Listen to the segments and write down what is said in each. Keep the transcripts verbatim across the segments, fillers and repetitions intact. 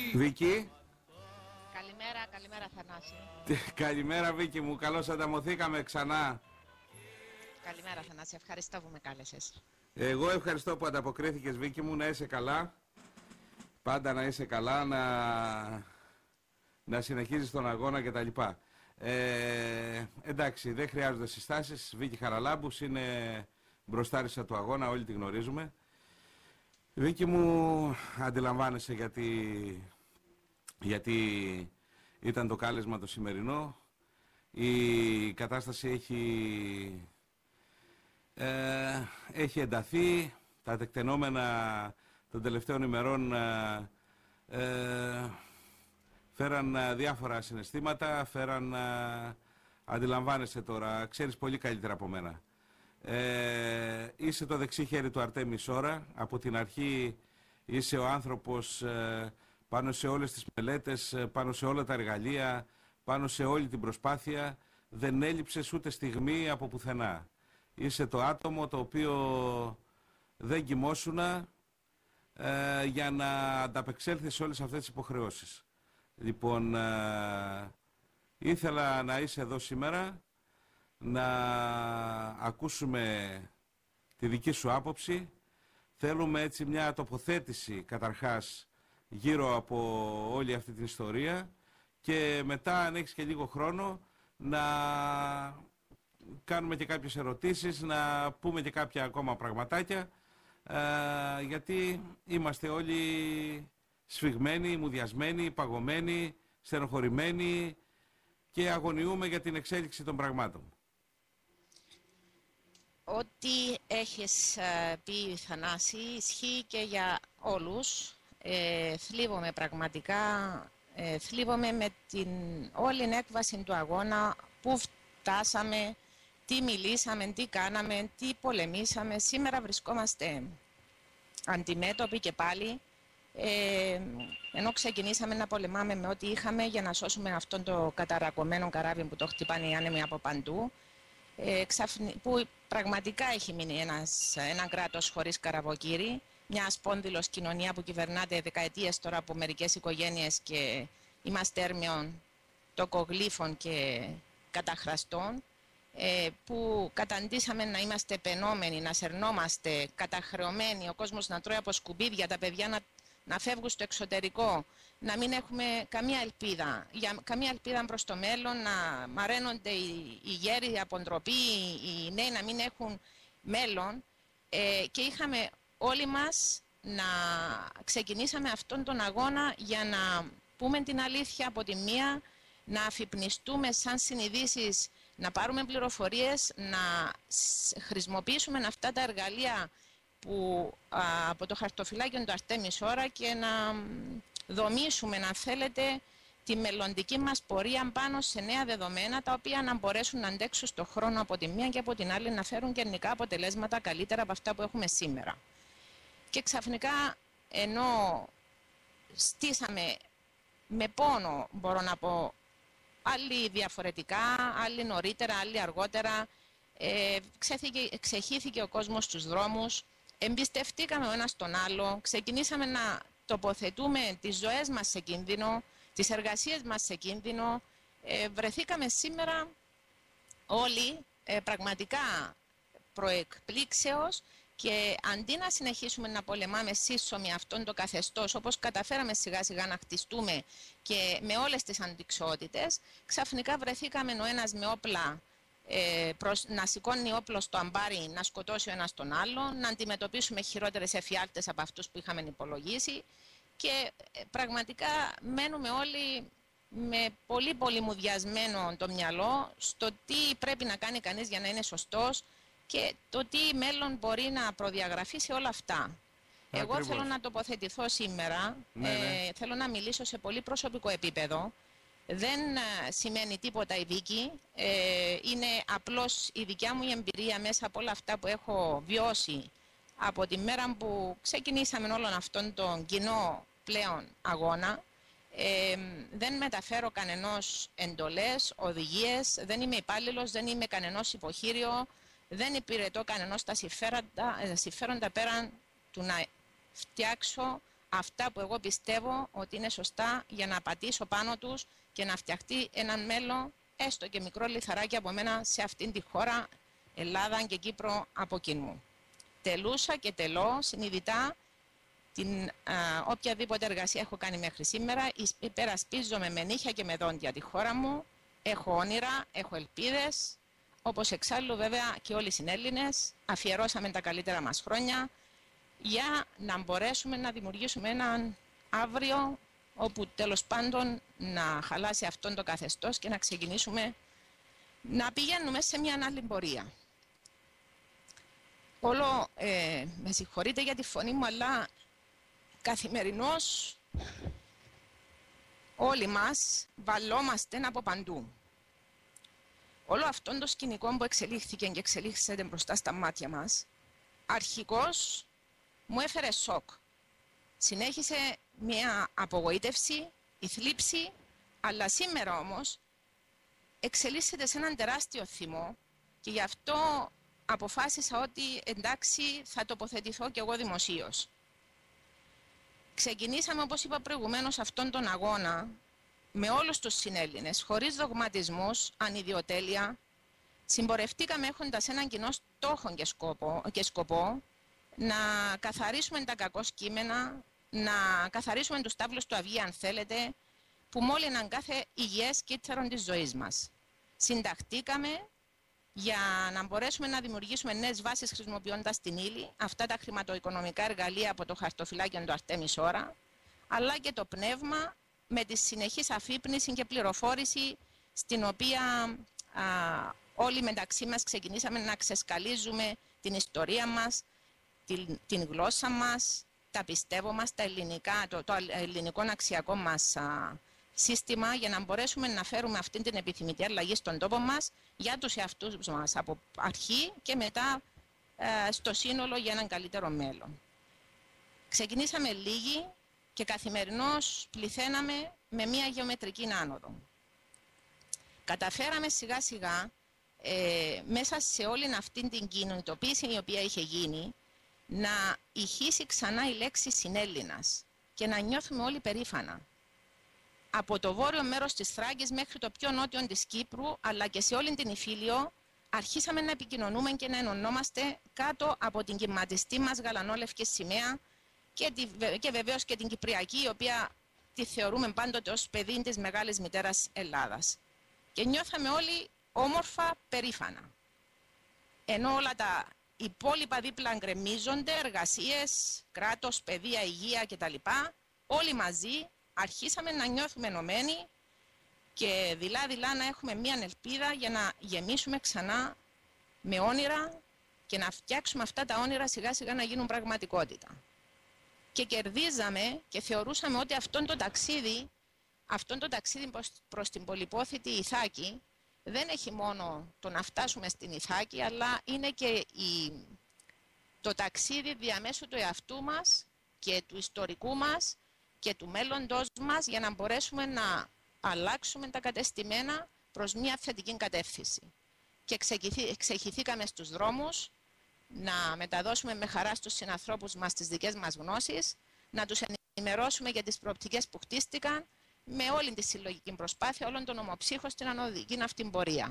Βίκη. Καλημέρα, καλημέρα Θανάση. Καλημέρα Βίκη μου, καλώς ανταμωθήκαμε ξανά. Καλημέρα Θανάση, ευχαριστώ που με κάλεσες. Εγώ ευχαριστώ που ανταποκρίθηκες Βίκη μου, να είσαι καλά. Πάντα να είσαι καλά, να, να συνεχίζεις τον αγώνα κτλ. Ε, εντάξει, δεν χρειάζονται συστάσεις. Βίκη Χαραλάμπους είναι μπροστάρισα του αγώνα, όλοι τη γνωρίζουμε. Βίκη μου, αντιλαμβάνεσαι γιατί, γιατί ήταν το κάλεσμα το σημερινό. Η κατάσταση έχει, ε, έχει ενταθεί. Τα τεκτενόμενα των τελευταίων ημερών ε, ε, φέραν ε, διάφορα συναισθήματα, φέραν, ε, αντιλαμβάνεσαι τώρα, ξέρεις πολύ καλύτερα από μένα. Ε, είσαι το δεξί χέρι του Αρτέμι Σόρα, από την αρχή είσαι ο άνθρωπος ε, πάνω σε όλες τις μελέτες, ε, πάνω σε όλα τα εργαλεία, πάνω σε όλη την προσπάθεια, δεν έλειψες ούτε στιγμή από πουθενά. Είσαι το άτομο το οποίο δεν κοιμόσουνα ε, για να ανταπεξέλθεις σε όλες αυτές τις υποχρεώσεις. Λοιπόν, ε, ήθελα να είσαι εδώ σήμερα, να ακούσουμε τη δική σου άποψη. Θέλουμε έτσι μια τοποθέτηση καταρχάς γύρω από όλη αυτή την ιστορία και μετά, αν έχεις και λίγο χρόνο, να κάνουμε και κάποιες ερωτήσεις, να πούμε και κάποια ακόμα πραγματάκια, ε, γιατί είμαστε όλοι σφιγμένοι, μουδιασμένοι, παγωμένοι, στενοχωρημένοι και αγωνιούμε για την εξέλιξη των πραγμάτων. Ό,τι έχεις ε, πει Θανάση ισχύει και για όλους. Ε, θλίβομαι πραγματικά, ε, θλίβομαι με την όλη έκβαση του αγώνα, που φτάσαμε, τι μιλήσαμε, τι κάναμε, τι πολεμήσαμε. Σήμερα βρισκόμαστε αντιμέτωποι και πάλι, ε, ενώ ξεκινήσαμε να πολεμάμε με ό,τι είχαμε για να σώσουμε αυτόν το καταρακωμένο καράβι που το χτυπάνε οι άνεμοι από παντού, ε, ξαφνι... που πραγματικά έχει μείνει ένας, ένα κράτος χωρίς καραβοκύρη, μια ασπόνδυλος κοινωνία που κυβερνάται δεκαετίες τώρα από μερικές οικογένειες και είμαστε έρμεων τοκογλύφων και καταχραστών, ε, που καταντήσαμε να είμαστε πενόμενοι, να σερνόμαστε, καταχρεωμένοι, ο κόσμος να τρώει από σκουπίδια, τα παιδιά να, να φεύγουν στο εξωτερικό, να μην έχουμε καμία ελπίδα, για, καμία ελπίδα προς το μέλλον, να μαραίνονται οι, οι γέροι από ντροπή, οι, οι νέοι να μην έχουν μέλλον, ε, και είχαμε όλοι μας να ξεκινήσαμε αυτόν τον αγώνα για να πούμε την αλήθεια από τη μία, να αφυπνιστούμε σαν συνειδήσεις, να πάρουμε πληροφορίες, να χρησιμοποιήσουμε αυτά τα εργαλεία που, α, από το χαρτοφυλάκιο του Αρτέμι Σόρα και να δομήσουμε, αν θέλετε, τη μελλοντική μας πορεία πάνω σε νέα δεδομένα, τα οποία να μπορέσουν να αντέξουν στον χρόνο από τη μία και από την άλλη, να φέρουν γενικά αποτελέσματα καλύτερα από αυτά που έχουμε σήμερα. Και ξαφνικά, ενώ στήσαμε με πόνο, μπορώ να πω, άλλοι διαφορετικά, άλλοι νωρίτερα, άλλοι αργότερα, ε, ξέθηκε, ξεχύθηκε ο κόσμος στους δρόμους, εμπιστευτήκαμε ο ένας τον άλλο, ξεκινήσαμε να τοποθετούμε τις ζωές μας σε κίνδυνο, τις εργασίες μας σε κίνδυνο, ε, βρεθήκαμε σήμερα όλοι ε, πραγματικά προεκπλήξεως, και αντί να συνεχίσουμε να πολεμάμε σύσσωμοι αυτόν το καθεστώς, όπως καταφέραμε σιγά σιγά να χτιστούμε και με όλες τις αντικσότητες, ξαφνικά βρεθήκαμε ο ένας με όπλα, ε, προς, να σηκώνει όπλο στο αμπάρι, να σκοτώσει ο ένας τον άλλο, να αντιμετωπίσουμε χειρότερες εφιάλτες από αυτούς που είχαμε υπολογίσει, και ε, πραγματικά μένουμε όλοι με πολύ πολύ μουδιασμένο το μυαλό στο τι πρέπει να κάνει κανείς για να είναι σωστός και το τι μέλλον μπορεί να προδιαγραφεί σε όλα αυτά. Εγώ Ακριβώς. θέλω να τοποθετηθώ σήμερα, ναι, ναι. Ε, θέλω να μιλήσω σε πολύ προσωπικό επίπεδο. Δεν ε, σημαίνει τίποτα η δίκη, ε, είναι απλώς η δικιά μου η εμπειρία μέσα από όλα αυτά που έχω βιώσει από τη μέρα που ξεκινήσαμε όλον αυτόν τον κοινό πλέον αγώνα. Ε, δεν μεταφέρω κανενός εντολές, οδηγίες, δεν είμαι υπάλληλος, δεν είμαι κανενός υποχείριο, δεν υπηρετώ κανενός τα συμφέροντα, συμφέροντα πέραν του να φτιάξω αυτά που εγώ πιστεύω ότι είναι σωστά για να πατήσω πάνω τους και να φτιαχτεί ένα μέλλον, έστω και μικρό λιθαράκι από μένα, σε αυτήν τη χώρα, Ελλάδα και Κύπρο από κοινού. Τελούσα και τελώ συνειδητά την α, οποιαδήποτε εργασία έχω κάνει μέχρι σήμερα. Υπερασπίζομαι με νύχια και με δόντια τη χώρα μου. Έχω όνειρα, έχω ελπίδες. Όπως εξάλλου βέβαια και όλοι οι συνέλληνες αφιερώσαμε τα καλύτερα μας χρόνια για να μπορέσουμε να δημιουργήσουμε έναν αύριο όπου τέλος πάντων να χαλάσει αυτόν το καθεστώς και να ξεκινήσουμε να πηγαίνουμε σε μια άλλη πορεία. Όλο, ε, με συγχωρείτε για τη φωνή μου, αλλά καθημερινώς όλοι μας βαλόμαστε από παντού. Όλο αυτόν το σκηνικό που εξελίχθηκε και εξελίχθηκε μπροστά στα μάτια μας, αρχικώς μου έφερε σοκ. Συνέχισε μια απογοήτευση, η θλίψη, αλλά σήμερα όμως εξελίσσεται σε έναν τεράστιο θυμό και γι' αυτό αποφάσισα ότι εντάξει θα τοποθετηθώ κι εγώ δημοσίως. Ξεκινήσαμε, όπως είπα προηγουμένως, αυτόν τον αγώνα με όλους τους συνέλληνες, χωρίς δογματισμούς, ανιδιοτέλεια. Συμπορευτήκαμε έχοντας έναν κοινό στόχο και σκοπό, και σκοπό να καθαρίσουμε τα κακό κείμενα, να καθαρίσουμε τους τάβλους του αυγή, αν θέλετε, που μόλυναν κάθε υγιές κύτταρο της ζωής μας. Συνταχτήκαμε για να μπορέσουμε να δημιουργήσουμε νέες βάσεις χρησιμοποιώντας την ύλη, αυτά τα χρηματοοικονομικά εργαλεία από το χαρτοφυλάκιο του Αρτέμις Ώρα, αλλά και το πνεύμα με τη συνεχής αφύπνιση και πληροφόρηση στην οποία α, όλοι μεταξύ μας ξεκινήσαμε να ξεσκαλίζουμε την ιστορία μας, την, την γλώσσα μας, τα πιστεύω μας, τα ελληνικά, το, το ελληνικό αξιακό μας α, σύστημα για να μπορέσουμε να φέρουμε αυτή την επιθυμητή αλλαγή στον τόπο μας για τους εαυτούς μας από αρχή και μετά ε, στο σύνολο για έναν καλύτερο μέλλον. Ξεκινήσαμε λίγοι και καθημερινώς πληθαίναμε με μια γεωμετρική άνοδο. Καταφέραμε σιγά σιγά ε, μέσα σε όλη αυτή την κοινωνιτοποίηση η οποία είχε γίνει να ηχήσει ξανά η λέξη συνέλληνας και να νιώθουμε όλοι περήφανα. Από το βόρειο μέρος της Θράκης μέχρι το πιο νότιο της Κύπρου, αλλά και σε όλη την Ιφίλιο, αρχίσαμε να επικοινωνούμε και να ενωνόμαστε κάτω από την κυματιστή μας γαλανόλευκη σημαία και, τη, και βεβαίως και την Κυπριακή, η οποία τη θεωρούμε πάντοτε ως παιδί της μεγάλης μητέρας Ελλάδας. Και νιώθαμε όλοι όμορφα περήφανα. Ενώ όλα τα υπόλοιπα δίπλα γκρεμίζονται, εργασίες, κράτος, παιδεία, υγεία κτλ. Όλοι μαζί αρχίσαμε να νιώθουμε ενωμένοι και δειλά-δειλά να έχουμε μία ελπίδα για να γεμίσουμε ξανά με όνειρα και να φτιάξουμε αυτά τα όνειρα σιγά-σιγά να γίνουν πραγματικότητα. Και κερδίζαμε και θεωρούσαμε ότι αυτόν το ταξίδι, αυτόν το ταξίδι προς, προς την πολυπόθητη Ιθάκη δεν έχει μόνο το να φτάσουμε στην Ιθάκη, αλλά είναι και η, το ταξίδι διαμέσου του εαυτού μας και του ιστορικού μας και του μέλλοντος μας για να μπορέσουμε να αλλάξουμε τα κατεστημένα προς μια θετική κατεύθυνση. Και ξεχυθήκαμε στους δρόμους να μεταδώσουμε με χαρά στους συνανθρώπους μας τις δικές μας γνώσεις, να τους ενημερώσουμε για τις προοπτικές που χτίστηκαν με όλη τη συλλογική προσπάθεια όλων των ομοψύχων στην ανωδική αυτήν πορεία.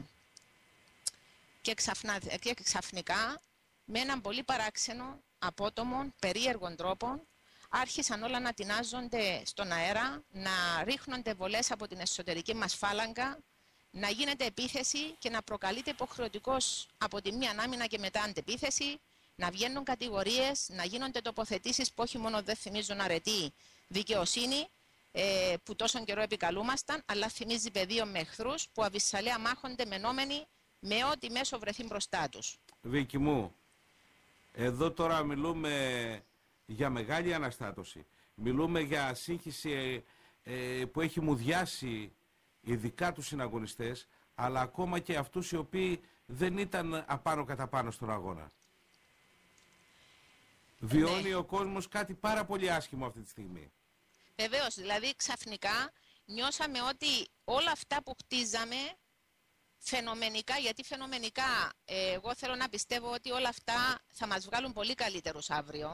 Και, ξαφνα... και ξαφνικά, με έναν πολύ παράξενο, απότομο, περίεργον τρόπο, άρχισαν όλα να τεινάζονται στον αέρα, να ρίχνονται βολές από την εσωτερική μας φάλαγγα, να γίνεται επίθεση και να προκαλείται υποχρεωτικώς από τη μία άμυνα και μετά αντεπίθεση, να βγαίνουν κατηγορίες, να γίνονται τοποθετήσεις που όχι μόνο δεν θυμίζουν αρετή δικαιοσύνη, ε, που τόσο καιρό επικαλούμασταν, αλλά θυμίζει πεδίο με εχθρούς που αβυσσαλέα μάχονται μενόμενοι με ό,τι μέσο βρεθεί μπροστά τους. Βίκη μου, εδώ τώρα μιλούμε για μεγάλη αναστάτωση. Μιλούμε για σύγχυση ε, που έχει μουδιάσει ειδικά τους συναγωνιστές, αλλά ακόμα και αυτούς οι οποίοι δεν ήταν απάνω κατά πάνω στον αγώνα. Βιώνει ναι. ο κόσμος κάτι πάρα πολύ άσχημο αυτή τη στιγμή. Βεβαίως, δηλαδή ξαφνικά νιώσαμε ότι όλα αυτά που χτίζαμε φαινομενικά, γιατί φαινομενικά ε, εγώ θέλω να πιστεύω ότι όλα αυτά θα μας βγάλουν πολύ καλύτερους αύριο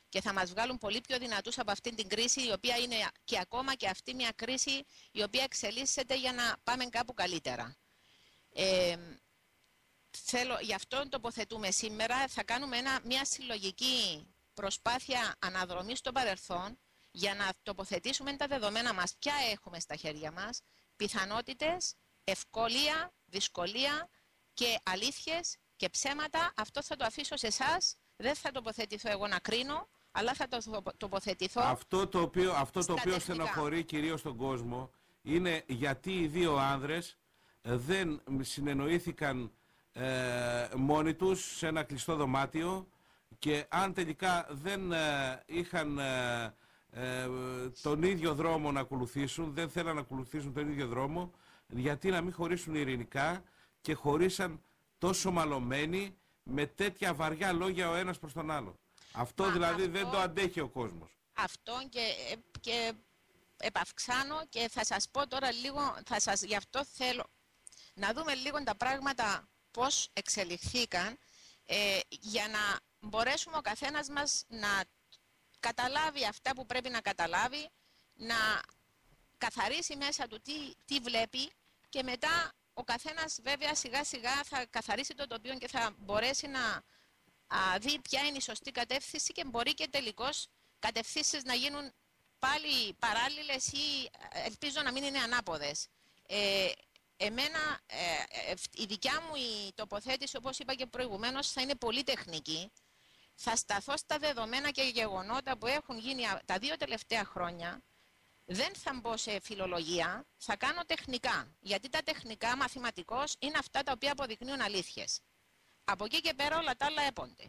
και θα μας βγάλουν πολύ πιο δυνατούς από αυτήν την κρίση, η οποία είναι και ακόμα και αυτή μια κρίση η οποία εξελίσσεται για να πάμε κάπου καλύτερα. Ε, θέλω, γι' αυτό τοποθετούμε σήμερα, θα κάνουμε ένα, μια συλλογική προσπάθεια αναδρομής στο παρελθόν για να τοποθετήσουμε τα δεδομένα μας, ποια έχουμε στα χέρια μας, πιθανότητες, ευκολία, δυσκολία και αλήθειες και ψέματα. Αυτό θα το αφήσω σε εσάς, δεν θα τοποθετηθώ εγώ να κρίνω, αλλά θα το τοποθετηθώ. Αυτό το οποίο, αυτό το οποίο στενοχωρεί κυρίως τον κόσμο είναι γιατί οι δύο άνδρες δεν συνεννοήθηκαν ε, μόνοι τους σε ένα κλειστό δωμάτιο, και αν τελικά δεν ε, είχαν ε, ε, τον ίδιο δρόμο να ακολουθήσουν, δεν θέλαν να ακολουθήσουν τον ίδιο δρόμο, γιατί να μην χωρίσουν ειρηνικά, και χωρίσαν τόσο μαλωμένοι με τέτοια βαριά λόγια ο ένας προς τον άλλο. Αυτό Μα δηλαδή αυτό, δεν το αντέχει ο κόσμος. Αυτό και, και επαυξάνω, και θα σας πω τώρα λίγο, θα σας, γι' αυτό θέλω να δούμε λίγο τα πράγματα πώς εξελιχθήκαν, ε, για να μπορέσουμε ο καθένας μας να καταλάβει αυτά που πρέπει να καταλάβει, να καθαρίσει μέσα του τι, τι βλέπει, και μετά ο καθένας βέβαια σιγά σιγά θα καθαρίσει το τοπίο και θα μπορέσει να α, δει ποια είναι η σωστή κατεύθυνση, και μπορεί και τελικώς κατευθύνσεις να γίνουν πάλι παράλληλες ή ελπίζω να μην είναι ανάποδες. Ε, εμένα, ε, η δικιά μου η τοποθέτηση, όπως είπα και προηγουμένως, θα είναι πολύ τεχνική. Θα σταθώ στα δεδομένα και γεγονότα που έχουν γίνει τα δύο τελευταία χρόνια. Δεν θα μπω σε φιλολογία, θα κάνω τεχνικά, γιατί τα τεχνικά μαθηματικώς είναι αυτά τα οποία αποδεικνύουν αλήθειες. Από εκεί και πέρα όλα τα άλλα έπονται.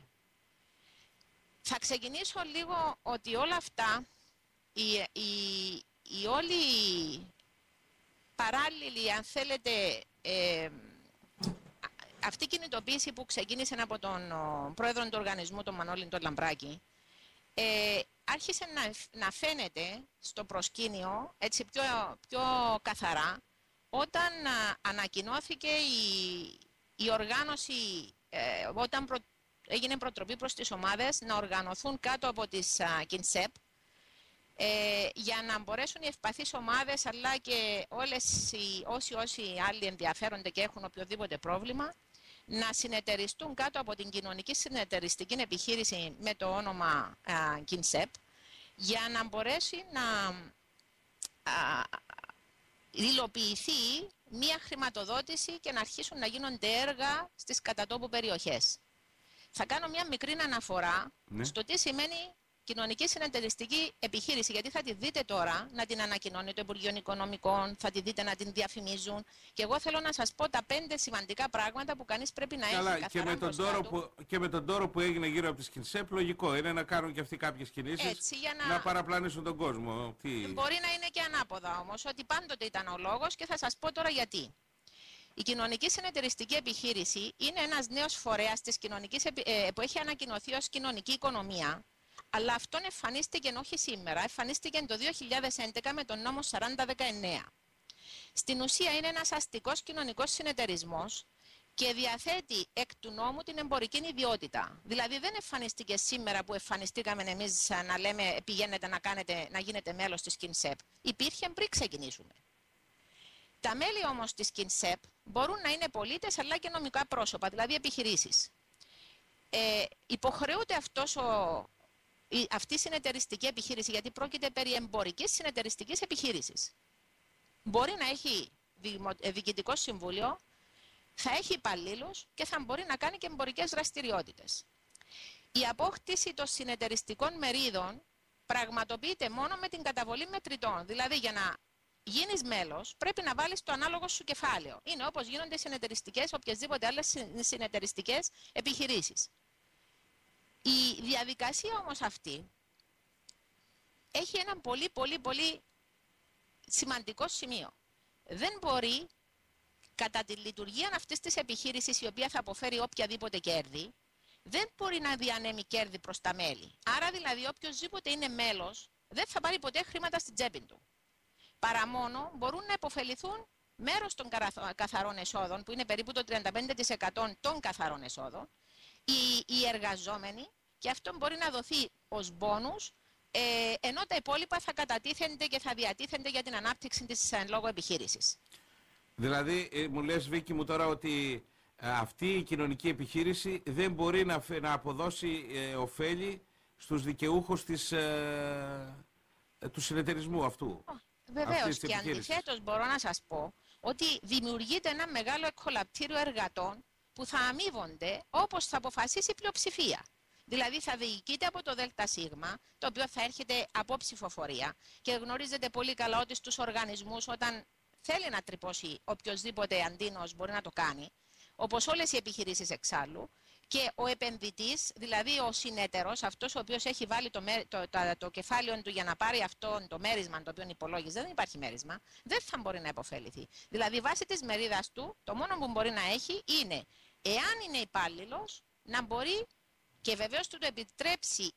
Θα ξεκινήσω λίγο ότι όλα αυτά, η, η, η όλη παράλληλη, αν θέλετε, ε, αυτή η κινητοποίηση που ξεκίνησε από τον ο, πρόεδρο του οργανισμού, τον Μανώλη τον Λαμπράκη, ε, άρχισε να, να φαίνεται στο προσκήνιο έτσι πιο, πιο καθαρά όταν α, ανακοινώθηκε η, η οργάνωση, ε, όταν προ, έγινε προτροπή προς τις ομάδες να οργανωθούν κάτω από τις α, Κινσέπ, ε, για να μπορέσουν οι ευπαθείς ομάδες αλλά και όλες οι, όσοι, όσοι άλλοι ενδιαφέρονται και έχουν οποιοδήποτε πρόβλημα να συνεταιριστούν κάτω από την κοινωνική συνεταιριστική επιχείρηση με το όνομα Κινσέπ, για να μπορέσει να α, υλοποιηθεί μία χρηματοδότηση και να αρχίσουν να γίνονται έργα στις κατατόπου περιοχές. Θα κάνω μία μικρή αναφορά ναι. στο τι σημαίνει κοινωνική συνεταιριστική επιχείρηση, γιατί θα τη δείτε τώρα να την ανακοινώνει το Υπουργείο Οικονομικών, θα τη δείτε να την διαφημίζουν, και εγώ θέλω να σας πω τα πέντε σημαντικά πράγματα που κανείς πρέπει να Καλά, έχει καθαρά και με, τον τόρο που, και με τον τόρο που έγινε γύρω από τις Κινσέπ, λογικό είναι να κάνουν και αυτοί κάποιες κινήσεις, έτσι, για να... να παραπλανήσουν τον κόσμο. Τι... Μπορεί να είναι και ανάποδα όμως, ότι πάντοτε ήταν ο λόγος, και θα σας πω τώρα γιατί. Η κοινωνική συνεταιριστική επιχείρηση είναι ένας νέος φορέας της κοινωνικής, ε, που έχει ανακοινωθεί ως κοινωνική οικονομία. Αλλά αυτόν εμφανίστηκε όχι σήμερα, εμφανίστηκε το δύο χιλιάδες έντεκα με τον νόμο σαράντα δεκαεννέα. Στην ουσία είναι ένας αστικός κοινωνικός συνεταιρισμός και διαθέτει εκ του νόμου την εμπορική ιδιότητα. Δηλαδή δεν εμφανίστηκε σήμερα που εμφανιστήκαμε εμείς να λέμε πηγαίνετε να, κάνετε, να γίνετε μέλος της Κινσέπ. Υπήρχε πριν ξεκινήσουμε. Τα μέλη όμως της Κινσέπ μπορούν να είναι πολίτες αλλά και νομικά πρόσωπα, δηλαδή επιχειρήσεις. Ε, υποχρεούται αυτός ο... αυτή η συνεταιριστική επιχείρηση, γιατί πρόκειται περί εμπορικής συνεταιριστικής επιχείρησης. Μπορεί να έχει διοικητικό συμβούλιο, θα έχει υπαλλήλους και θα μπορεί να κάνει και εμπορικές δραστηριότητες. Η απόκτηση των συνεταιριστικών μερίδων πραγματοποιείται μόνο με την καταβολή μετρητών. Δηλαδή για να γίνεις μέλος πρέπει να βάλεις το ανάλογο σου κεφάλαιο. Είναι όπως γίνονται οι συνεταιριστικές, οποιασδήποτε άλλες συνεταιριστικές επιχειρήσεις. Η διαδικασία όμως αυτή έχει ένα πολύ πολύ πολύ σημαντικό σημείο. Δεν μπορεί κατά τη λειτουργία αυτής της επιχείρησης, η οποία θα αποφέρει οποιαδήποτε κέρδη, δεν μπορεί να διανέμει κέρδη προς τα μέλη. Άρα δηλαδή οποιοσδήποτε είναι μέλος δεν θα πάρει ποτέ χρήματα στην τσέπη του. Παρά μόνο μπορούν να υποφεληθούν μέρος των καθαρών εσόδων, που είναι περίπου το τριάντα πέντε τοις εκατό των καθαρών εσόδων, οι, οι εργαζόμενοι και αυτό μπορεί να δοθεί ως μπόνους, ε, ενώ τα υπόλοιπα θα κατατίθενται και θα διατίθενται για την ανάπτυξη της εν λόγω επιχείρησης. Δηλαδή, ε, μου λες Βίκη μου τώρα ότι ε, αυτή η κοινωνική επιχείρηση δεν μπορεί να, να αποδώσει ε, ωφέλη στους δικαιούχους της, ε, ε, του συνεταιρισμού αυτού. Βεβαίως, και αντιθέτως μπορώ να σας πω ότι δημιουργείται ένα μεγάλο εκχολαπτήριο εργατών που θα αμείβονται όπως θα αποφασίσει η πλειοψηφία. Δηλαδή θα διοικείται από το ΔΣ, το οποίο θα έρχεται από ψηφοφορία, και γνωρίζετε πολύ καλά ότι στους οργανισμούς όταν θέλει να τρυπώσει οποιοσδήποτε αντίνος μπορεί να το κάνει, όπως όλες οι επιχειρήσεις εξάλλου, και ο επενδυτής, δηλαδή ο συνέτερος, αυτός ο οποίος έχει βάλει το, το, το, το κεφάλαιο του για να πάρει αυτό το μέρισμα το οποίο υπολόγιζε, δεν υπάρχει μέρισμα, δεν θα μπορεί να υποφεληθεί. Δηλαδή βάσει της μερίδας του, το μόνο που μπορεί να έχει είναι, εάν είναι υπάλληλος, να μπορεί, και βεβαίως του το επιτρέψει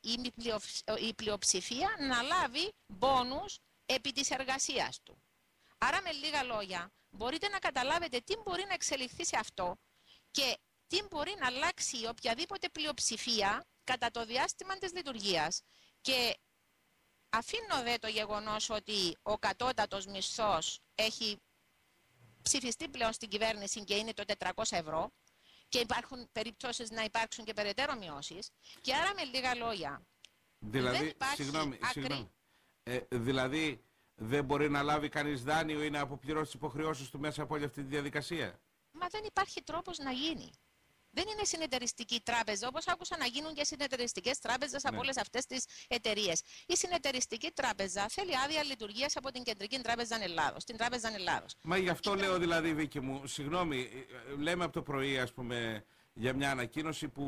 η πλειοψηφία, να λάβει μπόνους επί της εργασίας του. Άρα με λίγα λόγια μπορείτε να καταλάβετε τι μπορεί να εξελιχθεί σε αυτό και τι μπορεί να αλλάξει η οποιαδήποτε πλειοψηφία κατά το διάστημα της λειτουργίας. Και αφήνω δε το γεγονός ότι ο κατώτατος μισθός έχει ψηφιστεί πλέον στην κυβέρνηση και είναι το τετρακόσια ευρώ, και υπάρχουν περιπτώσεις να υπάρξουν και περαιτέρω μειώσεις, και άρα με λίγα λόγια δηλαδή, δεν υπάρχει συγγνώμη, ακρι... συγγνώμη. Ε, δηλαδή δεν μπορεί να λάβει κανείς δάνειο ή να αποπληρώσει τις υποχρεώσεις του μέσα από όλη αυτή τη διαδικασία? Μα δεν υπάρχει τρόπος να γίνει. Δεν είναι συνεταιριστική τράπεζα, όπως άκουσα να γίνουν και συνεταιριστικές τράπεζες από ναι. όλες αυτές τις εταιρείες. Η συνεταιριστική τράπεζα θέλει άδεια λειτουργίας από την Κεντρική Τράπεζα Ελλάδος, την Τράπεζα Ελλάδος. Μα γι' αυτό και λέω δηλαδή, Βίκη μου, συγγνώμη, λέμε από το πρωί, ας πούμε, για μια ανακοίνωση που,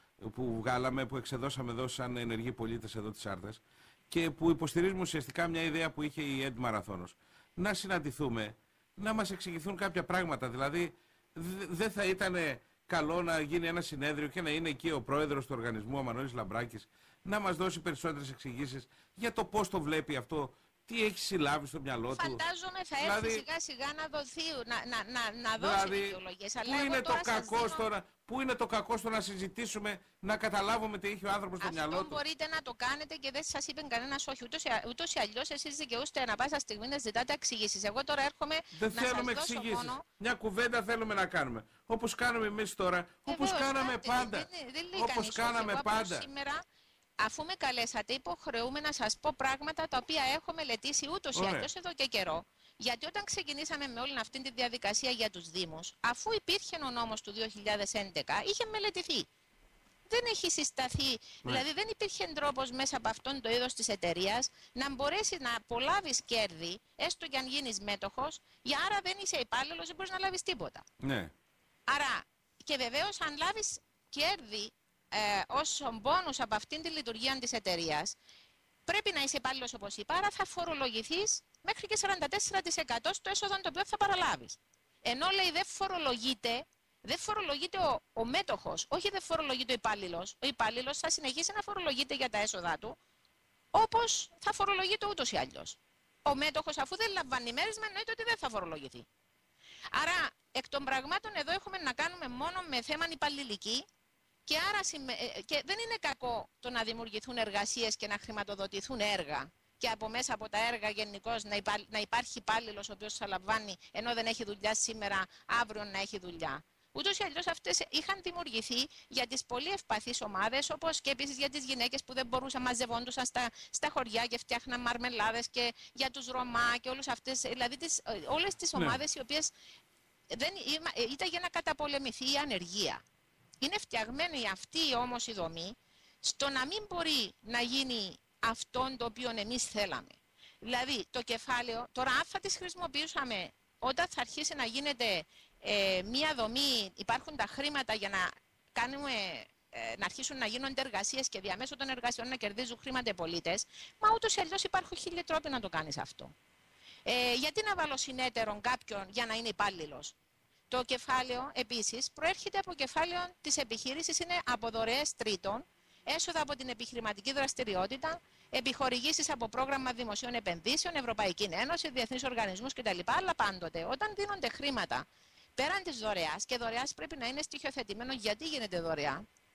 που βγάλαμε, που εξεδώσαμε εδώ σαν ενεργοί πολίτες εδώ της Άρτας, και που υποστηρίζουμε ουσιαστικά μια ιδέα που είχε η ΕΝΤ Μαραθώνος. Να συναντηθούμε, να μας εξηγηθούν κάποια πράγματα. Δηλαδή, δεν θα ήταν καλό να γίνει ένα συνέδριο και να είναι εκεί ο πρόεδρος του οργανισμού, ο Μανώλης Λαμπράκης, να μας δώσει περισσότερες εξηγήσεις για το πώς το βλέπει αυτό, τι έχει συλλάβει στο μυαλό του. Φαντάζομαι θα έρθει δηλαδή, σιγά σιγά να δοθεί, να, να, να, να δώσει δηλαδή, δικαιολογίες. Πού Αλλά είναι, το κακό δίνω... στο να, πού είναι το κακό στο να συζητήσουμε, να καταλάβουμε τι έχει ο άνθρωπος στο μυαλό του? Αυτό μπορείτε να το κάνετε και δεν σας είπε κανένας όχι. Ούτως, ούτως ή αλλιώς εσείς δικαιούστε ανά πάσα στιγμή να ζητάτε εξηγήσεις. Εγώ τώρα έρχομαι δεν να θέλουμε σας δώσω εξηγήσεις. μόνο... Μια κουβέντα θέλουμε να κάνουμε. Όπως κάνουμε εμείς τώρα, όπως Βεβαίως, κάναμε δεν, πάντα. Δεν, δεν, δεν όπως κάναμε εγώ πάντα. Σήμερα, αφού με καλέσατε, υποχρεούμε να σας πω πράγματα τα οποία έχω μελετήσει ούτως ή αλλιώς εδώ και καιρό. Γιατί όταν ξεκινήσαμε με όλη αυτή τη διαδικασία για τους Δήμους, αφού υπήρχε ο νόμος του δύο χιλιάδες έντεκα, είχε μελετηθεί. Δεν έχει συσταθεί, ναι. Δηλαδή δεν υπήρχε τρόπος μέσα από αυτόν το είδος της εταιρείας να μπορέσει να απολάβεις κέρδη, έστω και αν γίνεις μέτοχος, για άρα δεν είσαι υπάλληλος, δεν μπορείς να λάβεις τίποτα. Ναι. Άρα, και βεβαίως αν λάβεις κέρδη ε, ως μπόνους από αυτήν τη λειτουργία της εταιρείας, πρέπει να είσαι υπάλληλος όπως είπα, άρα θα φορολογηθείς μέχρι και σαράντα τέσσερα τοις εκατό στο έσοδο το οποίο θα παραλάβεις. Ενώ λέει δεν φορολογείται, δεν φορολογείται ο, ο μέτοχος, όχι δεν φορολογείται ο υπάλληλος. Ο υπάλληλος θα συνεχίσει να φορολογείται για τα έσοδά του, όπως θα φορολογείται ούτως ή αλλιώς. Ο μέτοχος, αφού δεν λαμβάνει μέρισμα, εννοείται ότι δεν θα φορολογηθεί. Άρα, εκ των πραγμάτων εδώ έχουμε να κάνουμε μόνο με θέμα υπαλληλική. Και άρα και δεν είναι κακό το να δημιουργηθούν εργασίες και να χρηματοδοτηθούν έργα και από μέσα από τα έργα γενικώς να, υπά, να υπάρχει υπάλληλος ο οποίος θα λαμβάνει ενώ δεν έχει δουλειά σήμερα, αύριο να έχει δουλειά. Ούτως ή αλλιώς αυτές είχαν δημιουργηθεί για τις πολύ ευπαθείς ομάδες, όπως και επίσης για τις γυναίκες που δεν μπορούσαν, μαζευόντουσαν στα, στα χωριά και φτιάχναν μαρμελάδες, και για τους Ρωμά και όλους αυτές, δηλαδή τις, όλες τις ομάδες ναι. οι οποίες δεν, ήταν για να καταπολεμηθεί η ανεργία. Είναι φτιαγμένη αυτή όμως η δομή στο να μην μπορεί να γίνει αυτόν το οποίο εμείς θέλαμε. Δηλαδή το κεφάλαιο, τώρα αν θα τις χρησιμοποιούσαμε όταν θα αρχίσει να γίνεται ε, μία δομή, υπάρχουν τα χρήματα για να, κάνουμε, ε, να αρχίσουν να γίνονται εργασίες και διαμέσου των εργασιών να κερδίζουν χρήματα οι πολίτες, μα ούτως ή αλλιώς υπάρχουν χίλιοι τρόποι να το κάνεις αυτό. Ε, γιατί να βάλω συνέτερον κάποιον για να είναι υπάλληλος? Το κεφάλαιο επίσης προέρχεται από κεφάλαιο της επιχείρησης, είναι από δωρεές τρίτων, έσοδα από την επιχειρηματική δραστηριότητα, επιχορηγήσεις από πρόγραμμα δημοσίων επενδύσεων, Ευρωπαϊκή Ένωση, διεθνείς οργανισμούς κτλ. Αλλά πάντοτε όταν δίνονται χρήματα πέραν της δωρεάς, και δωρεάς πρέπει να είναι στοιχειοθετημένο γιατί γίνεται δωρεά,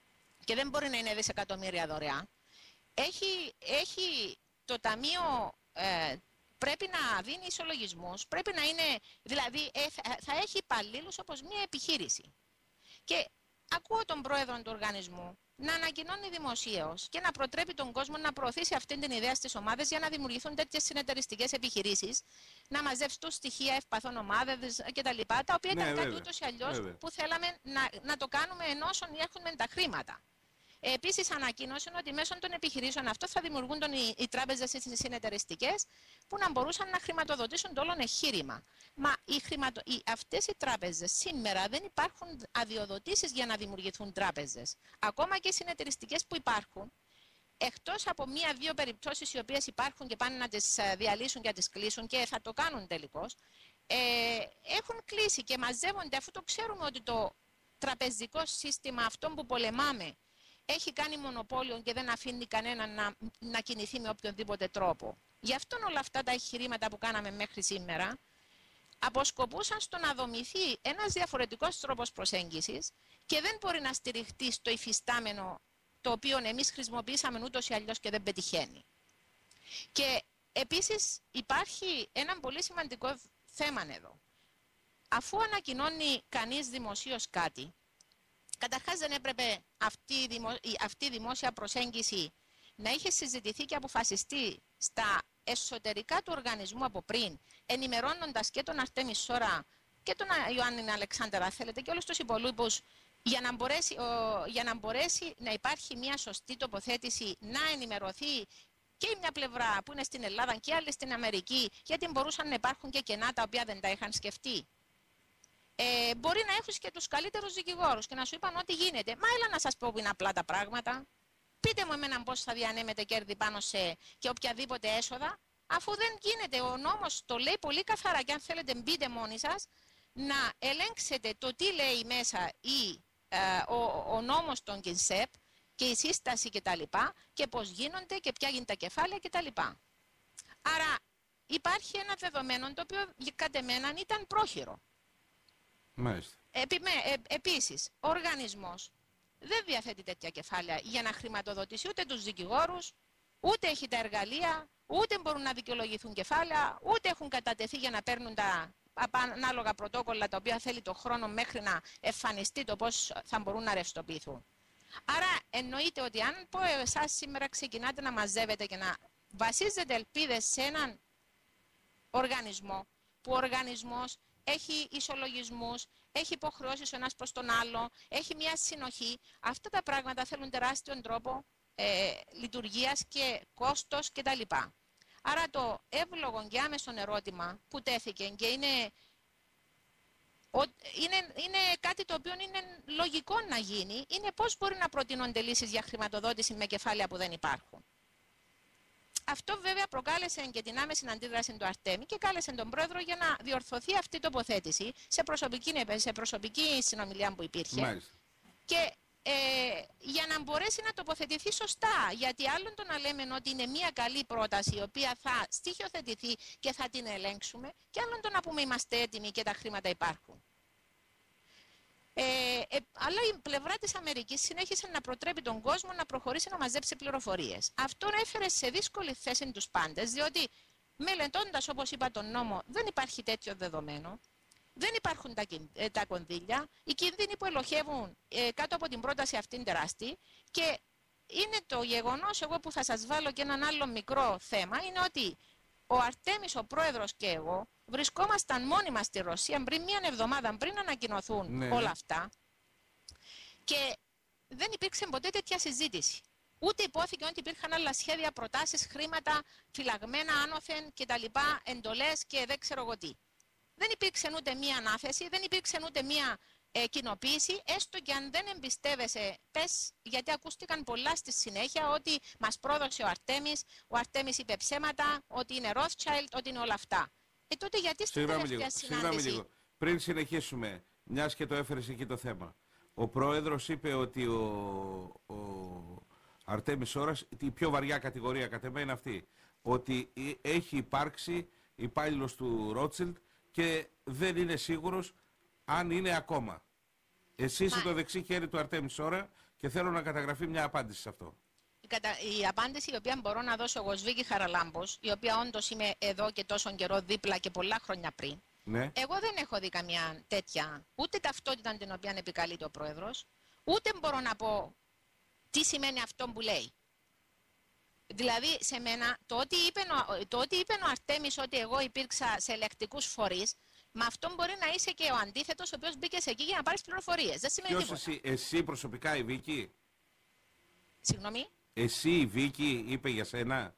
και δεν μπορεί να είναι δισεκατομμύρια δωρεά. Έχει, έχει το Ταμείο, ε, πρέπει να δίνει ισολογισμούς, πρέπει να είναι, δηλαδή ε, θα, θα έχει υπαλλήλους όπως μια επιχείρηση. Και ακούω τον πρόεδρο του οργανισμού να ανακοινώνει δημοσίως και να προτρέπει τον κόσμο να προωθήσει αυτή την ιδέα στις ομάδες για να δημιουργηθούν τέτοιες συνεταιριστικές επιχειρήσεις, να μαζευτούν στοιχεία ευπαθών ομάδες κτλ. Τα οποία ναι, ήταν βέβαια, κάτι ούτως ή αλλιώς βέβαια. Που θέλαμε να, να το κάνουμε ενώ έχουν τα χρήματα. Επίσης, ανακοίνωσαν ότι μέσω των επιχειρήσεων αυτό θα δημιουργούνται οι, οι τράπεζες οι συνεταιριστικές που να μπορούσαν να χρηματοδοτήσουν το όλο εγχείρημα. Μα οι χρηματο... οι... αυτές οι τράπεζες σήμερα δεν υπάρχουν αδειοδοτήσεις για να δημιουργηθούν τράπεζες. Ακόμα και οι συνεταιριστικές που υπάρχουν, εκτός από μία-δύο περιπτώσεις οι οποίες υπάρχουν και πάνε να τις διαλύσουν και να τις κλείσουν και θα το κάνουν τελικώς, ε, έχουν κλείσει και μαζεύονται, αφού το ξέρουμε ότι το τραπεζικό σύστημα αυτό που πολεμάμε έχει κάνει μονοπόλιο και δεν αφήνει κανέναν να, να κινηθεί με οποιονδήποτε τρόπο. Γι' αυτό όλα αυτά τα εγχειρήματα που κάναμε μέχρι σήμερα αποσκοπούσαν στο να δομηθεί ένας διαφορετικός τρόπος προσέγγισης και δεν μπορεί να στηριχτεί στο υφιστάμενο το οποίο εμείς χρησιμοποιήσαμε ούτως ή αλλιώς και δεν πετυχαίνει. Και επίσης υπάρχει ένα πολύ σημαντικό θέμα εδώ. Αφού ανακοινώνει κανείς δημοσίως κάτι, καταρχάς δεν έπρεπε αυτή η, δημο... αυτή η δημόσια προσέγγιση να είχε συζητηθεί και αποφασιστεί στα εσωτερικά του οργανισμού από πριν, ενημερώνοντας και τον Αρτέμι Σόρα και τον Ιωάννη Αλεξάνδρα, θέλετε, και όλους τους υπολείπους, για να μπορέσει, ο... για να, μπορέσει να υπάρχει μια σωστή τοποθέτηση, να ενημερωθεί και η μια πλευρά που είναι στην Ελλάδα και άλλη στην Αμερική, γιατί μπορούσαν να υπάρχουν και κενά τα οποία δεν τα είχαν σκεφτεί. Ε, μπορεί να έχεις και τους καλύτερους δικηγόρους και να σου είπαν ό,τι γίνεται. Μα έλα να σας πω που είναι απλά τα πράγματα. Πείτε μου εμένα πώς θα διανέμετε κέρδη πάνω σε και οποιαδήποτε έσοδα, αφού δεν γίνεται. Ο νόμος το λέει πολύ καθαρά και αν θέλετε μπείτε μόνοι σας να ελέγξετε το τι λέει μέσα ή, ε, ο, ο νόμος των ΚΙΝΣΕΠ και η σύσταση κτλ. Και, και πώς γίνονται και ποια είναι τα κεφάλαια κτλ. Άρα υπάρχει ένα δεδομένο το οποίο κατ' εμένα ήταν πρόχειρο. Επί, ε, επίσης, ο οργανισμός δεν διαθέτει τέτοια κεφάλαια για να χρηματοδοτήσει ούτε τους δικηγόρους, ούτε έχει τα εργαλεία, ούτε μπορούν να δικαιολογηθούν κεφάλαια, ούτε έχουν κατατεθεί για να παίρνουν τα ανάλογα πρωτόκολλα τα οποία θέλει το χρόνο μέχρι να εμφανιστεί το πώς θα μπορούν να ρευστοποιηθούν. Άρα εννοείται ότι αν πω εσάς σήμερα ξεκινάτε να μαζεύετε και να βασίζετε ελπίδες σε έναν οργανισμό, που ο οργανισμός έχει ισολογισμούς, έχει υποχρεώσεις ο ένας προς τον άλλο, έχει μια συνοχή. Αυτά τα πράγματα θέλουν τεράστιον τρόπο ε, λειτουργίας και κόστος κτλ. Άρα το εύλογο και άμεσο ερώτημα που τέθηκε και είναι, ο, είναι, είναι κάτι το οποίο είναι λογικό να γίνει, είναι πώς μπορεί να προτείνονται λύσεις για χρηματοδότηση με κεφάλαια που δεν υπάρχουν. Αυτό βέβαια προκάλεσε και την άμεση αντίδραση του Αρτέμι και κάλεσε τον πρόεδρο για να διορθωθεί αυτή η τοποθέτηση σε προσωπική, σε προσωπική συνομιλία που υπήρχε. Μάλιστα. Και ε, για να μπορέσει να τοποθετηθεί σωστά. Γιατί άλλον το να λέμε ότι είναι μια καλή πρόταση η οποία θα στοιχειοθετηθεί και θα την ελέγξουμε, και άλλον το να πούμε είμαστε έτοιμοι και τα χρήματα υπάρχουν. Ε, ε, αλλά η πλευρά της Αμερικής συνέχισε να προτρέπει τον κόσμο να προχωρήσει να μαζέψει πληροφορίες. Αυτό έφερε σε δύσκολη θέση τους πάντες, διότι μελετώντας, όπως είπα, τον νόμο, δεν υπάρχει τέτοιο δεδομένο, δεν υπάρχουν τα, ε, τα κονδύλια, οι κίνδυνοι που ελοχεύουν ε, κάτω από την πρόταση αυτήν τεράστιοι, και είναι το γεγονός, εγώ που θα σας βάλω και έναν άλλο μικρό θέμα, είναι ότι ο Αρτέμις, ο πρόεδρος και εγώ, βρισκόμασταν μόνοι μας στη Ρωσία πριν μία εβδομάδα πριν ανακοινωθούν ναι. όλα αυτά, και δεν υπήρξε ποτέ τέτοια συζήτηση. Ούτε υπόθηκε ότι υπήρχαν άλλα σχέδια, προτάσεις, χρήματα, φυλαγμένα άνωθεν κτλ. Εντολές και δεν ξέρω εγώ τι. Δεν υπήρξε ούτε μία ανάθεση, δεν υπήρξε ούτε μία ε, κοινοποίηση, έστω και αν δεν εμπιστεύεσαι, πες, γιατί ακούστηκαν πολλά στη συνέχεια ότι μας πρόδωσε ο Αρτέμις, ο Αρτέμις είπε ψέματα, ότι είναι Rothschild, ότι είναι όλα αυτά. Ε, τότε γιατί στην τελευταία συνάντηση... Λίγο. Πριν συνεχίσουμε, μιας και το έφερες εκεί το θέμα, ο πρόεδρος είπε ότι ο, ο Αρτέμις Σόρας, η πιο βαριά κατηγορία κατ' εμέ είναι αυτή, ότι έχει υπάρξει υπάλληλος του Rothschild και δεν είναι σίγουρος αν είναι ακόμα. Εσύ είσαι το δεξί χέρι του Αρτέμις Σόρα και θέλω να καταγραφεί μια απάντηση σε αυτό. Η, κατα... η απάντηση η οποία μπορώ να δώσω εγώ, Σβίκη Χαραλάμπος, η οποία όντως είμαι εδώ και τόσο καιρό δίπλα και πολλά χρόνια πριν, ναι. Εγώ δεν έχω δει καμιά τέτοια, ούτε ταυτότητα την οποία επικαλείται ο Πρόεδρος, ούτε μπορώ να πω τι σημαίνει αυτό που λέει. Δηλαδή, σε μένα, το ότι είπε, το ότι είπε ο Αρτέμις ότι εγώ υπήρξα σε ελεκτικούς φορείς, με αυτό μπορεί να είσαι και ο αντίθετος, ο οποίος μπήκε εκεί για να πάρεις πληροφορίες. Δεν σημαίνει Ποιος τίποτα. εσύ, εσύ προσωπικά η Βίκη? Συγγνώμη. Εσύ η Βίκη είπε για σένα?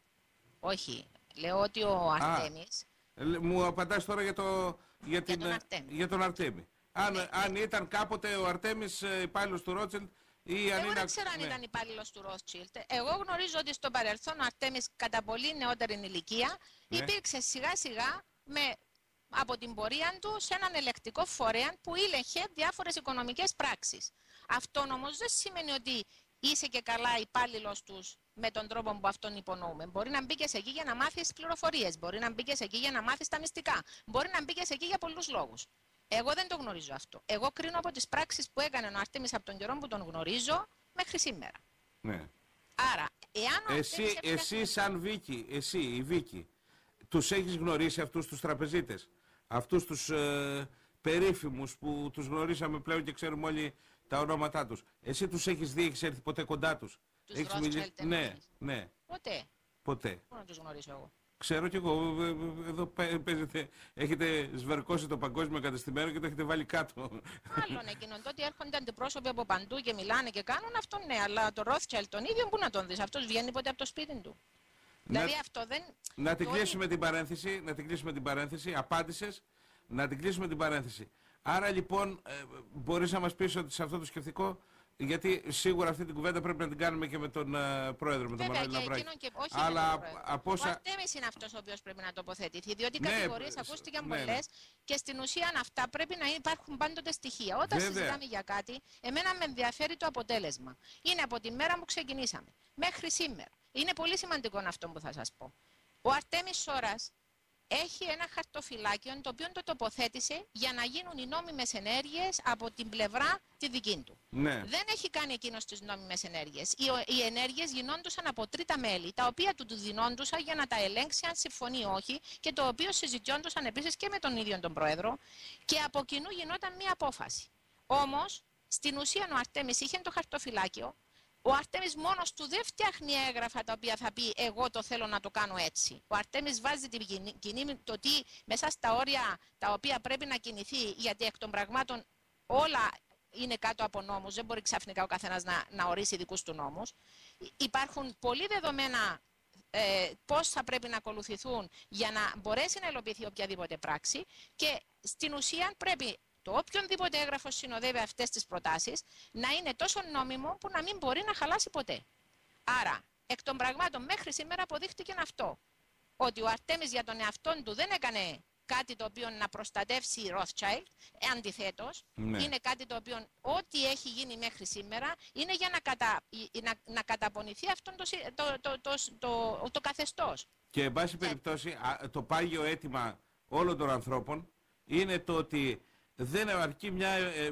Όχι. Λέω ότι ο Αρτέμις... Α, μου απαντάς τώρα για, το, για, την, τον Αρτέμι. για τον Αρτέμι. Αν, ναι, αν ναι. ήταν κάποτε ο Αρτέμις υπάλληλος του Ρότσελντ ή αν Εγώ είναι... δεν ξέρω αν ναι. ήταν υπάλληλος του Ρότσιλντ. Εγώ γνωρίζω ότι στο παρελθόν ο Αρτέμις κατά πολύ νεότερη ηλικία ναι. υπήρξε σιγά σιγά με, από την πορεία του σε έναν ελεκτικό φορέα που ήλεγχε διάφορες οικονομικές πράξεις. Αυτό όμως δεν σημαίνει ότι είσαι και καλά υπάλληλος τους με τον τρόπο που αυτόν υπονοούμε. Μπορεί να μπήκες εκεί για να μάθεις πληροφορίες, μπορεί να μπήκες εκεί για να μάθεις τα μυστικά, μπορεί να μπήκες εκεί για πολλούς λόγους. Εγώ δεν το γνωρίζω αυτό. Εγώ κρίνω από τις πράξεις που έκανε ο Αρτέμις από τον καιρό που τον γνωρίζω μέχρι σήμερα. Ναι. Άρα, εάν ο Εσύ, Αρτέμις εσύ έπιασε... σαν Βίκη, εσύ η Βίκη, τους έχεις γνωρίσει αυτούς τους τραπεζίτες, αυτούς τους ε, περίφημους που τους γνωρίσαμε πλέον και ξέρουμε όλοι τα ονόματά τους. Εσύ τους έχεις δει, έχεις έρθει ποτέ κοντά τους? Τους Έχεις Rothschild, μιλήσει? Ναι, ναι. Ποτέ. Ποτέ. Πού να τους γνωρίσω εγώ. Ξέρω κι εγώ, εδώ παίζετε, έχετε σβερκώσει το παγκόσμιο κατεστημένο και το έχετε βάλει κάτω. Άλλον εκείνον τότε έρχονται αντιπρόσωποι από παντού και μιλάνε και κάνουν αυτό, ναι, αλλά το Rothschild τον ίδιο πού να τον δεις, αυτός βγαίνει ποτέ από το σπίτι του. Να, δηλαδή αυτό δεν... να την το κλείσουμε είναι... την παρένθεση, να την κλείσουμε την παρένθεση, απάντησες, να την κλείσουμε την παρένθεση. Άρα λοιπόν ε, μπορείς να μας πεις ότι σε αυτό το σκεπτικό, γιατί σίγουρα αυτή την κουβέντα πρέπει να την κάνουμε και με τον uh, πρόεδρο, με τον Μανώλη Λαμπράκη. Και όχι αλλά με τον από όσα... Ο Αρτέμις είναι αυτός ο οποίος πρέπει να τοποθετηθεί, διότι οι ναι, κατηγορίες ακούστηκαν ναι, πολλές ναι. και στην ουσία αυτά πρέπει να υπάρχουν πάντοτε στοιχεία. Όταν Βέβαια. συζητάμε για κάτι, εμένα με ενδιαφέρει το αποτέλεσμα. Είναι από τη μέρα που ξεκινήσαμε μέχρι σήμερα. Είναι πολύ σημαντικό αυτό που θα σας πω. Ο Αρτέμις Σόρας έχει ένα χαρτοφυλάκιο το οποίο το τοποθέτησε για να γίνουν οι νόμιμες ενέργειες από την πλευρά τη δική του. Ναι. Δεν έχει κάνει εκείνος τις νόμιμες ενέργειες. Οι, οι ενέργειες γινόντουσαν από τρίτα μέλη, τα οποία του, του δινόντουσαν για να τα ελέγξει αν συμφωνεί ή όχι και το οποίο συζητιόντουσαν επίσης και με τον ίδιο τον Πρόεδρο και από κοινού γινόταν μία απόφαση. Όμως, στην ουσία ο Αρτέμις είχε το χαρτοφυλάκιο. Ο Αρτέμις μόνος του δεν φτιάχνει έγγραφα τα οποία θα πει εγώ το θέλω να το κάνω έτσι. Ο Αρτέμις βάζει την κοινή, το τι μέσα στα όρια τα οποία πρέπει να κινηθεί, γιατί εκ των πραγμάτων όλα είναι κάτω από νόμους, δεν μπορεί ξαφνικά ο καθένας να, να ορίσει δικούς του νόμους. Υπάρχουν πολλοί δεδομένα ε, πώς θα πρέπει να ακολουθηθούν για να μπορέσει να υλοποιηθεί οποιαδήποτε πράξη και στην ουσία πρέπει το οποιονδήποτε έγγραφο συνοδεύει αυτές τις προτάσεις να είναι τόσο νόμιμο που να μην μπορεί να χαλάσει ποτέ. Άρα, εκ των πραγμάτων μέχρι σήμερα αποδείχτηκε αυτό. Ότι ο Αρτέμις για τον εαυτόν του δεν έκανε κάτι το οποίο να προστατεύσει η Rothschild, αντιθέτως, ναι. Είναι κάτι το οποίο ό,τι έχει γίνει μέχρι σήμερα είναι για να, κατα, να, να καταπονηθεί αυτό το, το, το, το, το, το καθεστώς. Και εν πάση περιπτώσει, το πάγιο αίτημα όλων των ανθρώπων είναι το ότι δεν αρκεί μια,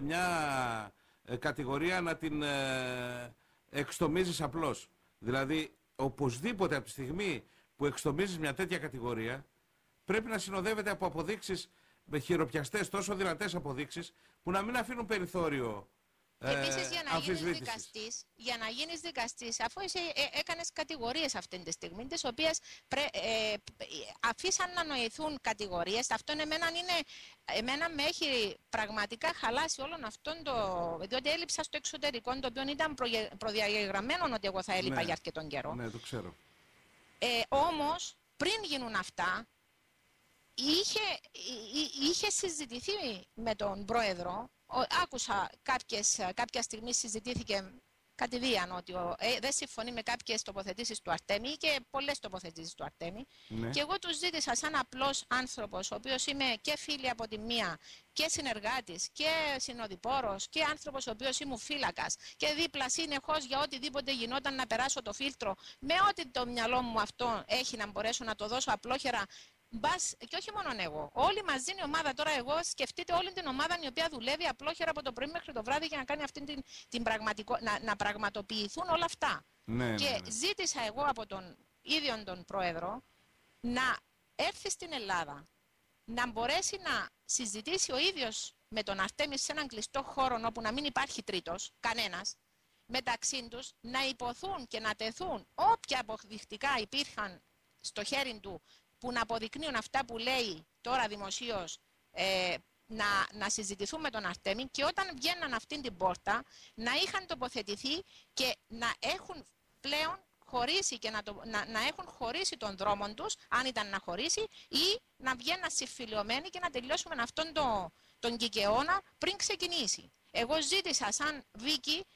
μια κατηγορία να την ε, εξτομίζεις απλώς. Δηλαδή, οπωσδήποτε από τη στιγμή που εξτομίζεις μια τέτοια κατηγορία, πρέπει να συνοδεύεται από αποδείξεις με χειροπιαστές, τόσο δυνατές αποδείξεις, που να μην αφήνουν περιθώριο ε, επίσης, για να γίνεις δικαστής, για να γίνεις δικαστής, αφού εσύ ε, έκανες κατηγορίες αυτή τη στιγμή, τις οποίες πρέ, ε, ε, αφήσαν να νοηθούν κατηγορίες, αυτό εμένα, είναι, εμένα με έχει πραγματικά χαλάσει όλον αυτόν το... διότι έλειψα στο εξωτερικό, το οποίο ήταν προδιαγεγραμμένο ότι εγώ θα έλειπα, ναι, για αρκετόν καιρό. Ναι, το ξέρω. Ε, όμως, πριν γίνουν αυτά, είχε, είχε συζητηθεί με τον Πρόεδρο. Άκουσα κάποιες, κάποια στιγμή συζητήθηκε κατηδίαν ότι ο, ε, δεν συμφωνεί με κάποιες τοποθετήσεις του Αρτέμι και πολλές τοποθετήσεις του Αρτέμι. Ναι. Και εγώ τους ζήτησα σαν απλός άνθρωπος, ο οποίος είμαι και φίλη από τη μία και συνεργάτης και συνοδοιπόρος και άνθρωπος ο οποίος ήμουν φύλακας και δίπλα συνεχώς για οτιδήποτε γινόταν να περάσω το φίλτρο με ό,τι το μυαλό μου αυτό έχει να μπορέσω να το δώσω απλόχερα, μπας, και όχι μόνο εγώ, όλη μαζί είναι η ομάδα. Τώρα, εγώ σκεφτείτε όλη την ομάδα η οποία δουλεύει απλόχερα από το πρωί μέχρι το βράδυ για να κάνει αυτή την, την πραγματικο... να, να πραγματοποιηθούν όλα αυτά. Ναι, και ναι, ναι. ζήτησα εγώ από τον ίδιο τον πρόεδρο να έρθει στην Ελλάδα, να μπορέσει να συζητήσει ο ίδιος με τον Αρτέμι σε έναν κλειστό χώρο όπου να μην υπάρχει τρίτος, κανένας, μεταξύ τους, να υποθούν και να τεθούν όποια αποδεικτικά υπήρχαν στο χέρι του που να αποδεικνύουν αυτά που λέει τώρα δημοσίως, ε, να, να συζητηθούν με τον Αρτέμι, και όταν βγαίναν αυτήν την πόρτα να είχαν τοποθετηθεί και να έχουν πλέον χωρίσει και να, το, να, να έχουν χωρίσει τον δρόμο τους, αν ήταν να χωρίσει, ή να βγαίνουν συμφιλειωμένοι και να τελειώσουμε αυτόν το, τον κικαιώνα πριν ξεκινήσει. Εγώ ζήτησα σαν Βίκη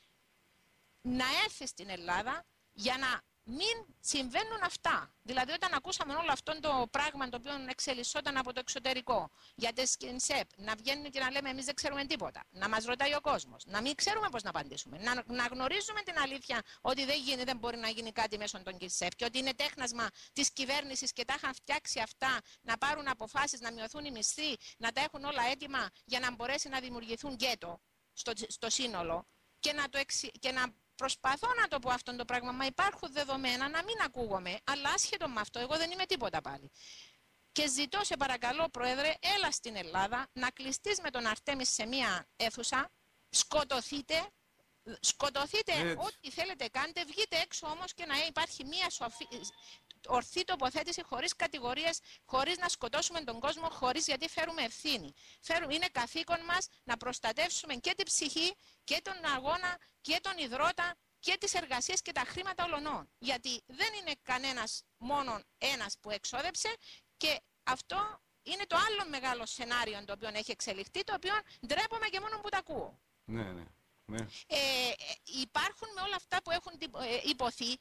να έρθει στην Ελλάδα για να μην συμβαίνουν αυτά. Δηλαδή, όταν ακούσαμε όλο αυτό το πράγμα το οποίο εξελισσόταν από το εξωτερικό για τις ΣΚΙΝΣΕΠ, να βγαίνουν και να λέμε εμείς δεν ξέρουμε τίποτα, να μας ρωτάει ο κόσμος, να μην ξέρουμε πώς να απαντήσουμε, να, να γνωρίζουμε την αλήθεια ότι δεν, γίνει, δεν μπορεί να γίνει κάτι μέσω των ΣΚΙΝΣΕΠ και ότι είναι τέχνασμα της κυβέρνησης και τα είχαν φτιάξει αυτά να πάρουν αποφάσεις, να μειωθούν οι μισθοί, να τα έχουν όλα έτοιμα για να μπορέσει να δημιουργηθούν γκέτο στο, στο σύνολο και να, το εξι, και να προσπαθώ να το πω αυτό το πράγμα, μα υπάρχουν δεδομένα να μην ακούγομαι, αλλά άσχετο με αυτό, εγώ δεν είμαι τίποτα πάλι. Και ζητώ, σε παρακαλώ, Πρόεδρε, έλα στην Ελλάδα να κλειστείς με τον Αρτέμι σε μία αίθουσα, σκοτωθείτε, σκοτωθείτε Έτσι. ό,τι θέλετε κάντε, βγείτε έξω όμως και να υπάρχει μία σοφή, ορθή τοποθέτηση, χωρίς κατηγορίες, χωρίς να σκοτώσουμε τον κόσμο, χωρίς, γιατί φέρουμε ευθύνη. Φέρουμε, είναι καθήκον μας να προστατεύσουμε και την ψυχή και τον αγώνα και τον υδρότα και τις εργασίες και τα χρήματα ολονών. Γιατί δεν είναι κανένας μόνο ένας που εξόδεψε, και αυτό είναι το άλλο μεγάλο σενάριο το οποίο έχει εξελιχθεί, το οποίο ντρέπομαι και μόνο που τα ακούω. Ναι, ναι, ναι. Ε, υπάρχουν με όλα αυτά που έχουν υποθεί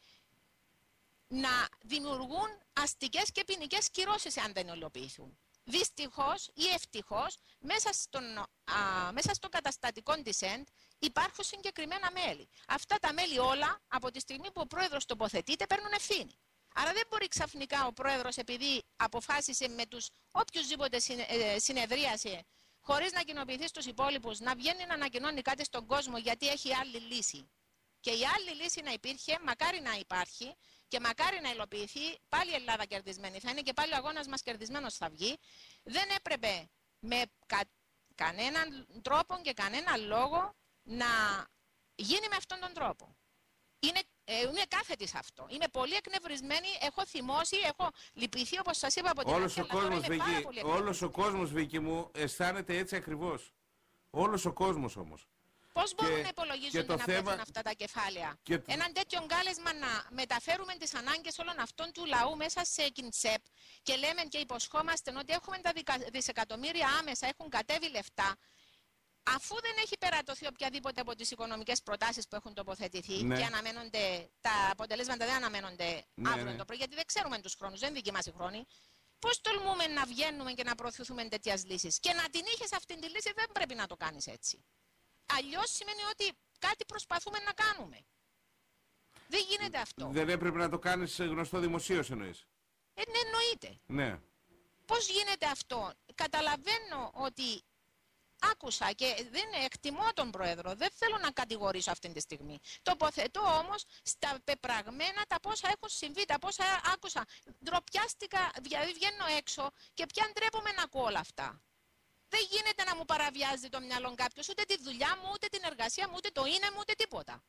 να δημιουργούν αστικές και ποινικές κυρώσεις αν δεν υλοποιηθούν. Δυστυχώς ή ευτυχώς, μέσα, στον, α, μέσα στο καταστατικό της ΕΝΤ υπάρχουν συγκεκριμένα μέλη. Αυτά τα μέλη όλα, από τη στιγμή που ο πρόεδρος τοποθετείται, παίρνουν ευθύνη. Άρα δεν μπορεί ξαφνικά ο πρόεδρος, επειδή αποφάσισε με τους οποιουσδήποτε συνεδρίασε, χωρίς να κοινοποιηθεί στους υπόλοιπους, να βγαίνει να ανακοινώνει κάτι στον κόσμο γιατί έχει άλλη λύση. Και η άλλη λύση να υπήρχε, μακάρι να υπάρχει και μακάρι να υλοποιηθεί, πάλι η Ελλάδα κερδισμένη θα είναι και πάλι ο αγώνας μας κερδισμένος θα βγει. Δεν έπρεπε με κα, κανέναν τρόπο και κανέναν λόγο να γίνει με αυτόν τον τρόπο. Είναι, ε, είμαι κάθετη σε αυτό. Είμαι πολύ εκνευρισμένη, έχω θυμώσει, έχω λυπηθεί, όπως σας είπα από την Όλος αρχή. ο κόσμος, Βίκη, όλος ο κόσμος, Βίκη μου, αισθάνεται έτσι ακριβώς. Όλος ο κόσμος όμως. Πώς μπορούν και, να υπολογίζονται να θέμα... πέφτουν αυτά τα κεφάλαια. Και... Έναν τέτοιο κάλεσμα να μεταφέρουμε τις ανάγκες όλων αυτών του λαού μέσα σε ΚΙΝΤΣΕΠ και λέμε και υποσχόμαστε ότι έχουμε τα δισεκατομμύρια άμεσα, έχουν κατέβει λεφτά, αφού δεν έχει περατωθεί οποιαδήποτε από τις οικονομικές προτάσεις που έχουν τοποθετηθεί, ναι, και αναμένονται, τα αποτελέσματα δεν αναμένονται, ναι, αύριο, ναι, το πρωί, γιατί δεν ξέρουμε τους χρόνους, δεν είναι δική μας η χρόνη. Πώς τολμούμε να βγαίνουμε και να προωθηθούμε τέτοιες λύσεις? Και να την είχες αυτήν τη λύση, δεν πρέπει να το κάνεις έτσι. Αλλιώς σημαίνει ότι κάτι προσπαθούμε να κάνουμε. Δεν γίνεται αυτό. Δεν έπρεπε να το κάνεις γνωστό δημοσίως, εννοείς? Ε, ναι, εννοείται. Ναι. Πώς γίνεται αυτό? Καταλαβαίνω ότι άκουσα και δεν εκτιμώ τον Πρόεδρο, δεν θέλω να κατηγορήσω αυτή τη στιγμή. Τοποθετώ όμως στα πεπραγμένα τα πόσα έχουν συμβεί, τα πόσα άκουσα. Ντροπιάστηκα, δηλαδή βγαίνω έξω και πια ντρέπομαι να ακούω όλα αυτά. Δεν γίνεται να μου παραβιάζει το μυαλό κάποιος, ούτε τη δουλειά μου, ούτε την εργασία μου, ούτε το είναι μου, ούτε τίποτα.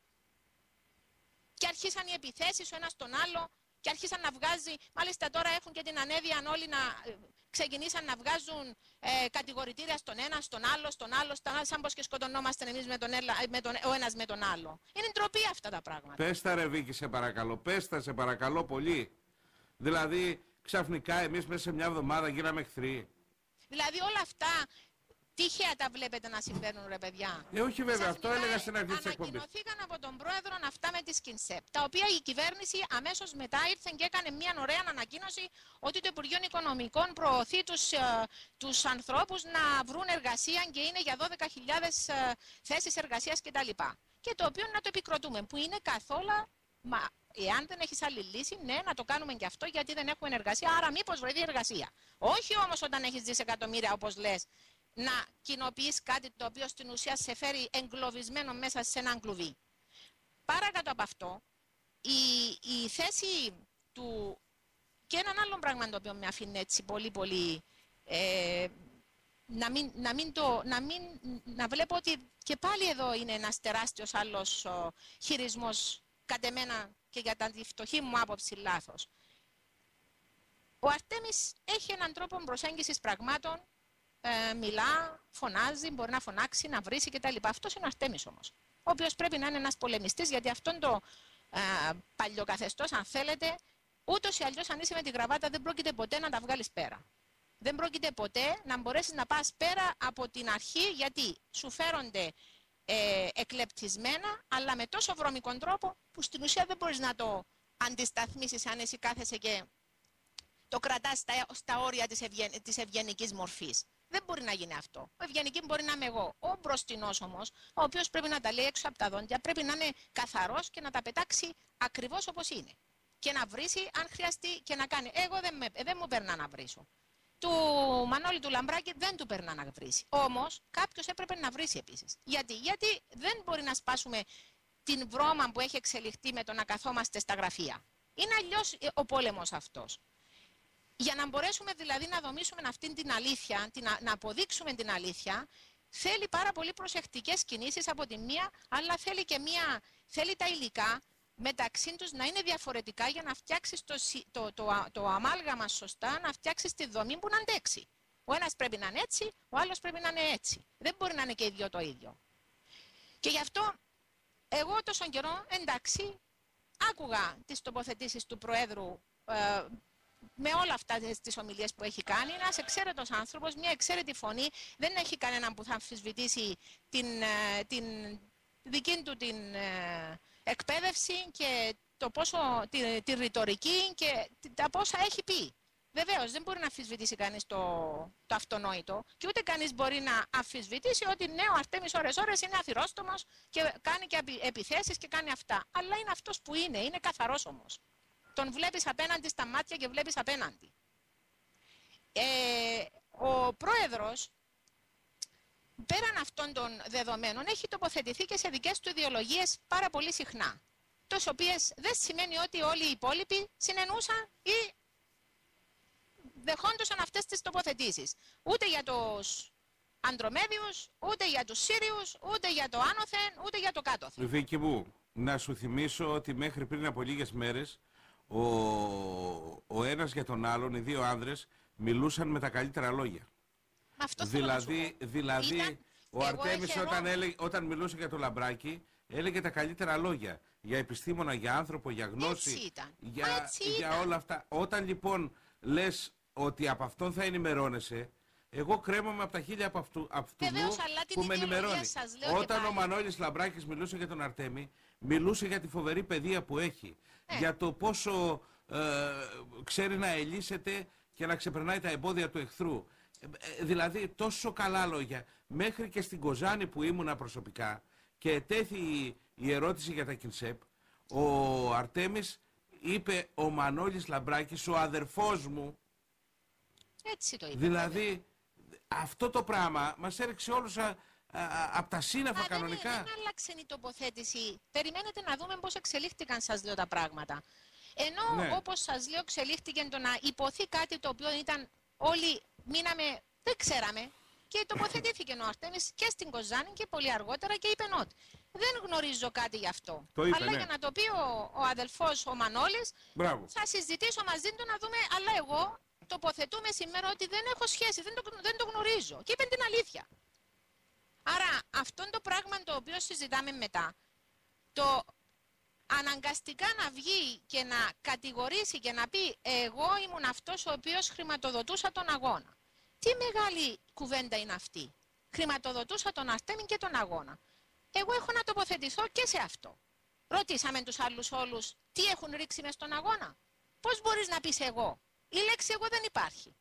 Και αρχίσαν οι επιθέσεις ο ένας τον άλλο και αρχίσαν να βγάζει, μάλιστα τώρα έχουν και την ανέδεια όλοι να ε, ξεκινήσαν να βγάζουν ε, κατηγορητήρια στον ένα, στον άλλο, στον άλλο, στον άλλο, σαν πως και σκοτωνόμαστε εμείς με τον, με τον, ο ένας με τον άλλο. Είναι ντροπή αυτά τα πράγματα. Πες τα ρε Βίκη, σε παρακαλώ, πες τα σε παρακαλώ πολύ. Δηλαδή ξαφνικά εμείς μέσα σε μια εβδομάδα γίναμε εχθροί. Δηλαδή όλα αυτά τυχαία τα βλέπετε να συμβαίνουν, ρε παιδιά? Ε, όχι βέβαια, Ξαφνικά αυτό έλεγα στην αρχή της εκπομπής. Ανακοινωθήκαν από τον πρόεδρο αυτά με τις ΚΙΝΤΣΕΠ, τα οποία η κυβέρνηση αμέσως μετά ήρθε και έκανε μια ωραία ανακοίνωση ότι το Υπουργείο Οικονομικών προωθεί τους, ε, τους ανθρώπους να βρουν εργασία και είναι για δώδεκα χιλιάδες ε, θέσεις εργασίας κτλ. Και το οποίο να το επικροτούμε, που είναι καθόλου μα, Εάν δεν έχεις άλλη λύση, ναι, να το κάνουμε και αυτό γιατί δεν έχουμε εργασία, άρα μήπως βρεθεί εργασία. Όχι όμως όταν έχεις δισεκατομμύρια, όπως λες, να κοινοποιείς κάτι το οποίο στην ουσία σε φέρει εγκλωβισμένο μέσα σε έναν κλουβί. Παρακάτω από αυτό, η, η θέση του... Και έναν άλλο πράγμα το οποίο με αφήνει έτσι πολύ πολύ... Ε, να, μην, να, μην το, να, μην, να βλέπω ότι και πάλι εδώ είναι ένας τεράστιος άλλος ο, χειρισμός κατ' εμένα και για τη φτωχή μου άποψη λάθος. Ο Αρτέμις έχει έναν τρόπο προσέγγισης πραγμάτων, ε, μιλά, φωνάζει, μπορεί να φωνάξει, να βρίσει κτλ. Αυτός είναι ο Αρτέμις όμως, ο οποίος πρέπει να είναι ένας πολεμιστής, γιατί αυτόν το ε, παλιοκαθεστώς, αν θέλετε, ούτως ή αλλιώς αν είσαι με τη γραβάτα δεν πρόκειται ποτέ να τα βγάλεις πέρα. Δεν πρόκειται ποτέ να μπορέσεις να πας πέρα από την αρχή, γιατί σου φέρονται ε, εκλεπτισμένα, αλλά με τόσο βρωμικόν τρόπο που στην ουσία δεν μπορείς να το αντισταθμίσεις αν εσύ κάθεσαι και το κρατάς στα, στα όρια της, ευγεν, της ευγενικής μορφής. Δεν μπορεί να γίνει αυτό. Ο ευγενική μπορεί να είμαι εγώ. Ο μπροστινός όμως, ο οποίος πρέπει να τα λέει έξω από τα δόντια, πρέπει να είναι καθαρός και να τα πετάξει ακριβώς όπως είναι. Και να βρίσει αν χρειαστεί και να κάνει. Εγώ δεν, με, δεν μου περνά να βρίσω. Του Μανώλη του Λαμπράκη δεν του περνά να βρίσει. Όμως κάποιος έπρεπε να βρίσει επίσης. Γιατί? Γιατί δεν μπορεί να σπάσουμε την βρώμα που έχει εξελιχθεί με το να καθόμαστε στα γραφεία. Είναι αλλιώς ο πόλεμος αυτός. Για να μπορέσουμε δηλαδή να δομήσουμε αυτήν την αλήθεια, την, να αποδείξουμε την αλήθεια, θέλει πάρα πολύ προσεκτικές κινήσεις από τη μία, αλλά θέλει και μία, θέλει τα υλικά μεταξύ τους να είναι διαφορετικά για να φτιάξεις το, το, το, το αμάλγαμα σωστά, να φτιάξεις τη δομή που να αντέξει. Ο ένας πρέπει να είναι έτσι, ο άλλος πρέπει να είναι έτσι. Δεν μπορεί να είναι και οι δυο το ίδιο. Και γι' αυτό εγώ τόσο καιρό, εντάξει, άκουγα τις τοποθετήσεις του Προέδρου ε, με όλα αυτά τις ομιλίες που έχει κάνει. Ένας εξαίρετος άνθρωπος, μια εξαίρετη φωνή, δεν έχει κανέναν που θα αμφισβητήσει την, την δική του την εκπαίδευση και το πόσο, τη, τη ρητορική και τα πόσα έχει πει. Βεβαίως δεν μπορεί να αμφισβητήσει κανείς το, το αυτονόητο και ούτε κανείς μπορεί να αμφισβητήσει ότι ναι, ο Αρτέμις ώρες ώρες είναι αθυρόστομος και κάνει και επιθέσεις και κάνει αυτά. Αλλά είναι αυτός που είναι, είναι καθαρός όμως. Τον βλέπεις απέναντι στα μάτια και βλέπεις απέναντι. Ε, ο πρόεδρος, πέραν αυτών των δεδομένων, έχει τοποθετηθεί και σε δικές του ιδεολογίες πάρα πολύ συχνά. Τις οποίες δεν σημαίνει ότι όλοι οι υπόλοιποι συνενούσαν ή δεχόντουσαν αυτές τις τοποθετήσεις. Ούτε για τους Ανδρομέδιους, ούτε για τους Σύριους, ούτε για το άνωθεν, ούτε για το κάτωθεν. Βίκη μου, να σου θυμίσω ότι μέχρι πριν από λίγες μέρες ο, ο ένας για τον άλλον, οι δύο άνδρες, μιλούσαν με τα καλύτερα λόγια. Αυτό δηλαδή, δηλαδή Ήταν, ο Αρτέμις όταν, έλεγε, όταν μιλούσε για το Λαμπράκι, έλεγε τα καλύτερα λόγια. Για επιστήμονα, για άνθρωπο, για γνώση, για, για όλα αυτά. Όταν λοιπόν λες ότι από αυτόν θα ενημερώνεσαι, εγώ κρέμομαι από τα χίλια από αυτού, αυτού Βεβαίως, που με ενημερώνει. Σας λέω Όταν ο Μανώλης Λαμπράκης μιλούσε για τον Αρτέμι, μιλούσε για τη φοβερή παιδεία που έχει. Ε. Για το πόσο ε, ξέρει να ελύσεται και να ξεπερνάει τα εμπόδια του εχθρού. Ε, δηλαδή τόσο καλά λόγια. Μέχρι και στην Κοζάνη που ήμουνα προσωπικά και ετέθη η ερώτηση για τα Κινσέπ, ο Αρτέμις είπε ο Μανώλης Λαμπράκης, ο αδερφός μου. Έτσι το είπε. Δηλαδή αυτό το πράγμα μας έριξε όλους από τα σύννεφα κανονικά. Δεν, δεν άλλαξε η τοποθέτηση. Περιμένετε να δούμε πώς εξελίχθηκαν, σας λέω, τα πράγματα. Ενώ ναι, όπως σας λέω εξελίχθηκε το να υποθεί κάτι το οποίο ήταν όλοι μείναμε, δεν ξέραμε. Και τοποθετήθηκε ο Αρτέμις και στην Κοζάνη και πολύ αργότερα και είπε ότι δεν γνωρίζω κάτι γι' αυτό. Το είπε, αλλά ναι, για να το πει ο, ο αδελφός ο Μανώλης, μπράβο, θα συζητήσω μαζί του να δούμε, αλλά εγώ τοποθετούμε σήμερα ότι δεν έχω σχέση, δεν το, δεν το γνωρίζω. Και είπε την αλήθεια. Άρα αυτό το πράγμα το οποίο συζητάμε μετά, το αναγκαστικά να βγει και να κατηγορήσει και να πει εγώ ήμουν αυτός ο οποίος χρηματοδοτούσα τον αγώνα. Τι μεγάλη κουβέντα είναι αυτή. Χρηματοδοτούσα τον Αρτέμι και τον αγώνα. Εγώ έχω να τοποθετηθώ και σε αυτό. Ρωτήσαμε τους άλλους όλους τι έχουν ρίξει μες στον αγώνα. Πώς μπορείς να πεις εγώ. Η λέξη εγώ δεν υπάρχει.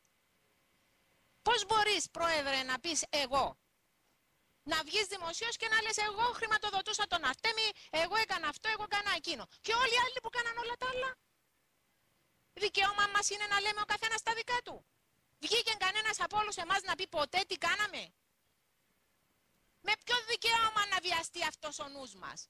Πώς μπορείς, πρόεδρε, να πεις εγώ. Να βγεις δημοσίως και να λες εγώ χρηματοδοτούσα τον Αρτέμι, Εγώ έκανα αυτό, εγώ έκανα εκείνο. Και όλοι οι άλλοι που κάναν όλα τα άλλα. Δικαίωμα μας είναι να λέμε ο καθένας τα δικά του. Βγήκε κανένας από όλους εμάς να πει ποτέ τι κάναμε? Με ποιο δικαίωμα να βιαστεί αυτός ο νους μας?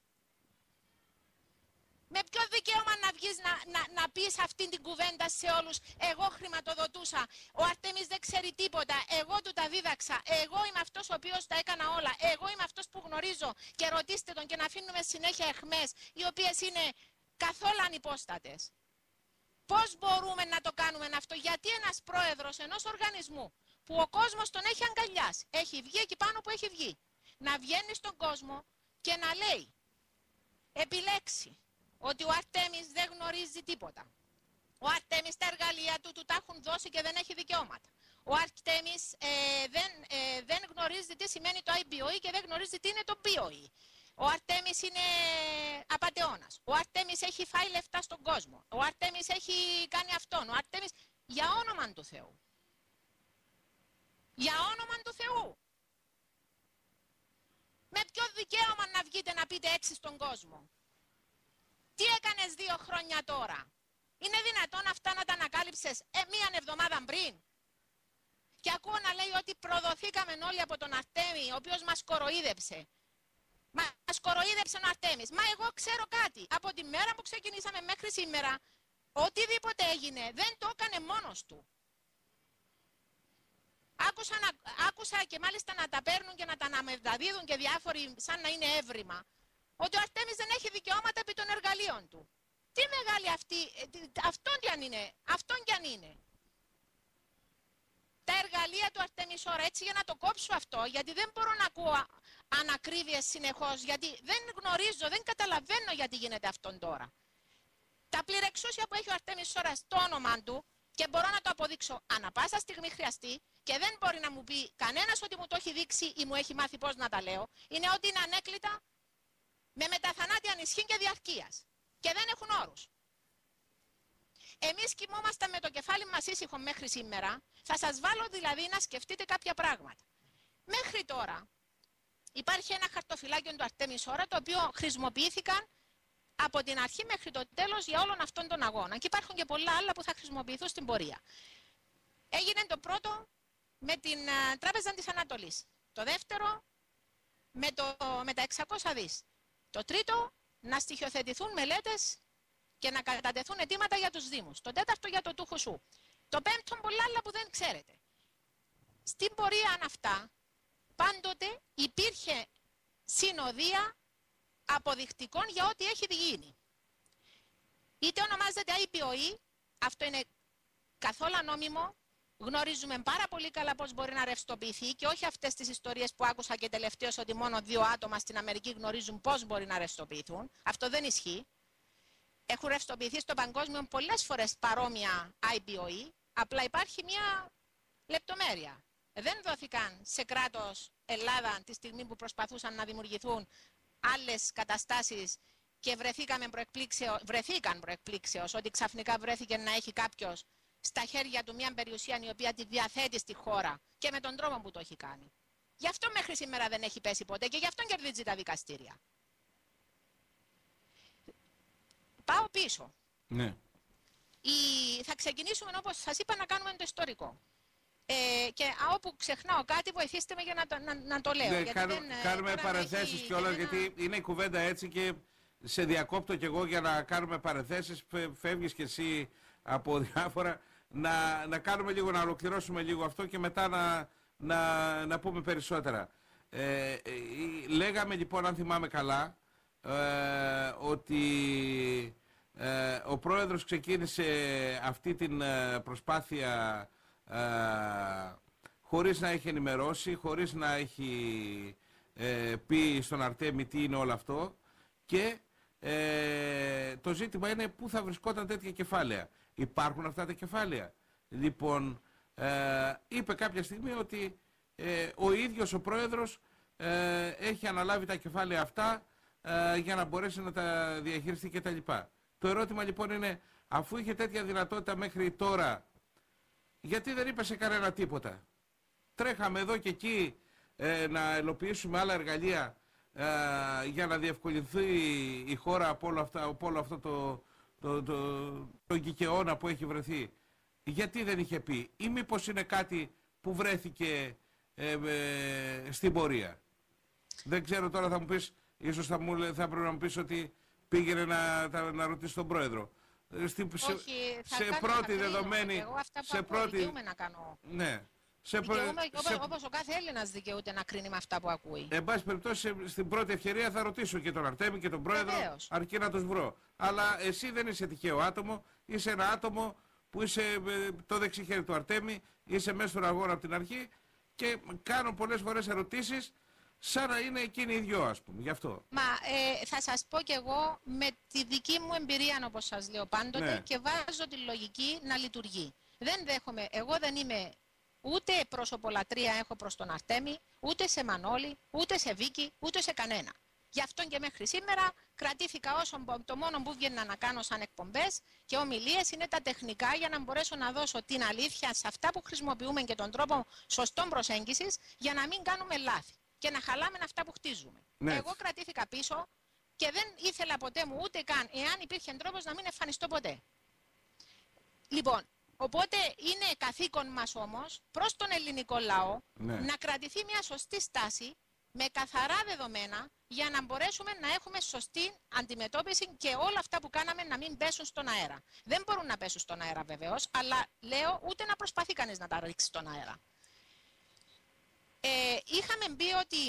Με ποιο δικαίωμα να βγεις να, να, να πεις αυτήν την κουβέντα σε όλους? Εγώ χρηματοδοτούσα, ο Αρτέμις δεν ξέρει τίποτα, εγώ του τα δίδαξα, εγώ είμαι αυτός ο οποίος τα έκανα όλα, εγώ είμαι αυτός που γνωρίζω, και ρωτήστε τον, και να αφήνουμε συνέχεια αιχμές οι οποίες είναι καθόλου ανυπόστατες. Πώς μπορούμε να το κάνουμε αυτό? Γιατί ένας πρόεδρος ενός οργανισμού που ο κόσμος τον έχει αγκαλιάσει, έχει βγει εκεί πάνω που έχει βγει, να βγαίνει στον κόσμο και να λέει, επιλέξει ότι ο Αρτέμις δεν γνωρίζει τίποτα. Ο Αρτέμις τα εργαλεία του του τα έχουν δώσει και δεν έχει δικαιώματα. Ο Αρτέμις ε, δεν, ε, δεν γνωρίζει τι σημαίνει το άι μπι ο ι και δεν γνωρίζει τι είναι το μπι ο ι. Ο Αρτέμις είναι απατεώνας. Ο Αρτέμις έχει φάει λεφτά στον κόσμο. Ο Αρτέμις έχει κάνει αυτόν. Ο Αρτέμις... Για όνομα του Θεού. Για όνομα του Θεού. Με ποιο δικαίωμα να βγείτε να πείτε έτσι στον κόσμο? Τι έκανες δύο χρόνια τώρα? Είναι δυνατόν αυτά να τα ανακάλυψες ε, μίαν εβδομάδα πριν? Και ακούω να λέει ότι προδοθήκαμε όλοι από τον Αρτέμι, ο οποίος μας κοροϊδέψε. Μας κοροϊδέψε ο Αρτέμις. Μα εγώ ξέρω κάτι. Από τη μέρα που ξεκινήσαμε μέχρι σήμερα, οτιδήποτε έγινε δεν το έκανε μόνος του. Άκουσα, να, άκουσα και μάλιστα να τα παίρνουν και να τα αναμεταδίδουν και διάφοροι σαν να είναι έβριμα, ότι ο Αρτέμις δεν έχει δικαιώματα επί των εργαλείων του. Τι μεγάλη αυτή, αυτόν κι αν είναι, αυτόν κι αν είναι. Τα εργαλεία του Αρτεμισόρα, έτσι, για να το κόψω αυτό, γιατί δεν μπορώ να ακούω ανακρίβειες συνεχώς, γιατί δεν γνωρίζω, δεν καταλαβαίνω γιατί γίνεται αυτόν τώρα. Τα πληρεξούσια που έχει ο Αρτεμισόρα στο όνομα του, και μπορώ να το αποδείξω ανα πάσα στιγμή χρειαστεί, και δεν μπορεί να μου πει κανένας ότι μου το έχει δείξει ή μου έχει μάθει πώς να τα λέω, είναι ότι είναι ανέκλητα, με μεταθανάτια ανισχύν και διαρκείας. Και δεν έχουν όρους. Εμείς κοιμόμαστε με το κεφάλι μας ήσυχο μέχρι σήμερα. Θα σας βάλω δηλαδή να σκεφτείτε κάποια πράγματα. Μέχρι τώρα υπάρχει ένα χαρτοφυλάκιο του Αρτεμισόρα, το οποίο χρησιμοποιήθηκαν από την αρχή μέχρι το τέλος για όλων αυτών των αγώνων. Και υπάρχουν και πολλά άλλα που θα χρησιμοποιηθούν στην πορεία. Έγινε το πρώτο με την uh, Τράπεζα της Ανατολής. Το δεύτερο με, το, με τα εξακόσια δις. Το τρίτο, να στοιχειοθετηθούν μελέτες και να κατατεθούν αιτήματα για τους Δήμους. Το τέταρτο, για το Τούχου. Το πέμπτο, πολλά άλλα που δεν ξέρετε. Στην πορεία αν αυτά, πάντοτε υπήρχε συνοδεία αποδεικτικών για ό,τι έχει γίνει. Είτε ονομάζεται άι μπι ο ι, αυτό είναι καθόλου ανώμιμο, γνωρίζουμε πάρα πολύ καλά πώς μπορεί να ρευστοποιηθεί και όχι αυτές τις ιστορίες που άκουσα και τελευταίως ότι μόνο δύο άτομα στην Αμερική γνωρίζουν πώς μπορεί να ρευστοποιηθούν. Αυτό δεν ισχύει. Έχουν ρευστοποιηθεί στο παγκόσμιο πολλές φορές παρόμοια άι μπι ο ι, απλά υπάρχει μια λεπτομέρεια. Δεν δόθηκαν σε κράτος Ελλάδα τη στιγμή που προσπαθούσαν να δημιουργηθούν άλλες καταστάσεις και βρεθήκαμε προεκπλήξεως, βρεθήκαν προεκπλήξεως ότι ξαφνικά βρέθηκε να έχει κάποιος στα χέρια του μια περιουσία η οποία τη διαθέτει στη χώρα και με τον τρόπο που το έχει κάνει. Γι' αυτό μέχρι σήμερα δεν έχει πέσει ποτέ και γι' αυτό κερδίζει τα δικαστήρια. Πάω πίσω. Ναι. Η... Θα ξεκινήσουμε, όπως σας είπα, να κάνουμε το ιστορικό. Ε, και όπου ξεχνάω κάτι, βοηθήστε με για να το, να, να το λέω. Ναι, γιατί κάνου, δεν, κάνουμε παρενθέσεις κιόλας, ένα... γιατί είναι η κουβέντα έτσι και σε διακόπτω κι εγώ για να κάνουμε παρενθέσεις. Φεύγεις κι εσύ από διάφορα. Να, να κάνουμε λίγο, να ολοκληρώσουμε λίγο αυτό και μετά να, να, να πούμε περισσότερα. Ε, ε, λέγαμε λοιπόν, αν θυμάμαι καλά, ε, ότι ε, ο πρόεδρος ξεκίνησε αυτή την προσπάθεια ε, χωρίς να έχει ενημερώσει, χωρίς να έχει ε, πει στον Αρτέμι τι είναι όλο αυτό, και ε, το ζήτημα είναι πού θα βρισκόταν τέτοια κεφάλαια. Υπάρχουν αυτά τα κεφάλαια? Λοιπόν, ε, είπε κάποια στιγμή ότι ε, ο ίδιος ο πρόεδρος ε, έχει αναλάβει τα κεφάλαια αυτά ε, για να μπορέσει να τα διαχειριστεί κτλ. Το ερώτημα λοιπόν είναι, αφού είχε τέτοια δυνατότητα μέχρι τώρα, γιατί δεν είπε σε κανένα τίποτα? Τρέχαμε εδώ και εκεί ε, να ελοποιήσουμε άλλα εργαλεία ε, για να διευκολυνθεί η χώρα από όλο, αυτά, από όλο αυτό το, το, το, το κικαιώνα που έχει βρεθεί, γιατί δεν είχε πει, ή μήπως είναι κάτι που βρέθηκε ε, ε, στην πορεία? Δεν ξέρω, τώρα θα μου πεις, ίσως θα, μου, θα πρέπει να μου πεις ότι πήγαινε να, να, να ρωτήσει τον πρόεδρο. Στην, Όχι, σε, θα σε κάνω πρώτη να δεδομένη... Εγώ αυτά που σε ακούω πρώτη... δικαιούμαι να κάνω. Ναι. Σε προ... Δικαιούμαι, σε... όπως ο κάθε Έλληνας δικαιούται να κρίνει με αυτά που ακούει. Εν πάση περιπτώσει, στην πρώτη ευκαιρία θα ρωτήσω και τον Αρτέμι και τον πρόεδρο, Βεβαίως. αρκεί να τους βρω. Αλλά εσύ δεν είσαι τυχαίο άτομο, είσαι ένα άτομο που είσαι ε, το δεξί χέρι του Αρτέμι, είσαι μέσα στον αγώνα από την αρχή και κάνω πολλές φορές ερωτήσεις σαν να είναι εκείνοι οι δυο, ας πούμε, γι' αυτό. Μα ε, θα σας πω κι εγώ με τη δική μου εμπειρία, όπως σας λέω πάντοτε, Ναι. και βάζω τη λογική να λειτουργεί. Δεν δέχομαι, εγώ δεν είμαι ούτε προσωπολατρία έχω προς τον Αρτέμι, ούτε σε Μανώλη, ούτε σε Βίκη, ούτε σε κανένα. Γι' αυτό και μέχρι σήμερα κρατήθηκα όσο το μόνο που βγαίνα να κάνω σαν εκπομπές και ομιλίες είναι τα τεχνικά, για να μπορέσω να δώσω την αλήθεια σε αυτά που χρησιμοποιούμε και τον τρόπο σωστών προσέγγισης, για να μην κάνουμε λάθη και να χαλάμε αυτά που χτίζουμε. Ναι. Εγώ κρατήθηκα πίσω και δεν ήθελα ποτέ μου ούτε καν, εάν υπήρχε τρόπος, να μην εμφανιστώ ποτέ. Λοιπόν, οπότε είναι καθήκον μας όμως προς τον ελληνικό λαό, Ναι. να κρατηθεί μια σωστή στάση με καθαρά δεδομένα, για να μπορέσουμε να έχουμε σωστή αντιμετώπιση και όλα αυτά που κάναμε να μην πέσουν στον αέρα. Δεν μπορούν να πέσουν στον αέρα βεβαίως, αλλά λέω ούτε να προσπαθεί κανείς να τα ρίξει στον αέρα. Ε, είχαμε πει ότι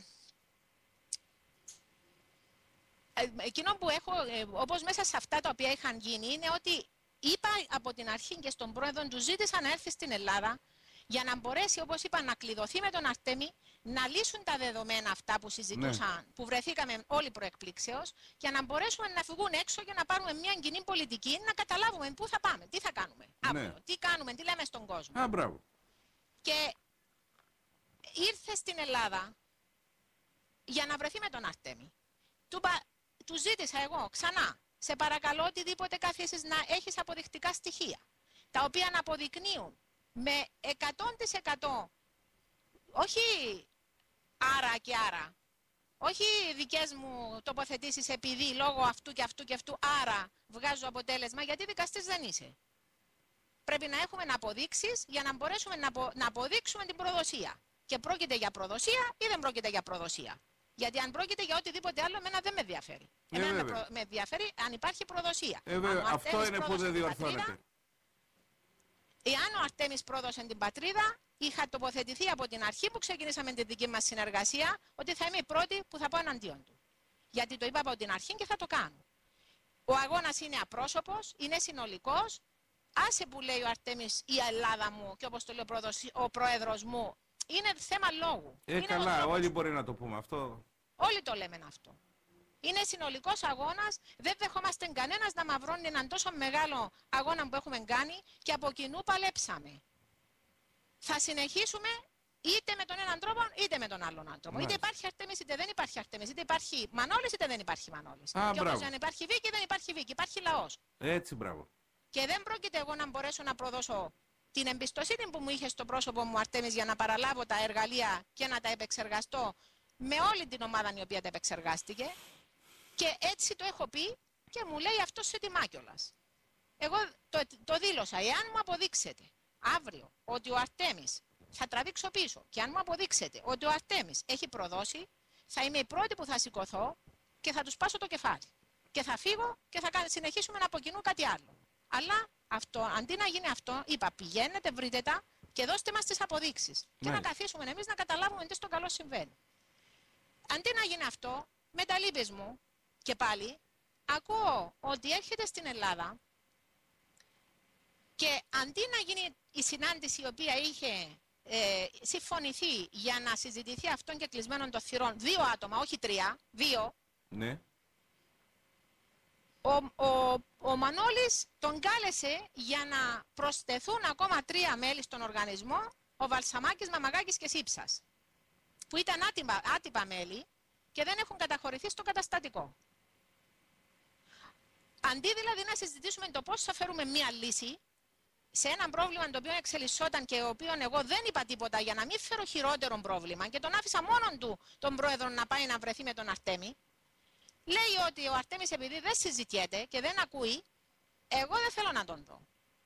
ε, εκείνο που έχω, ε, όπως μέσα σε αυτά τα οποία είχαν γίνει, είναι ότι είπα από την αρχή και στον πρόεδρο, του ζήτησα να έρθει στην Ελλάδα για να μπορέσει, όπως είπα, να κλειδωθεί με τον Αρτέμι, να λύσουν τα δεδομένα αυτά που συζητούσαν, ναι, που βρεθήκαμε όλοι προεκπλήξεως, για να μπορέσουμε να φυγούν έξω και να πάρουμε μια κοινή πολιτική, να καταλάβουμε πού θα πάμε, τι θα κάνουμε αύριο, Ναι. τι κάνουμε, τι λέμε στον κόσμο. Α, μπράβο. Και ήρθε στην Ελλάδα για να βρεθεί με τον Αρτέμι. Του, του ζήτησα εγώ ξανά, σε παρακαλώ, οτιδήποτε καθίσεις να έχεις αποδεικτικά στοιχεία, τα οποία να αποδεικνύουν με εκατό τοις εκατό, όχι άρα και άρα, όχι δικές μου τοποθετήσεις επειδή λόγω αυτού και αυτού και αυτού άρα βγάζω αποτέλεσμα, γιατί δικαστής δεν είσαι. Πρέπει να έχουμε αποδείξεις για να μπορέσουμε να, απο, να αποδείξουμε την προδοσία. Και πρόκειται για προδοσία ή δεν πρόκειται για προδοσία. Γιατί αν πρόκειται για οτιδήποτε άλλο, εμένα δεν με ενδιαφέρει. Ε, εμένα με, προ... με ενδιαφέρει αν υπάρχει προδοσία. Ε, βέβαια, αυτό είναι που δεν διορθώνεται. Πατρίδα, εάν ο Αρτέμις πρόδωσε την πατρίδα, είχα τοποθετηθεί από την αρχή που ξεκινήσαμε τη δική μας συνεργασία, ότι θα είμαι η πρώτη που θα πω εναντίον του. Γιατί το είπα από την αρχή και θα το κάνω. Ο αγώνας είναι απρόσωπος, είναι συνολικός. Άσε που λέει ο Αρτέμις η Ελλάδα μου και όπως το λέει ο πρόεδρος μου, είναι θέμα λόγου. Ε, είναι καλά, όλοι μπορεί να το πούμε αυτό. Όλοι το λέμε αυτό. Είναι συνολικός αγώνας, δεν δεχόμαστε κανένας να μαυρώνει έναν τόσο μεγάλο αγώνα που έχουμε κάνει και από κοινού παλέψαμε. Θα συνεχίσουμε είτε με τον έναν τρόπο είτε με τον άλλον άνθρωπο. Μάλιστα. Είτε υπάρχει Αρτέμις είτε δεν υπάρχει Αρτέμις, είτε υπάρχει Μανώλης είτε δεν υπάρχει Μανώλης. Α, και όπως δεν υπάρχει Βίκη δεν υπάρχει Βίκη, υπάρχει λαός. Έτσι, μπράβο. Και δεν πρόκειται εγώ να μπορέσω να προδώσω την εμπιστοσύνη που μου είχε στο πρόσωπο μου Αρτέμις για να παραλάβω τα εργαλεία και να τα επεξεργαστώ με όλη την ομάδα η οποία τα επεξεργάστηκε. Και έτσι το έχω πει και μου λέει αυτό σε τιμά κιόλας. Εγώ το, το δήλωσα. Εάν μου αποδείξετε αύριο ότι ο Αρτέμις, θα τραβήξω πίσω, και αν μου αποδείξετε ότι ο Αρτέμις έχει προδώσει, θα είμαι η πρώτη που θα σηκωθώ και θα του σπάσω το κεφάλι. Και θα φύγω και θα συνεχίσουμε να αποκοινούν κάτι άλλο. Αλλά αυτό, αντί να γίνει αυτό, είπα πηγαίνετε, βρείτε τα και δώστε μας τις αποδείξεις. Και να καθίσουμε εμείς να καταλάβουμε τι στο καλό συμβαίνει. Αντί να γίνει αυτό, με τα λύπης μου και πάλι, ακούω ότι έρχεται στην Ελλάδα και αντί να γίνει η συνάντηση η οποία είχε ε, συμφωνηθεί για να συζητηθεί αυτόν και κλεισμένων των θυρών, δύο άτομα, όχι τρία, δύο, ναι. Ο, ο, ο Μανώλης τον κάλεσε για να προσθεθούν ακόμα τρία μέλη στον οργανισμό, ο Βαλσαμάκης, Μαμαγάκης και Σύψας, που ήταν άτυπα, άτυπα μέλη και δεν έχουν καταχωρηθεί στο καταστατικό. Αντί δηλαδή να συζητήσουμε το πώς θα φέρουμε μία λύση, σε ένα πρόβλημα το οποίο εξελισσόταν και ο οποίο εγώ δεν είπα τίποτα για να μην φέρω χειρότερο πρόβλημα και τον άφησα μόνον του τον πρόεδρο να πάει να βρεθεί με τον Αρτέμι, λέει ότι ο Αρτέμις επειδή δεν συζητιέται και δεν ακούει, εγώ δεν θέλω να τον δω.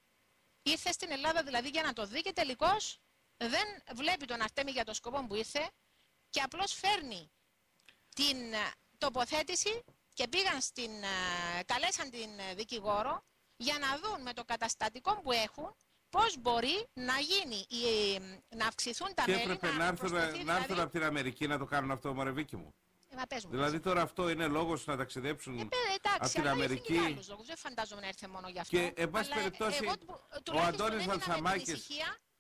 Ήρθε στην Ελλάδα δηλαδή για να το δει και τελικώς δεν βλέπει τον Αρτέμι για το σκοπό που ήρθε και απλώς φέρνει την τοποθέτηση και πήγαν στην, καλέσαν την δικηγόρο για να δουν με το καταστατικό που έχουν πώς μπορεί να γίνει, να αυξηθούν τα και μέλη. Και έπρεπε να, να έρθουν δηλαδή... από την Αμερική να το κάνουν αυτό, μωρεβίκη μου. Ε, μα πες μου, δηλαδή πες. τώρα αυτό είναι λόγος να ταξιδέψουν ε, εντάξει, από την Αμερική. Εντάξει, άλλους λόγους. Δεν φαντάζομαι να έρθει μόνο γι' αυτό. Και εν πάση περιπτώσει ο Αντώνης Βαλσαμάκης,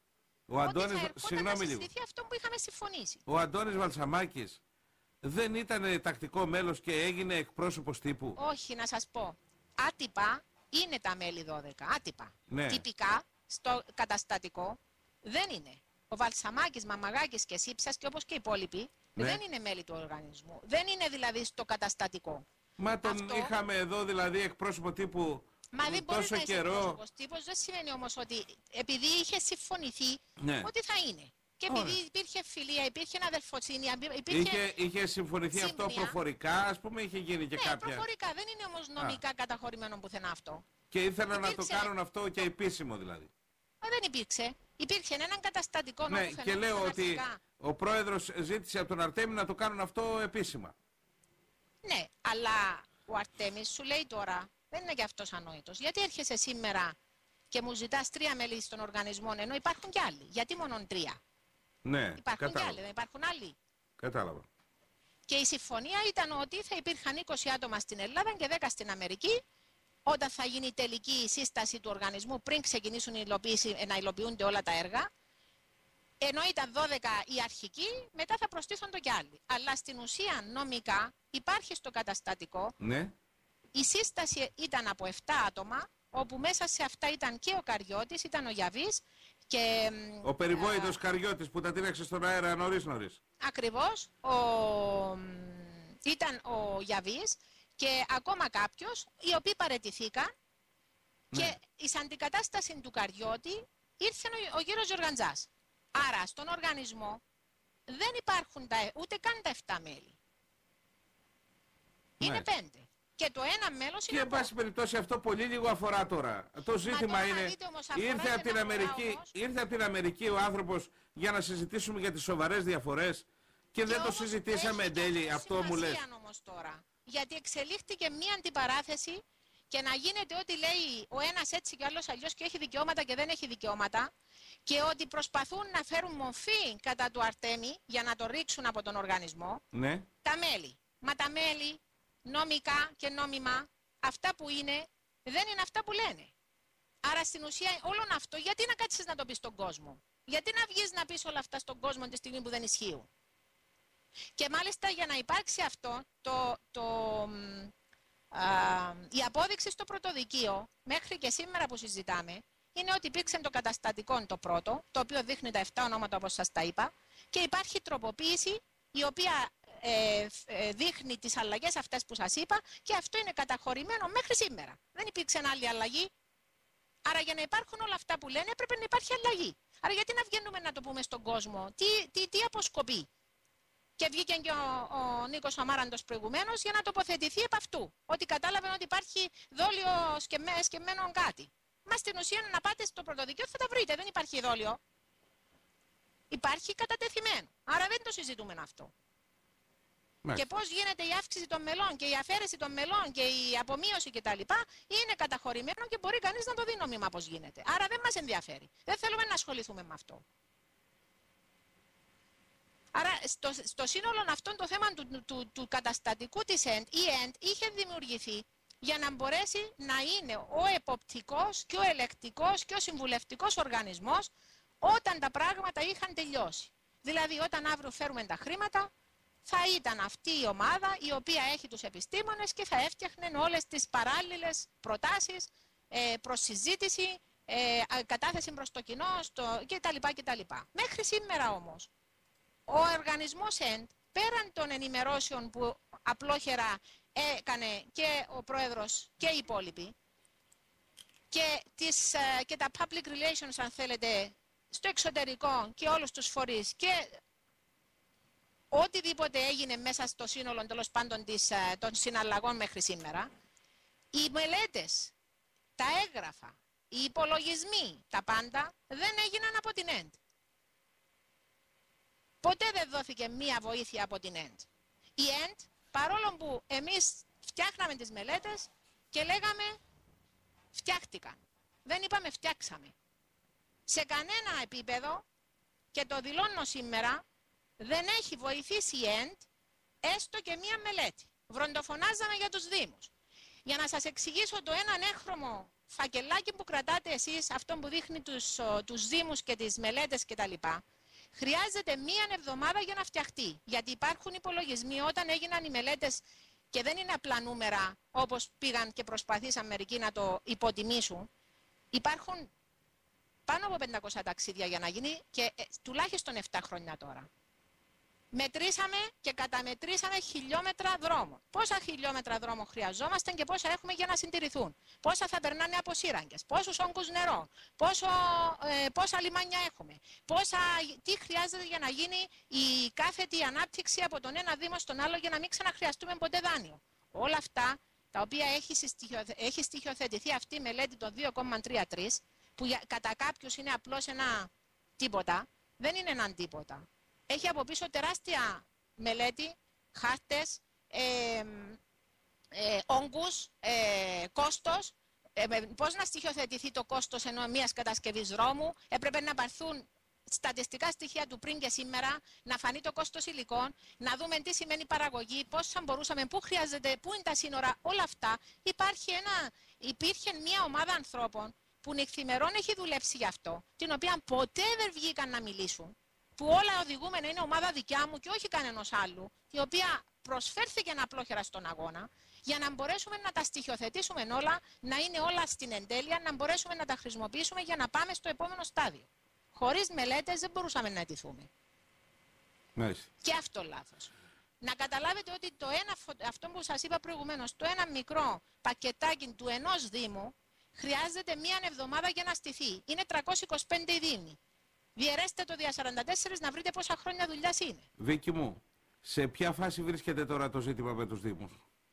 ο Αντώνης, συγγνώμη λίγο, αυτό που είχαμε συμφωνήσει. Ο Αντώνης Βαλσαμάκης δεν ήταν τακτικό μέλος και έγινε εκπρόσωπος τύπου? Όχι, να σας πω. Άτυπα είναι τα μέλη δώδεκα. Άτυπα. Ναι. Τυπικά στο καταστατικό δεν είναι. Ο Βαλσαμάκης, Μαμαγάκης και Σύψας και όπως και οι υπόλοιποι ναι. δεν είναι μέλη του οργανισμού. Δεν είναι δηλαδή στο καταστατικό. Μα τον Αυτό... είχαμε εδώ δηλαδή εκπρόσωπο τύπου. Μα δεν μπορεί τόσο να είσαι καιρό. εκπρόσωπος τύπος. Δεν σημαίνει όμως ότι επειδή είχε συμφωνηθεί ναι. ότι θα είναι. Και επειδή Ωραία. υπήρχε φιλία, υπήρχε αδελφοσύνη, υπήρχε. Είχε, είχε συμφωνηθεί σύμπνοια. Αυτό προφορικά, ας πούμε, είχε γίνει και ναι, κάποια. Προφορικά, δεν είναι όμως νομικά Α. καταχωρημένο πουθενά αυτό. Και ήθελαν υπήρξε... να το κάνουν αυτό και επίσημο δηλαδή. Μα δεν υπήρξε. Υπήρχε έναν καταστατικό νόμο. Ναι, και λέω ότι αρχικά. Ο πρόεδρος ζήτησε από τον Αρτέμι να το κάνουν αυτό επίσημα. Ναι, αλλά ο Αρτέμις σου λέει τώρα, δεν είναι και αυτός ανόητος. Γιατί έρχεσαι σήμερα και μου ζητάς τρία μέλη στον οργανισμό, ενώ υπάρχουν κι άλλοι? Γιατί μόνο τρία? Ναι, υπάρχουν κατάλαβα. κι άλλοι, δεν υπάρχουν άλλοι? Κατάλαβα. Και η συμφωνία ήταν ότι θα υπήρχαν είκοσι άτομα στην Ελλάδα και δέκα στην Αμερική, όταν θα γίνει η τελική σύσταση του οργανισμού πριν ξεκινήσουν η υλοποίηση, να υλοποιούνται όλα τα έργα. Ενώ ήταν δώδεκα οι αρχικοί, μετά θα προστίθονται κι άλλοι. Αλλά στην ουσία νομικά υπάρχει στο καταστατικό. Ναι. Η σύσταση ήταν από επτά άτομα, όπου μέσα σε αυτά ήταν και ο Καριώτης, ήταν ο Γιαβής και... Ο περιβόητος α, Καριώτης που τα τίναξε στον αέρα νωρίς νωρίς. Ακριβώς. Ο, ήταν ο Γιαβής και ακόμα κάποιος, οι οποίοι παραιτηθήκαν ναι. και εις αντικατάσταση του Καριώτη ήρθε ο, ο κύριος Γιοργαντζάς. Άρα στον οργανισμό δεν υπάρχουν τα, ούτε καν τα επτά μέλη. Είναι ναι. πέντε. Και το ένα μέλος και είναι. Και εν πάση περιπτώσει αυτό πολύ λίγο αφορά τώρα. Το ζήτημα είναι. Ήρθε από, την Αμερική, όμως... ήρθε από την Αμερική ο άνθρωπος για να συζητήσουμε για τις σοβαρές διαφορές και, και δεν το συζητήσαμε εν τέλει. Αυτό μου λες. Όμως τώρα. Γιατί εξελίχθηκε μία αντιπαράθεση και να γίνεται ό,τι λέει ο ένας έτσι και ο άλλος αλλιώς και έχει δικαιώματα και δεν έχει δικαιώματα και ότι προσπαθούν να φέρουν μορφή κατά του Αρτέμι για να το ρίξουν από τον οργανισμό. Ναι. Τα μέλη. Μα τα μέλη νομικά και νόμιμα, αυτά που είναι, δεν είναι αυτά που λένε. Άρα στην ουσία όλο αυτό, γιατί να κάτσεις να το πεις στον κόσμο? Γιατί να βγεις να πεις όλα αυτά στον κόσμο τη στιγμή που δεν ισχύουν? Και μάλιστα για να υπάρξει αυτό, το, το, α, η απόδειξη στο πρωτοδικείο, μέχρι και σήμερα που συζητάμε, είναι ότι υπήρξε το καταστατικό το πρώτο, το οποίο δείχνει τα επτά ονόματα όπως σας τα είπα, και υπάρχει τροποποίηση η οποία ε, ε, δείχνει τις αλλαγές αυτές που σας είπα και αυτό είναι καταχωρημένο μέχρι σήμερα. Δεν υπήρξε άλλη αλλαγή. Άρα για να υπάρχουν όλα αυτά που λένε έπρεπε να υπάρχει αλλαγή. Άρα γιατί να βγαίνουμε να το πούμε στον κόσμο? Τι, τι, τι αποσκοπεί? Και βγήκε και ο, ο Νίκος Αμάραντος προηγουμένως για να τοποθετηθεί επ' αυτού. Ότι κατάλαβε ότι υπάρχει δόλιο σκεμμένο κάτι. Μα στην ουσία να πάτε στο πρωτοδικείο θα τα βρείτε. Δεν υπάρχει δόλιο. Υπάρχει κατατεθειμένο. Άρα δεν το συζητούμε αυτό. Μάλιστα. Και πώς γίνεται η αύξηση των μελών και η αφαίρεση των μελών και η απομείωση κτλ. Είναι καταχωρημένο και μπορεί κανείς να το δει νόμιμα πώς γίνεται. Άρα δεν μας ενδιαφέρει. Δεν θέλουμε να ασχοληθούμε με αυτό. Άρα στο, στο σύνολο αυτών το θέμα του, του, του, του καταστατικού της ΕΝΤ, η ΕΝΤ είχε δημιουργηθεί για να μπορέσει να είναι ο εποπτικός και ο ελεκτικός και ο συμβουλευτικός οργανισμός όταν τα πράγματα είχαν τελειώσει. Δηλαδή όταν αύριο φέρουμε τα χρήματα, θα ήταν αυτή η ομάδα η οποία έχει τους επιστήμονες και θα έφτιαχνε όλες τις παράλληλες προτάσεις ε, προς συζήτηση, ε, κατάθεση προς το κοινό στο, κτλ, κτλ. Μέχρι σήμερα όμως, ο οργανισμός ΕΝΤ, πέραν των ενημερώσεων που απλόχερα έκανε και ο πρόεδρος και οι υπόλοιποι, και, τις, και τα public relations, αν θέλετε, στο εξωτερικό και όλους τους φορείς και οτιδήποτε έγινε μέσα στο σύνολο τέλος πάντων της, των συναλλαγών μέχρι σήμερα, οι μελέτες, τα έγγραφα, οι υπολογισμοί, τα πάντα δεν έγιναν από την ΕΝΤ. Ποτέ δεν δόθηκε μία βοήθεια από την ΕΝΤ. Η ΕΝΤ, παρόλο που εμείς φτιάχναμε τις μελέτες και λέγαμε φτιάχτηκαν. Δεν είπαμε φτιάξαμε. Σε κανένα επίπεδο, και το δηλώνω σήμερα, δεν έχει βοηθήσει η ΕΝΤ έστω και μία μελέτη. Βροντοφωνάζαμε για τους Δήμους. Για να σας εξηγήσω το έναν έγχρωμο φακελάκι που κρατάτε εσείς, αυτό που δείχνει τους, τους Δήμους και τις μελέτες κτλ. Χρειάζεται μία εβδομάδα για να φτιαχτεί. Γιατί υπάρχουν υπολογισμοί όταν έγιναν οι μελέτες και δεν είναι απλά νούμερα όπως πήγαν και προσπαθήσαν μερικοί να το υποτιμήσουν. Υπάρχουν πάνω από πεντακόσια ταξίδια για να γίνει και ε, τουλάχιστον επτά χρόνια τώρα. Μετρήσαμε και καταμετρήσαμε χιλιόμετρα δρόμων. Πόσα χιλιόμετρα δρόμων χρειαζόμαστε και πόσα έχουμε για να συντηρηθούν. Πόσα θα περνάνε από σύραγγες, πόσους όγκους νερό, πόσο, ε, πόσα λιμάνια έχουμε, πόσα, τι χρειάζεται για να γίνει η κάθετη ανάπτυξη από τον ένα δήμο στον άλλο για να μην ξαναχρειαστούμε ποτέ δάνειο. Όλα αυτά τα οποία έχει, έχει στοιχειοθετηθεί αυτή η μελέτη των δύο κόμμα τριάντα τρία, που για, κατά κάποιους είναι απλώς ένα τίποτα, δεν είναι έναν τίποτα. Έχει από πίσω τεράστια μελέτη, χάρτες, ε, ε, όγκους, ε, κόστος, ε, πώς να στοιχειοθετηθεί το κόστος ενώ μιας κατασκευής δρόμου, έπρεπε να πάρθουν στατιστικά στοιχεία του πριν και σήμερα, να φανεί το κόστος υλικών, να δούμε τι σημαίνει παραγωγή, πώς θα μπορούσαμε, πού χρειάζεται, πού είναι τα σύνορα, όλα αυτά. Υπάρχει ένα, υπήρχε μια ομάδα ανθρώπων που νυχθημερών έχει δουλέψει γι' αυτό, την οποία ποτέ δεν βγήκαν να μιλήσουν, που όλα οδηγούμενα είναι ομάδα δικιά μου και όχι κανένας άλλου, η οποία προσφέρθηκε απλόχερα στον αγώνα, για να μπορέσουμε να τα στοιχειοθετήσουμε όλα, να είναι όλα στην εντέλεια, να μπορέσουμε να τα χρησιμοποιήσουμε για να πάμε στο επόμενο στάδιο. Χωρίς μελέτες δεν μπορούσαμε να αιτηθούμε. Μάλιστα. Και αυτό λάθος. Να καταλάβετε ότι το ένα, αυτό που σας είπα προηγουμένως, το ένα μικρό πακετάκι του ενός Δήμου χρειάζεται μία εβδομάδα για να στηθεί. Είναι τριακόσιοι είκοσι πέντε οι Δήμοι. Διαιρέστε το δια σαράντα τέσσερα να βρείτε πόσα χρόνια δουλειάς είναι. Βίκη μου, σε ποια φάση βρίσκεται τώρα το ζήτημα με τους Δήμους?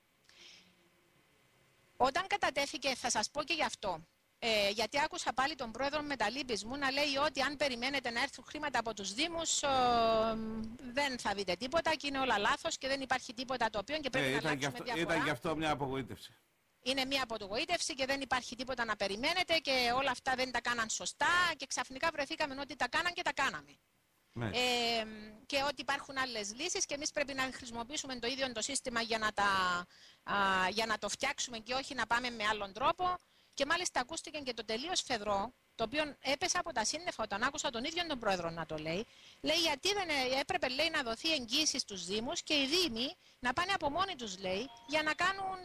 Όταν κατατέθηκε, θα σας πω και γι' αυτό, ε, γιατί άκουσα πάλι τον πρόεδρο Μεταλήπης να λέει ότι αν περιμένετε να έρθουν χρήματα από τους Δήμους, ε, δεν θα δείτε τίποτα και είναι όλα λάθος και δεν υπάρχει τίποτα το οποίο και πρέπει ε, να αλλάξουμε αυτό, διαφορά. Ήταν γι' αυτό μια απογοήτευση. Είναι μια απογοήτευση και δεν υπάρχει τίποτα να περιμένετε και όλα αυτά δεν τα κάναν σωστά και ξαφνικά βρεθήκαμε ότι τα κάναν και τα κάναμε. Ναι. Ε, και ότι υπάρχουν άλλες λύσεις και εμείς πρέπει να χρησιμοποιήσουμε το ίδιο το σύστημα για να, τα, α, για να το φτιάξουμε και όχι να πάμε με άλλον τρόπο. Και μάλιστα ακούστηκε και το τελείως φεδρό, το οποίο έπεσε από τα σύννεφα όταν άκουσα τον ίδιο τον πρόεδρο να το λέει. Λέει γιατί δεν έπρεπε λέει, να δοθεί εγγύηση στους Δήμους και οι Δήμοι να πάνε από μόνοι τους λέει για να κάνουν...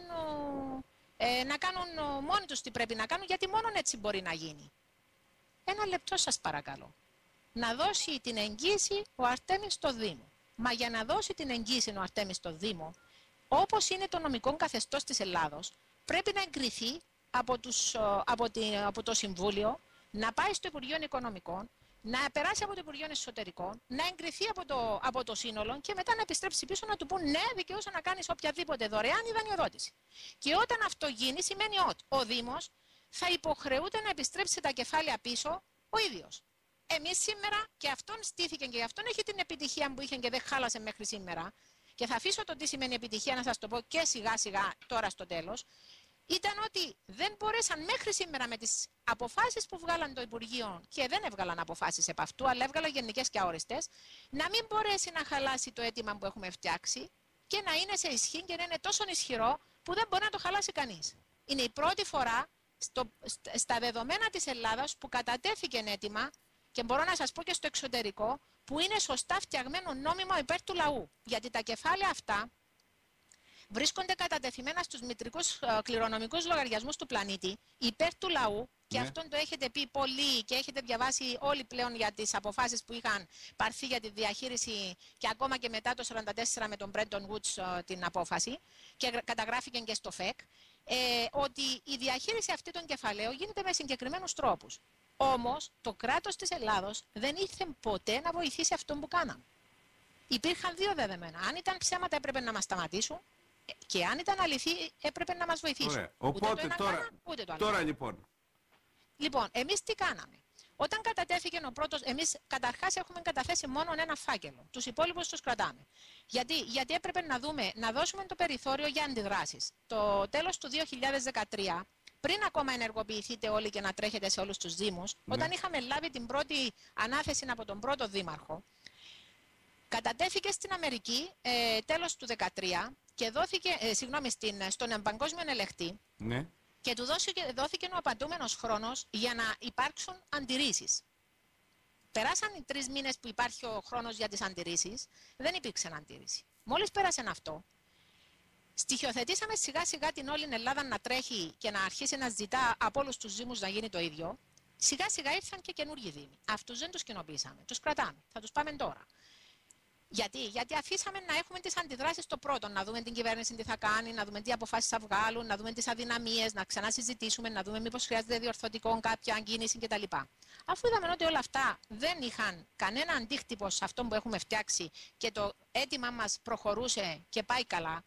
Ε, να κάνουν μόνοι τους τι πρέπει να κάνουν, γιατί μόνο έτσι μπορεί να γίνει. Ένα λεπτό σας παρακαλώ. Να δώσει την εγγύηση ο Αρτέμις στο Δήμο. Μα για να δώσει την εγγύηση ο Αρτέμις στο Δήμο, όπως είναι το νομικό καθεστώς της Ελλάδος, πρέπει να εγκριθεί από, τους, από, τη, από το Συμβούλιο, να πάει στο Υπουργείο Οικονομικών, να περάσει από το Υπουργείο Εσωτερικών, να εγκριθεί από το, από το σύνολο και μετά να επιστρέψει πίσω να του πούν ναι, δικαιούσε να κάνεις οποιαδήποτε δωρεάν ή δανειοδότηση. Και όταν αυτό γίνει, σημαίνει ότι ο Δήμος θα υποχρεούται να επιστρέψει τα κεφάλαια πίσω ο ίδιος. Εμείς σήμερα, και αυτόν στήθηκε και αυτόν έχει την επιτυχία που είχε και δεν χάλασε μέχρι σήμερα, και θα αφήσω το τι σημαίνει επιτυχία να σας το πω και σιγά σιγά τώρα στο τέλος, ήταν ότι δεν μπορέσαν μέχρι σήμερα με τις αποφάσεις που βγάλαν το Υπουργείο και δεν έβγαλαν αποφάσεις επ' αυτού, αλλά έβγαλαν γενικές και αόριστες, να μην μπορέσει να χαλάσει το αίτημα που έχουμε φτιάξει και να είναι σε ισχύ και να είναι τόσο ισχυρό που δεν μπορεί να το χαλάσει κανείς. Είναι η πρώτη φορά στο, στα δεδομένα της Ελλάδας που κατατέθηκε αίτημα και μπορώ να σας πω και στο εξωτερικό που είναι σωστά φτιαγμένο νόμιμο υπέρ του λαού. Γιατί τα κεφάλαια αυτά βρίσκονται κατατεθειμένα στους μητρικούς κληρονομικούς λογαριασμούς του πλανήτη, υπέρ του λαού, και ναι. αυτόν το έχετε πει πολύ και έχετε διαβάσει όλοι πλέον για τις αποφάσεις που είχαν πάρθει για τη διαχείριση και ακόμα και μετά το χίλια εννιακόσια σαράντα τέσσερα με τον Bretton Woods την απόφαση και καταγράφηκε και στο ΦΕΚ. ε, ότι η διαχείριση αυτή των κεφαλαίων γίνεται με συγκεκριμένους τρόπους. Όμως το κράτος της Ελλάδος δεν ήρθε ποτέ να βοηθήσει αυτόν που κάναμε. Υπήρχαν δύο δεδομένα. Αν ήταν ψέματα έπρεπε να μας σταματήσουν και αν ήταν αληθή έπρεπε να μας βοηθήσουν. Ωραία. Οπότε ούτε το ένα τώρα, κάναν, ούτε το άλλο. τώρα λοιπόν. Λοιπόν, εμείς τι κάναμε. Όταν κατατέθηκε ο πρώτος, εμείς καταρχάς έχουμε καταθέσει μόνο ένα φάκελο. Τους υπόλοιπους τους κρατάμε. Γιατί, γιατί έπρεπε να δούμε, να δώσουμε το περιθώριο για αντιδράσεις. Το τέλος του δύο χιλιάδες δεκατρία, πριν ακόμα ενεργοποιηθείτε όλοι και να τρέχετε σε όλους τους δήμους, ναι. όταν είχαμε λάβει την πρώτη ανάθεση από τον πρώτο δήμαρχο, κατατέθηκε στην Αμερική ε, τέλος του δύο χιλιάδες δεκατρία και δόθηκε, ε, συγγνώμη, στην, στον παγκόσμιο ελεγκτή. Ναι. Και του δόθηκε, δόθηκε ο απαντούμενος χρόνος για να υπάρξουν αντιρρήσεις. Περάσαν οι τρεις μήνες που υπάρχει ο χρόνος για τις αντιρρήσεις, δεν υπήρξε αντίρρηση. Μόλις πέρασε αυτό, στοιχειοθετήσαμε σιγά σιγά την όλη Ελλάδα να τρέχει και να αρχίσει να ζητά από όλους τους δήμους να γίνει το ίδιο. Σιγά σιγά ήρθαν και καινούργιοι δήμοι. Αυτούς δεν τους κοινοποιήσαμε, τους κρατάμε. Θα τους πάμε τώρα. Γιατί? Γιατί αφήσαμε να έχουμε τις αντιδράσεις στο πρώτο, να δούμε την κυβέρνηση τι θα κάνει, να δούμε τι αποφάσεις θα βγάλουν, να δούμε τις αδυναμίες, να ξανασυζητήσουμε, να δούμε μήπως χρειάζεται διορθωτικό κάποια κίνηση κτλ. Αφού είδαμε ότι όλα αυτά δεν είχαν κανένα αντίκτυπο σε αυτό που έχουμε φτιάξει και το αίτημα μας προχωρούσε και πάει καλά,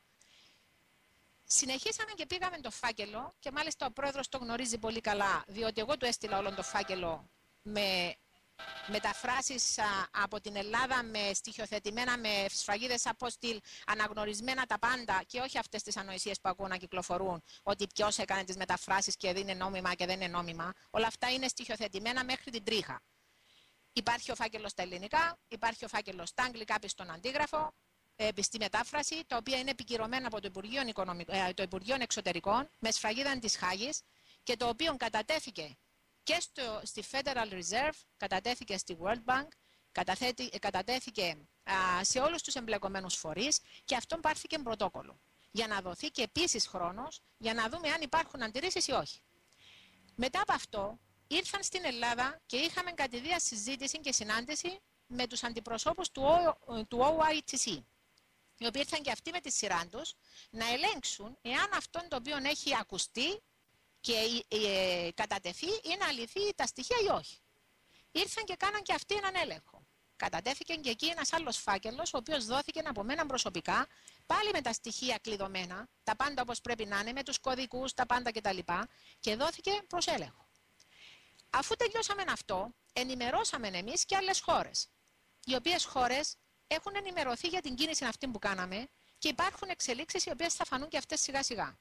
συνεχίσαμε και πήγαμε το φάκελο και μάλιστα ο πρόεδρος το γνωρίζει πολύ καλά, διότι εγώ του έστειλα όλο το φάκελο με μεταφράσεις α, από την Ελλάδα με στοιχειοθετημένα, με σφραγίδες αποστήλ, αναγνωρισμένα τα πάντα και όχι αυτές τις ανοησίες που ακούω να κυκλοφορούν, ότι ποιος έκανε τις μεταφράσεις και δεν είναι νόμιμα και δεν είναι νόμιμα. Όλα αυτά είναι στοιχειοθετημένα μέχρι την τρίχα. Υπάρχει ο φάκελος στα ελληνικά, υπάρχει ο φάκελος στα αγγλικά πιστον αντίγραφο, ε, πιστή μετάφραση, τα οποία είναι επικυρωμένα από το Υπουργείο, ε, το Υπουργείο Εξωτερικών με σφραγίδα της Χάγης και το οποίο κατατέθηκε και στο, στη Federal Reserve, κατατέθηκε στη World Bank, καταθέτη, κατατέθηκε α, σε όλους τους εμπλεκομένους φορείς και αυτόν πάρθηκε πρωτόκολλο. Για να δοθεί και επίσης χρόνος για να δούμε αν υπάρχουν αντιρρήσεις ή όχι. Μετά από αυτό ήρθαν στην Ελλάδα και είχαμε κατηδία συζήτηση και συνάντηση με τους αντιπροσώπους του, του Ο Άι Τι Σι, οι οποίοι ήρθαν και αυτοί με τη σειρά τους να ελέγξουν εάν αυτόν το οποίο έχει ακουστεί και ε, κατατεθεί είναι αληθή τα στοιχεία ή όχι. Ήρθαν και κάναν και αυτοί έναν έλεγχο. Κατατέθηκε και εκεί ένας άλλος φάκελος, ο οποίος δόθηκε από μένα προσωπικά, πάλι με τα στοιχεία κλειδωμένα, τα πάντα όπως πρέπει να είναι, με τους κωδικούς, τα πάντα κτλ. Και δόθηκε προς έλεγχο. Αφού τελειώσαμε αυτό, ενημερώσαμε εμείς και άλλες χώρες, οι οποίες χώρες έχουν ενημερωθεί για την κίνηση αυτή που κάναμε και υπάρχουν εξελίξεις οι οποίες θα φανούν και αυτές σιγά σιγά.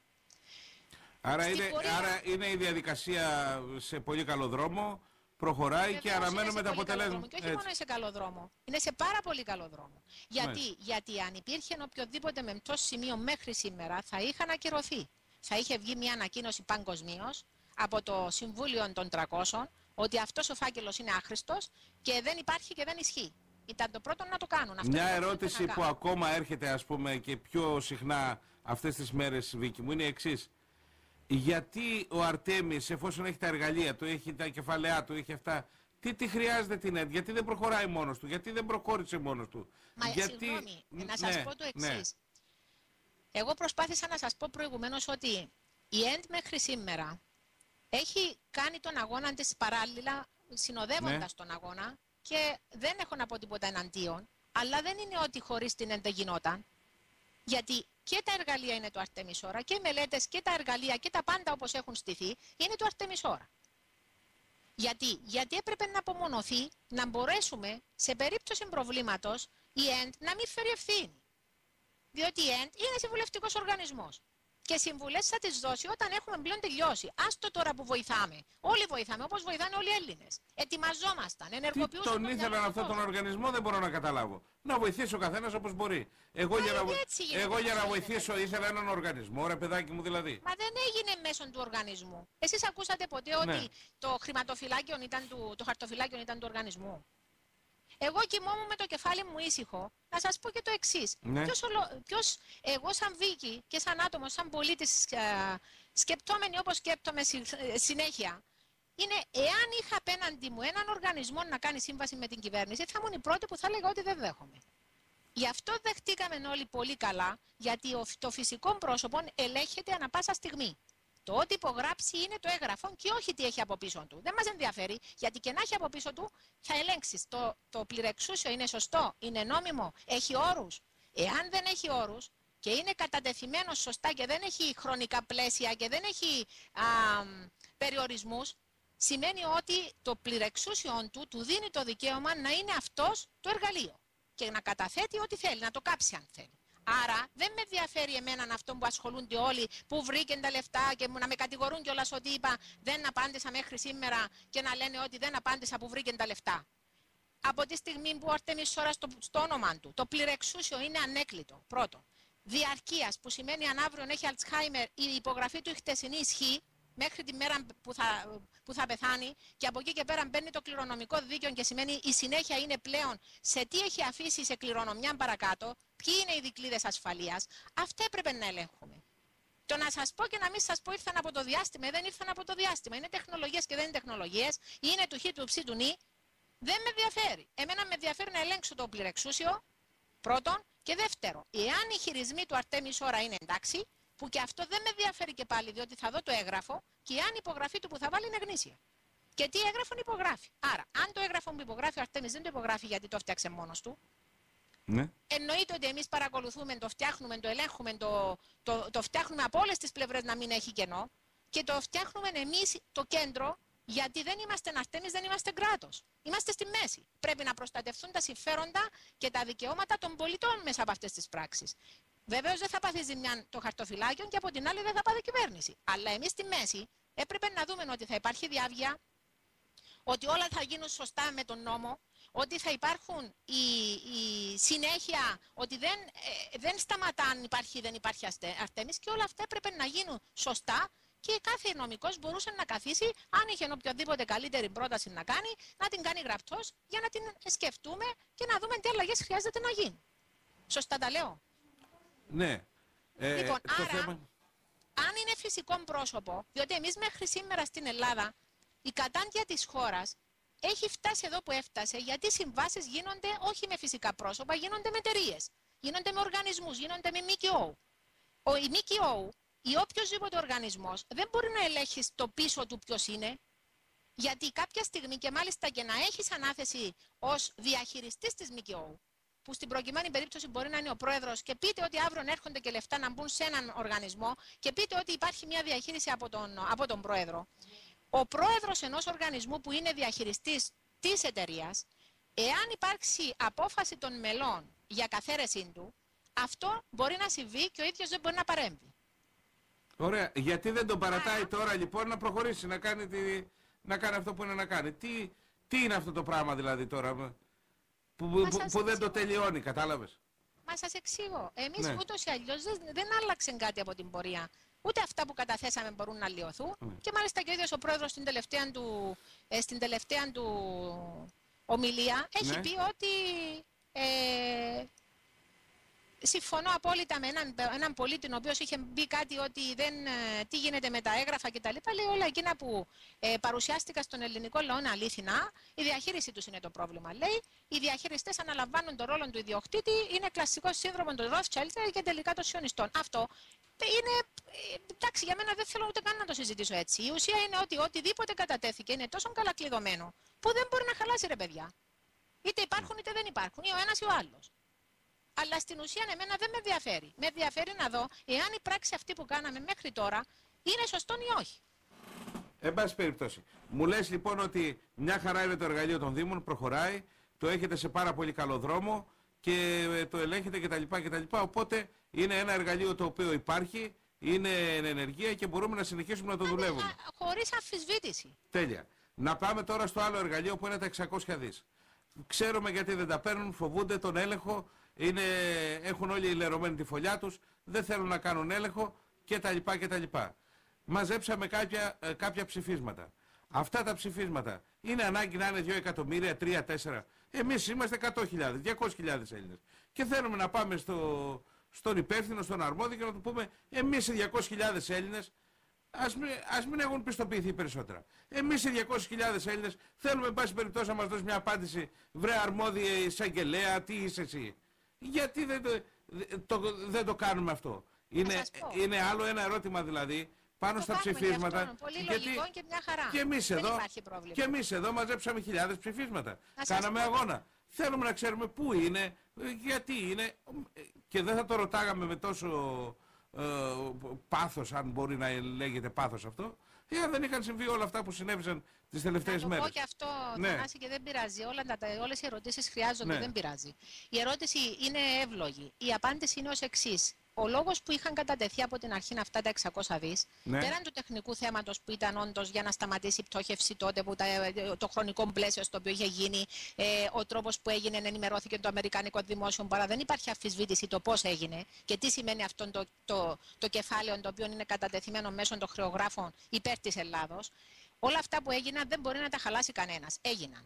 Άρα είναι, πορεία... άρα είναι η διαδικασία σε πολύ καλό δρόμο, προχωράει. Βεβαίως, και αναμένουμε τα αποτελέσματα. Και όχι έτσι. Μόνο σε καλό δρόμο, είναι σε πάρα πολύ καλό δρόμο. Γιατί, γιατί αν υπήρχε οποιοδήποτε μεμπτό σημείο μέχρι σήμερα θα είχαν ακυρωθεί. Θα είχε βγει μια ανακοίνωση παγκοσμίως από το Συμβούλιο των τριακόσιων ότι αυτός ο φάκελος είναι άχρηστος και δεν υπάρχει και δεν ισχύει. Ήταν το πρώτο να το κάνουν. Αυτό μια ερώτηση που ακόμα έρχεται ας πούμε και πιο συχνά αυτές τις μέρες, Βίκη μου, είναι η εξής. Γιατί ο Αρτέμις, εφόσον έχει τα εργαλεία του, έχει τα κεφαλαία του, έχει αυτά, τι, τι χρειάζεται την ΕΝΤ, γιατί δεν προχωράει μόνος του, γιατί δεν προχώρησε μόνος του. Μα γιατί... συγγνώμη, να σας ναι, πω το εξής. Ναι. Εγώ προσπάθησα να σας πω προηγουμένως ότι η ΕΝΤ μέχρι σήμερα έχει κάνει τον αγώνα της παράλληλα, συνοδεύοντας ναι. τον αγώνα και δεν έχω να πω τίποτα εναντίον, αλλά δεν είναι ότι χωρίς την ΕΝΤ δεν γινόταν. Γιατί και τα εργαλεία είναι του Αρτεμισόρα και οι μελέτες και τα εργαλεία και τα πάντα όπως έχουν στηθεί είναι του Αρτεμισόρα. Γιατί, Γιατί έπρεπε να απομονωθεί, να μπορέσουμε σε περίπτωση προβλήματος η ΕΝΤ να μην φέρει ευθύνη. Διότι η ΕΝΤ είναι συμβουλευτικός οργανισμός. Και συμβουλές θα τις δώσει όταν έχουμε πλέον τελειώσει. Άστο τώρα που βοηθάμε. Όλοι βοηθάμε όπως βοηθάνε όλοι οι Έλληνες. Ετοιμαζόμασταν, ενεργοποιούσαμε. Τι τον ήθελαν αυτόν τον οργανισμό δεν μπορώ να καταλάβω. Να βοηθήσει ο καθένας όπως μπορεί. Εγώ, για να, εγώ για να βοηθήσω ήθελα έναν οργανισμό, ρε παιδάκι μου δηλαδή. Μα δεν έγινε μέσω του οργανισμού. Εσείς ακούσατε ποτέ ναι. ότι το χρηματοφυλάκιο ήταν του, το χαρτοφυλάκιο ήταν του οργανισμού. Εγώ κοιμόμουν με το κεφάλι μου ήσυχο. Να σας πω και το εξής. Ναι. Ποιος, ποιος, εγώ σαν Βίκη και σαν άτομο, σαν πολίτης ε, σκεπτόμενη όπως σκέπτομαι συ, ε, συνέχεια, είναι εάν είχα απέναντι μου έναν οργανισμό να κάνει σύμβαση με την κυβέρνηση, θα ήμουν η πρώτη που θα έλεγα ότι δεν δέχομαι. Γι' αυτό δεχτήκαμε όλοι πολύ καλά, γιατί το φυσικό πρόσωπο ελέγχεται ανα πάσα στιγμή. Το ότι υπογράψει είναι το έγγραφο και όχι τι έχει από πίσω του. Δεν μας ενδιαφέρει, γιατί και να έχει από πίσω του θα ελέγξεις. Το, το πληρεξούσιο είναι σωστό, είναι νόμιμο, έχει όρους. Εάν δεν έχει όρους και είναι κατατεθειμένο σωστά και δεν έχει χρονικά πλαίσια και δεν έχει α, περιορισμούς, σημαίνει ότι το πληρεξούσιο του του δίνει το δικαίωμα να είναι αυτός το εργαλείο και να καταθέτει ό,τι θέλει, να το κάψει αν θέλει. Άρα δεν με ενδιαφέρει εμέναν αυτό που ασχολούνται όλοι, που βρήκαν τα λεφτά και να με κατηγορούν κιόλας ότι είπα δεν απάντησα μέχρι σήμερα και να λένε ότι δεν απάντησα που βρήκαν τα λεφτά. Από τη στιγμή που ο Αρτέμις Σόρας στο, στο όνομα του, το πληρεξούσιο είναι ανέκλητο, πρώτο. Διαρκείας, που σημαίνει αν αύριο έχει Αλτσχάιμερ, η υπογραφή του η χτεσινή ισχύει μέχρι τη μέρα που θα, που θα πεθάνει και από εκεί και πέρα μπαίνει το κληρονομικό δίκαιο και σημαίνει η συνέχεια είναι πλέον σε τι έχει αφήσει σε κληρονομιά παρακάτω, ποιοι είναι οι δικλείδες ασφαλείας. Αυτά έπρεπε να ελέγχουμε. Το να σας πω και να μην σας πω ήρθαν από το διάστημα, δεν ήρθαν από το διάστημα. Είναι τεχνολογίες και δεν είναι τεχνολογίες, είναι του χ του ψ του νη. Δεν με ενδιαφέρει. Εμένα με ενδιαφέρει να ελέγξω το πληρεξούσιο, πρώτον, και δεύτερο, εάν οι χειρισμοί του Αρτέμις Σόρα είναι εντάξει, που και αυτό δεν με ενδιαφέρει και πάλι, διότι θα δω το έγγραφο και αν η υπογραφή του που θα βάλει είναι γνήσια. Και τι έγγραφον υπογράφει. Άρα, αν το έγγραφο που υπογράφει ο Αρτέμις δεν το υπογράφει γιατί το φτιάξε μόνος του, ναι. Εννοείται ότι εμείς παρακολουθούμε, το φτιάχνουμε, το ελέγχουμε, το, το, το φτιάχνουμε από όλες τις πλευρές να μην έχει κενό και το φτιάχνουμε εμείς το κέντρο, γιατί δεν είμαστε Αρτέμις, δεν είμαστε κράτος. Είμαστε στη μέση. Πρέπει να προστατευτούν τα συμφέροντα και τα δικαιώματα των πολιτών μέσα από αυτές τις πράξεις. Βεβαίως δεν θα πάθει ζημιά το χαρτοφυλάκιο και από την άλλη δεν θα πάθει κυβέρνηση. Αλλά εμείς στη μέση έπρεπε να δούμε ότι θα υπάρχει διάβγεια, ότι όλα θα γίνουν σωστά με τον νόμο, ότι θα υπάρχουν η, η συνέχεια, ότι δεν, ε, δεν σταματά αν υπάρχει ή δεν υπάρχει Αρτέμις και όλα αυτά έπρεπε να γίνουν σωστά και κάθε νομικός μπορούσε να καθίσει, αν είχε οποιοδήποτε καλύτερη πρόταση να κάνει, να την κάνει γραπτός για να την σκεφτούμε και να δούμε τι αλλαγές χρειάζεται να γίνουν. Σωστά τα λέω. Ναι. Ε, λοιπόν, άρα, θέμα... αν είναι φυσικό πρόσωπο, διότι εμείς μέχρι σήμερα στην Ελλάδα, η κατάντια της χώρας έχει φτάσει εδώ που έφτασε, γιατί οι συμβάσεις γίνονται όχι με φυσικά πρόσωπα, γίνονται με εταιρείες, γίνονται με οργανισμούς, γίνονται με ΜΚΟ. Ο, η ΜΚΟ ή οποιοσδήποτε οργανισμός δεν μπορεί να ελέγχει το πίσω του ποιος είναι, γιατί κάποια στιγμή και μάλιστα και να έχεις ανάθεση ως διαχειριστής της ΜΚΟ, που στην προκειμένη περίπτωση μπορεί να είναι ο πρόεδρος και πείτε ότι αύριο έρχονται και λεφτά να μπουν σε έναν οργανισμό και πείτε ότι υπάρχει μια διαχείριση από τον, από τον πρόεδρο. Ο πρόεδρος ενός οργανισμού που είναι διαχειριστής της εταιρείας, εάν υπάρξει απόφαση των μελών για καθαίρεσή του, αυτό μπορεί να συμβεί και ο ίδιος δεν μπορεί να παρέμβει. Ωραία. Γιατί δεν τον παρατάει Άρα... τώρα λοιπόν να προχωρήσει, να κάνει, τη... να κάνει αυτό που είναι να κάνει. Τι, τι είναι αυτό το πράγμα δηλαδή τώρα που, που, που, που δεν το τελειώνει, κατάλαβες. Μα σας εξηγώ. Εμείς ναι. ούτως ή αλλιώς δεν, δεν άλλαξε κάτι από την πορεία. Ούτε αυτά που καταθέσαμε μπορούν να λιωθούν. Mm. Και μάλιστα και ο ίδιος ο πρόεδρος στην τελευταία του, ε, στην τελευταία του ομιλία έχει ναι. πει ότι ε, συμφωνώ απόλυτα με έναν, έναν πολίτη ο οποίος είχε πει κάτι ότι δεν, ε, τι γίνεται με τα έγγραφα κτλ. Λέει όλα εκείνα που ε, παρουσιάστηκαν στον ελληνικό λαό είναι αλήθινα. Η διαχείριση τους είναι το πρόβλημα. Λέει οι διαχειριστές αναλαμβάνουν τον ρόλο του ιδιοκτήτη, είναι κλασικό σύνδρομο των Rothschild και τελικά των σιωνιστών. Αυτό είναι, εντάξει, για μένα δεν θέλω ούτε καν να το συζητήσω έτσι. Η ουσία είναι ότι οτιδήποτε κατατέθηκε είναι τόσο καλά κλειδωμένο που δεν μπορεί να χαλάσει, ρε παιδιά. Είτε υπάρχουν είτε δεν υπάρχουν, ή ο ένας ή ο άλλος. Αλλά στην ουσία εμένα δεν με ενδιαφέρει. Με ενδιαφέρει να δω εάν η πράξη αυτή που κάναμε μέχρι τώρα είναι σωστόν ή όχι. Εν πάση περιπτώσει. Μου λες λοιπόν ότι μια χαρά είναι το εργαλείο των Δήμων, προχωράει, το έχετε σε πάρα πολύ καλό δρόμο και το ελέγχετε κτλ. κτλ. Οπότε είναι ένα εργαλείο το οποίο υπάρχει, είναι εν ενεργεία και μπορούμε να συνεχίσουμε να το δουλεύουμε. Χωρίς αμφισβήτηση. Τέλεια. Να πάμε τώρα στο άλλο εργαλείο που είναι τα εξακόσια δις. Ξέρουμε γιατί δεν τα παίρνουν, φοβούνται τον έλεγχο, είναι, έχουν όλοι λερωμένη τη φωλιά τους, δεν θέλουν να κάνουν έλεγχο κτλ. κτλ. Μαζέψαμε κάποια, ε, κάποια ψηφίσματα. Αυτά τα ψηφίσματα είναι ανάγκη να είναι δύο εκατομμύρια, τρία, τέσσερα. Εμείς είμαστε εκατό χιλιάδες, διακόσιες χιλιάδες Έλληνες. Και θέλουμε να πάμε στο, στον υπεύθυνο, στον αρμόδιο και να του πούμε εμείς οι διακόσιες χιλιάδες Έλληνες ας μην, ας μην έχουν πιστοποιηθεί περισσότερα. Εμείς οι διακόσιες χιλιάδες Έλληνες θέλουμε εν πάση περιπτώσει να μας δώσει μια απάντηση. Βρε αρμόδιε εισαγγελέα, τι είσαι εσύ. Γιατί δεν το, το, δεν το κάνουμε αυτό. Είναι, είναι άλλο ένα ερώτημα δηλαδή πάνω στα ψηφίσματα. Αυτό, πολύ γιατί λογικό και μια χαρά. Και εμείς εδώ, και εμείς εδώ μαζέψαμε χιλιάδες ψηφίσματα. Κάναμε πω. αγώνα. Θέλουμε να ξέρουμε πού είναι, γιατί είναι και δεν θα το ρωτάγαμε με τόσο ε, πάθος, αν μπορεί να λέγεται πάθος αυτό, εάν δεν είχαν συμβεί όλα αυτά που συνέβησαν τις τελευταίες μέρες. Να το πω και αυτό, ναι. Θανάση, και δεν πειράζει. Όλα τα, όλες οι ερωτήσεις χρειάζονται, ναι. Δεν πειράζει. Η ερώτηση είναι εύλογη. Η απάντηση είναι ως εξής. Ο λόγος που είχαν κατατεθεί από την αρχή αυτά τα εξακόσια δις, ναι. Πέραν του τεχνικού θέματος που ήταν όντως για να σταματήσει η πτώχευση τότε, που τα, το χρονικό πλαίσιο στο οποίο είχε γίνει, ε, ο τρόπος που έγινε, ενημερώθηκε το Αμερικανικό Δημόσιο, παρά δεν υπάρχει αμφισβήτηση το πώς έγινε και τι σημαίνει αυτό το, το, το κεφάλαιο το οποίο είναι κατατεθειμένο μέσω των χρεογράφων υπέρ της Ελλάδος. Όλα αυτά που έγιναν δεν μπορεί να τα χαλάσει κανένας. Έγιναν.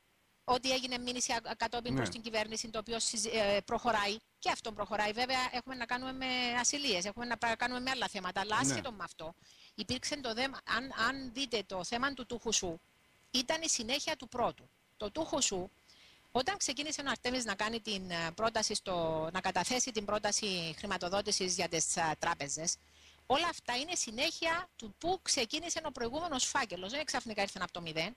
Ό,τι έγινε μήνυση κατόπιν, ναι. Προς την κυβέρνηση, το οποίο προχωράει, και αυτό προχωράει. Βέβαια, έχουμε να κάνουμε με ασυλίες, έχουμε να κάνουμε με άλλα θέματα. Αλλά άσχετο, ναι. Με αυτό, υπήρξε το θέμα. Αν, αν δείτε το θέμα του Τούχουσου, ήταν η συνέχεια του πρώτου. Το Τούχουσου, όταν ξεκίνησε ο Αρτέμις να κάνει την πρόταση, στο, να καταθέσει την πρόταση χρηματοδότησης για τις uh, τράπεζες, όλα αυτά είναι συνέχεια του που ξεκίνησε ο προηγούμενος φάκελος. Δεν ξαφνικά ήρθαν από το μηδέν.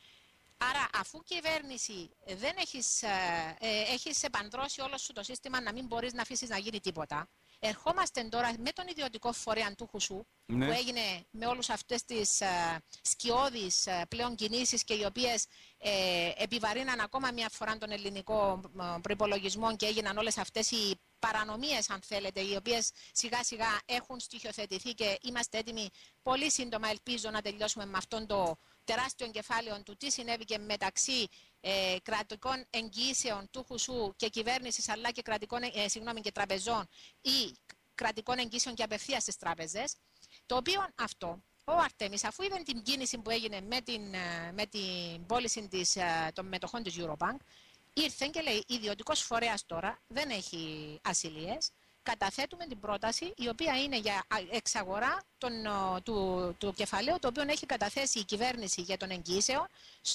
Άρα, αφού κυβέρνηση δεν έχεις, ε, ε, έχεις επανδρώσει όλο σου το σύστημα να μην μπορείς να αφήσεις να γίνει τίποτα, ερχόμαστε τώρα με τον ιδιωτικό φορέα Τούχουσου, ναι. Που έγινε με όλους αυτές τις ε, σκιώδεις ε, πλέον κινήσεις και οι οποίες ε, επιβαρύναν ακόμα μια φορά τον ελληνικό ε, προϋπολογισμό και έγιναν όλες αυτές οι παρανομίες, αν θέλετε, οι οποίες σιγά σιγά έχουν στοιχειοθετηθεί και είμαστε έτοιμοι πολύ σύντομα, ελπίζω, να τελειώσουμε με αυτόν το τεράστιο κεφάλαιο του τι συνέβη και μεταξύ ε, κρατικών εγγυήσεων Τούχουσου και κυβέρνησης, αλλά και, κρατικών, ε, συγγνώμη, και τραπεζών ή κρατικών εγγύσεων και απευθείας στις τράπεζες, το οποίο αυτό ο Αρτέμις, αφού είδαν την κίνηση που έγινε με την, με την πώληση της, των μετοχών της Eurobank, ήρθε και λέει: ιδιωτικός φορέας τώρα δεν έχει ασυλίες. Καταθέτουμε την πρόταση, η οποία είναι για εξαγορά των, του, του κεφαλαίου, το οποίο έχει καταθέσει η κυβέρνηση για τον εγγύσεων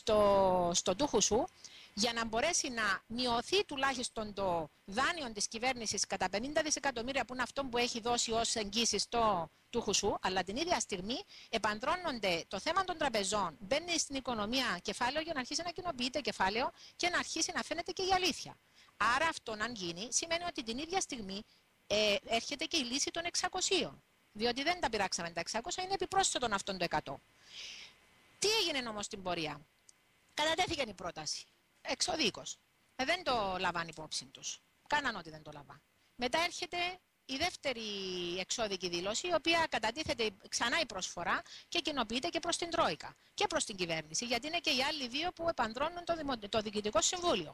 στο, στο Τούχουσου, για να μπορέσει να μειωθεί τουλάχιστον το δάνειο της κυβέρνησης κατά πενήντα δισεκατομμύρια, που είναι αυτό που έχει δώσει ως εγγύηση στο Τούχουσου, αλλά την ίδια στιγμή επανδρώνονται το θέμα των τραπεζών, μπαίνει στην οικονομία κεφάλαιο για να αρχίσει να κοινοποιείται κεφάλαιο και να αρχίσει να φαίνεται και η αλήθεια. Άρα αυτό, αν γίνει, σημαίνει ότι την ίδια στιγμή ε, έρχεται και η λύση των εξακοσίων. Διότι δεν τα πειράξαμε τα εξακόσια, είναι επιπρόσθετον αυτόν το εκατό. Τι έγινε όμως στην πορεία? Κατατέθηκε η πρόταση. Εξοδίκως. Ε, δεν το λαμβάνει υπόψη τους. Κάναν ότι δεν το λαμβάνει. Μετά έρχεται η δεύτερη εξώδικη δήλωση, η οποία κατατίθεται ξανά η προσφορά και κοινοποιείται και προς την Τρόικα και προς την κυβέρνηση, γιατί είναι και οι άλλοι δύο που επανδρώνουν το, δημο... το Διοικητικό Συμβούλιο.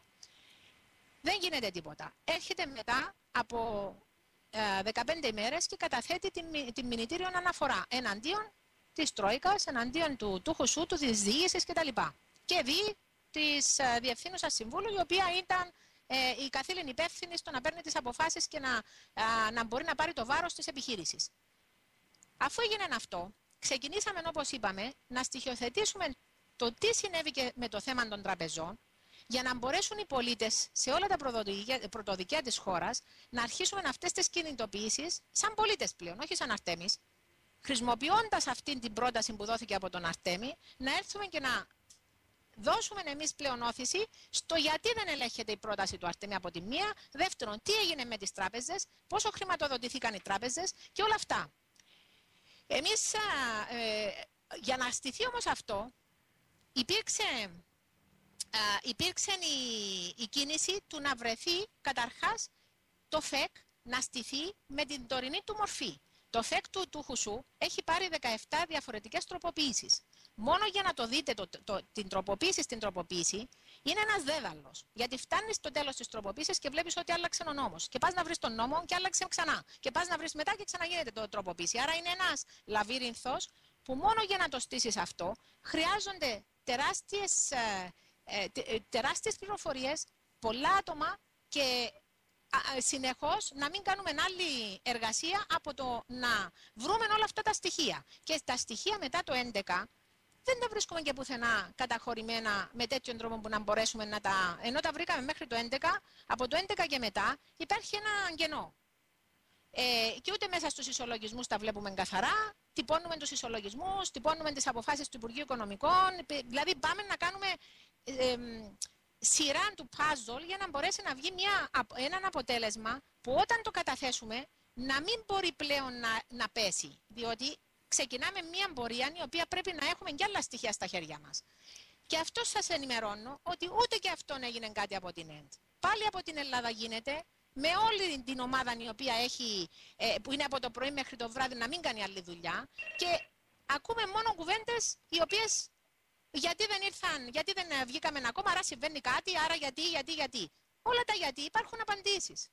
Δεν γίνεται τίποτα. Έρχεται μετά από ε, δεκαπέντε ημέρες και καταθέτει την, την μηνυτήριον αναφορά εναντίον της Τρόικας, εναντίον του Τούχουσου, του της διοίκησης κτλ. Και δει της ε, Διευθύνουσας Συμβούλου, η οποία ήταν ε, η καθήλυνη υπεύθυνη στο να παίρνει τις αποφάσεις και να, ε, να μπορεί να πάρει το βάρος της επιχείρησης. Αφού έγινε αυτό, ξεκινήσαμε, όπως είπαμε, να στοιχειοθετήσουμε το τι συνέβη και με το θέμα των τραπεζών, για να μπορέσουν οι πολίτες σε όλα τα πρωτοδικαία της χώρας να αρχίσουν αυτές τις κινητοποιήσεις σαν πολίτες πλέον, όχι σαν Αρτέμις, χρησιμοποιώντας αυτή την πρόταση που δόθηκε από τον Αρτέμι, να έρθουμε και να δώσουμε εμείς πλέον όθηση στο γιατί δεν ελέγχεται η πρόταση του Αρτέμι από τη μία, δεύτερον, τι έγινε με τις τράπεζες, πόσο χρηματοδοτηθήκαν οι τράπεζες και όλα αυτά. Εμείς, ε, για να στηθεί όμως αυτό, υπήρξε... Uh, υπήρξε η, η κίνηση του να βρεθεί καταρχάς το ΦΕΚ να στηθεί με την τωρινή του μορφή. Το ΦΕΚ του Τούχουσου έχει πάρει δεκαεπτά διαφορετικές τροποποιήσεις. Μόνο για να το δείτε το, το, την τροποποίηση στην τροποποίηση είναι ένας δέδαλος. Γιατί φτάνεις στο τέλος της τροποποίησης και βλέπεις ότι άλλαξε ο νόμος. Και πας να βρεις τον νόμο και άλλαξε ξανά. Και πας να βρεις μετά και ξαναγίνεται το τροποποίηση. Άρα είναι ένας λαβύρινθος που μόνο για να το στήσεις αυτό χρειάζονται τεράστιες... Ε, Ε, τε, ε, τεράστιες πληροφορίες, πολλά άτομα και α, συνεχώς να μην κάνουμε άλλη εργασία από το να βρούμε όλα αυτά τα στοιχεία. Και τα στοιχεία μετά το έντεκα δεν τα βρίσκουμε και πουθενά καταχωρημένα με τέτοιον τρόπο που να μπορέσουμε να τα... Ενώ τα βρήκαμε μέχρι το έντεκα, από το έντεκα και μετά υπάρχει ένα κενό. Ε, και ούτε μέσα στους ισολογισμούς τα βλέπουμε καθαρά, τυπώνουμε τους ισολογισμούς, τυπώνουμε τις αποφάσεις του Υπουργείου Οικονομικών, δηλαδή πάμε να κάνουμε ε, ε, σειρά του puzzle για να μπορέσει να βγει μια, έναν αποτέλεσμα που όταν το καταθέσουμε να μην μπορεί πλέον να, να πέσει, διότι ξεκινάμε μια πορεία η οποία πρέπει να έχουμε και άλλα στοιχεία στα χέρια μας. Και αυτό σας ενημερώνω ότι ούτε και αυτόν έγινε κάτι από την ΕΝΤ. Πάλι από την Ελλάδα γίνεται, με όλη την ομάδα η οποία έχει, ε, που είναι από το πρωί μέχρι το βράδυ να μην κάνει άλλη δουλειά και ακούμε μόνο κουβέντες οι οποίες γιατί δεν ήρθαν, γιατί δεν βγήκαμε ακόμα, άρα συμβαίνει κάτι, άρα γιατί, γιατί, γιατί. Όλα τα γιατί υπάρχουν απαντήσεις.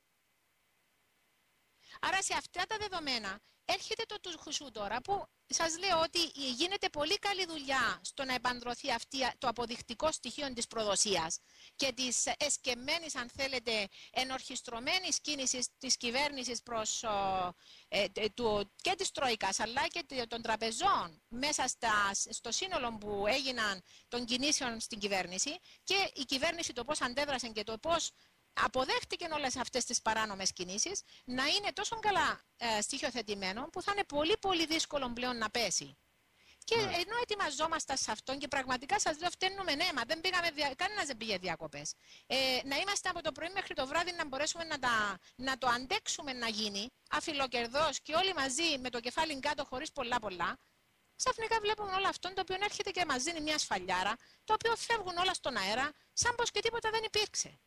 Άρα σε αυτά τα δεδομένα έρχεται το τουχουσού τώρα που σας λέω ότι γίνεται πολύ καλή δουλειά στο να επανδρωθεί αυτή το αποδεικτικό στοιχείο της προδοσίας και της εσκεμμένης, αν θέλετε, ενορχιστρωμένης κίνησης της κυβέρνησης προς ε, του, και της Τρόικας αλλά και των τραπεζών μέσα στα, στο σύνολο που έγιναν των κινήσεων στην κυβέρνηση και η κυβέρνηση το πώς αντέδρασε και το πώς αποδέχτηκαν όλες αυτές τις παράνομες κινήσεις να είναι τόσο καλά ε, στοιχειοθετημένο που θα είναι πολύ πολύ δύσκολο πλέον να πέσει. Και ναι. Ενώ ετοιμαζόμαστε σε αυτόν και πραγματικά σας λέω φταίνουμε ναι, μα δεν πήγαμε, κανένας δεν πήγε διακοπές. Ε, να είμαστε από το πρωί μέχρι το βράδυ να μπορέσουμε να, τα, να το αντέξουμε να γίνει αφιλοκερδός και όλοι μαζί με το κεφάλι κάτω χωρίς πολλά πολλά. Ξαφνικά βλέπουμε όλο αυτό το οποίο έρχεται και μας δίνει μια σφαλιάρα, το οποίο φεύγουν όλα στον αέρα σαν πως και τίποτα δεν υπήρξε.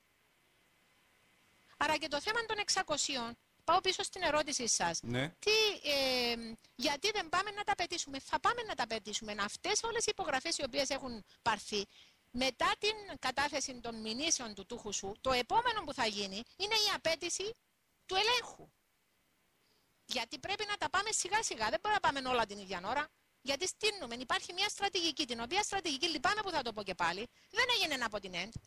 Άρα και το θέμα των εξακοσίων, πάω πίσω στην ερώτησή σας. Ναι. Τι, ε, γιατί δεν πάμε να τα πετήσουμε. Θα πάμε να τα πετήσουμε. Αυτές όλες οι υπογραφές οι οποίες έχουν πάρθει, μετά την κατάθεση των μηνύσεων του τούχουσου, το επόμενο που θα γίνει είναι η απέτηση του ελέγχου. Γιατί πρέπει να τα πάμε σιγά σιγά. Δεν μπορούμε να πάμε όλα την ίδια ώρα. Γιατί στείλουμε. Υπάρχει μια στρατηγική, την οποία στρατηγική, λυπάμαι που θα το πω και πάλι, δεν έγινε από την ΕΝΤ.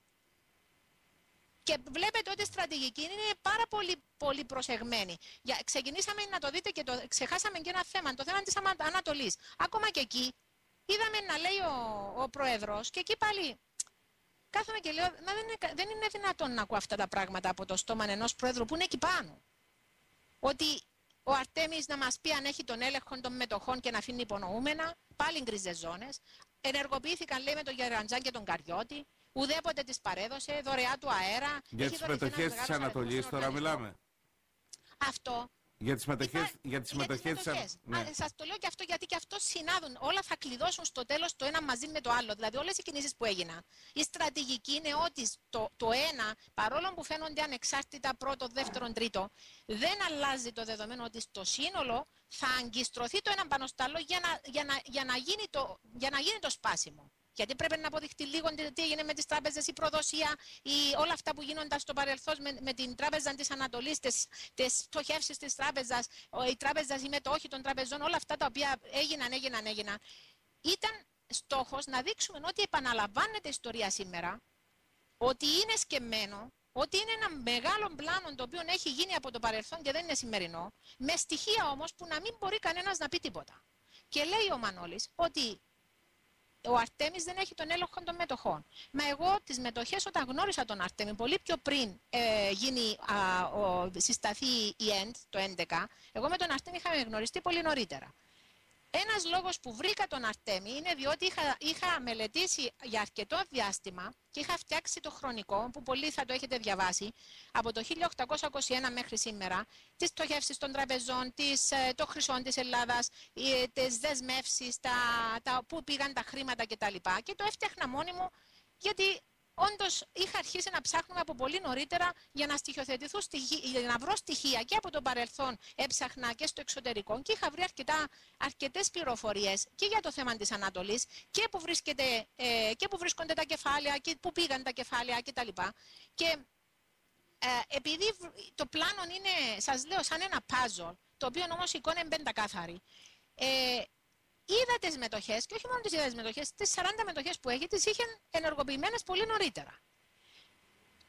Και βλέπετε ότι η στρατηγική είναι πάρα πολύ, πολύ προσεγμένη. Για, ξεκινήσαμε να το δείτε και το, ξεχάσαμε και ένα θέμα, το θέμα της Ανατολής. Ακόμα και εκεί είδαμε να λέει ο, ο Πρόεδρος και εκεί πάλι κάθομαι και λέω να δεν, είναι, δεν είναι δυνατόν να ακούω αυτά τα πράγματα από το στόμα ενός Πρόεδρου που είναι εκεί πάνω. Ότι ο Αρτέμις να μας πει αν έχει τον έλεγχο των μετοχών και να αφήνει υπονοούμενα, πάλι γκριζές ζώνες. Ενεργοποιήθηκαν λέει με τον Γεραντζάν και τον Καριώτη. Ουδέποτε τις παρέδωσε, δωρεά του αέρα. Για τις μετοχές της Ανατολής τώρα μιλάμε. Αυτό. Για τις μετοχές, Υπά... για τις μετοχές της Ανατολής. Ναι. Σας το λέω και αυτό γιατί και αυτό συνάδουν. Όλα θα κλειδώσουν στο τέλος το ένα μαζί με το άλλο. Δηλαδή όλες οι κινήσεις που έγιναν. Η στρατηγική είναι ότι το, το ένα, παρόλο που φαίνονται ανεξάρτητα πρώτο, δεύτερο, τρίτο, δεν αλλάζει το δεδομένο ότι στο σύνολο θα αγκιστρωθεί το ένα πάνω στο άλλο για να, για να, για να, γίνει, το, για να γίνει το σπάσιμο. Γιατί πρέπει να αποδειχτεί λίγο τι έγινε με τις τράπεζες, η προδοσία, η, όλα αυτά που γίνονταν στο παρελθόν με, με την Τράπεζα της Ανατολής, τις πτωχεύσεις της τράπεζας, η τράπεζα, οι μετόχοι των τραπεζών, όλα αυτά τα οποία έγιναν, έγιναν, έγιναν. Ήταν στόχος να δείξουμε ότι επαναλαμβάνεται η ιστορία σήμερα, ότι είναι σκεμμένο, ότι είναι ένα μεγάλο πλάνο το οποίο έχει γίνει από το παρελθόν και δεν είναι σημερινό, με στοιχεία όμως που να μην μπορεί κανένας να πει τίποτα. Και λέει ο Μανώλης ότι ο Αρτέμις δεν έχει τον έλεγχο των μετοχών. Μα εγώ τις μετοχές όταν γνώρισα τον Αρτέμι, πολύ πιο πριν ε, γίνει, α, ο, συσταθεί η ΕΝΤ το έντεκα, εγώ με τον Αρτέμι είχαμε γνωριστεί πολύ νωρίτερα. Ένας λόγος που βρήκα τον Αρτέμι είναι διότι είχα, είχα μελετήσει για αρκετό διάστημα και είχα φτιάξει το χρονικό, που πολλοί θα το έχετε διαβάσει, από το χίλια οκτακόσια είκοσι ένα μέχρι σήμερα, τις πτωχεύσεις των τραπεζών, τις, το χρυσό της Ελλάδας, τις δεσμεύσεις, τα, τα, πού πήγαν τα χρήματα κτλ. Και το έφτιαχνα μόνη μου γιατί όντως είχα αρχίσει να ψάχνουμε από πολύ νωρίτερα για να στοιχειοθετηθούν στοιχεία, για να βρω στοιχεία και από το παρελθόν έψαχνα και στο εξωτερικό και είχα βρει αρκετά, αρκετές πληροφορίες και για το θέμα της Ανατολής και που, βρίσκεται, ε, και που βρίσκονται τα κεφάλαια και που πήγαν τα κεφάλαια κτλ. Και ε, επειδή το πλάνο είναι, σας λέω, σαν ένα puzzle, το οποίο όμως η εικόνα είναι πεντακάθαρη, ε, είδα τις μετοχές και όχι μόνο τις είδα τις μετοχές, τις σαράντα μετοχές που έχει τις είχε ενεργοποιημένες πολύ νωρίτερα.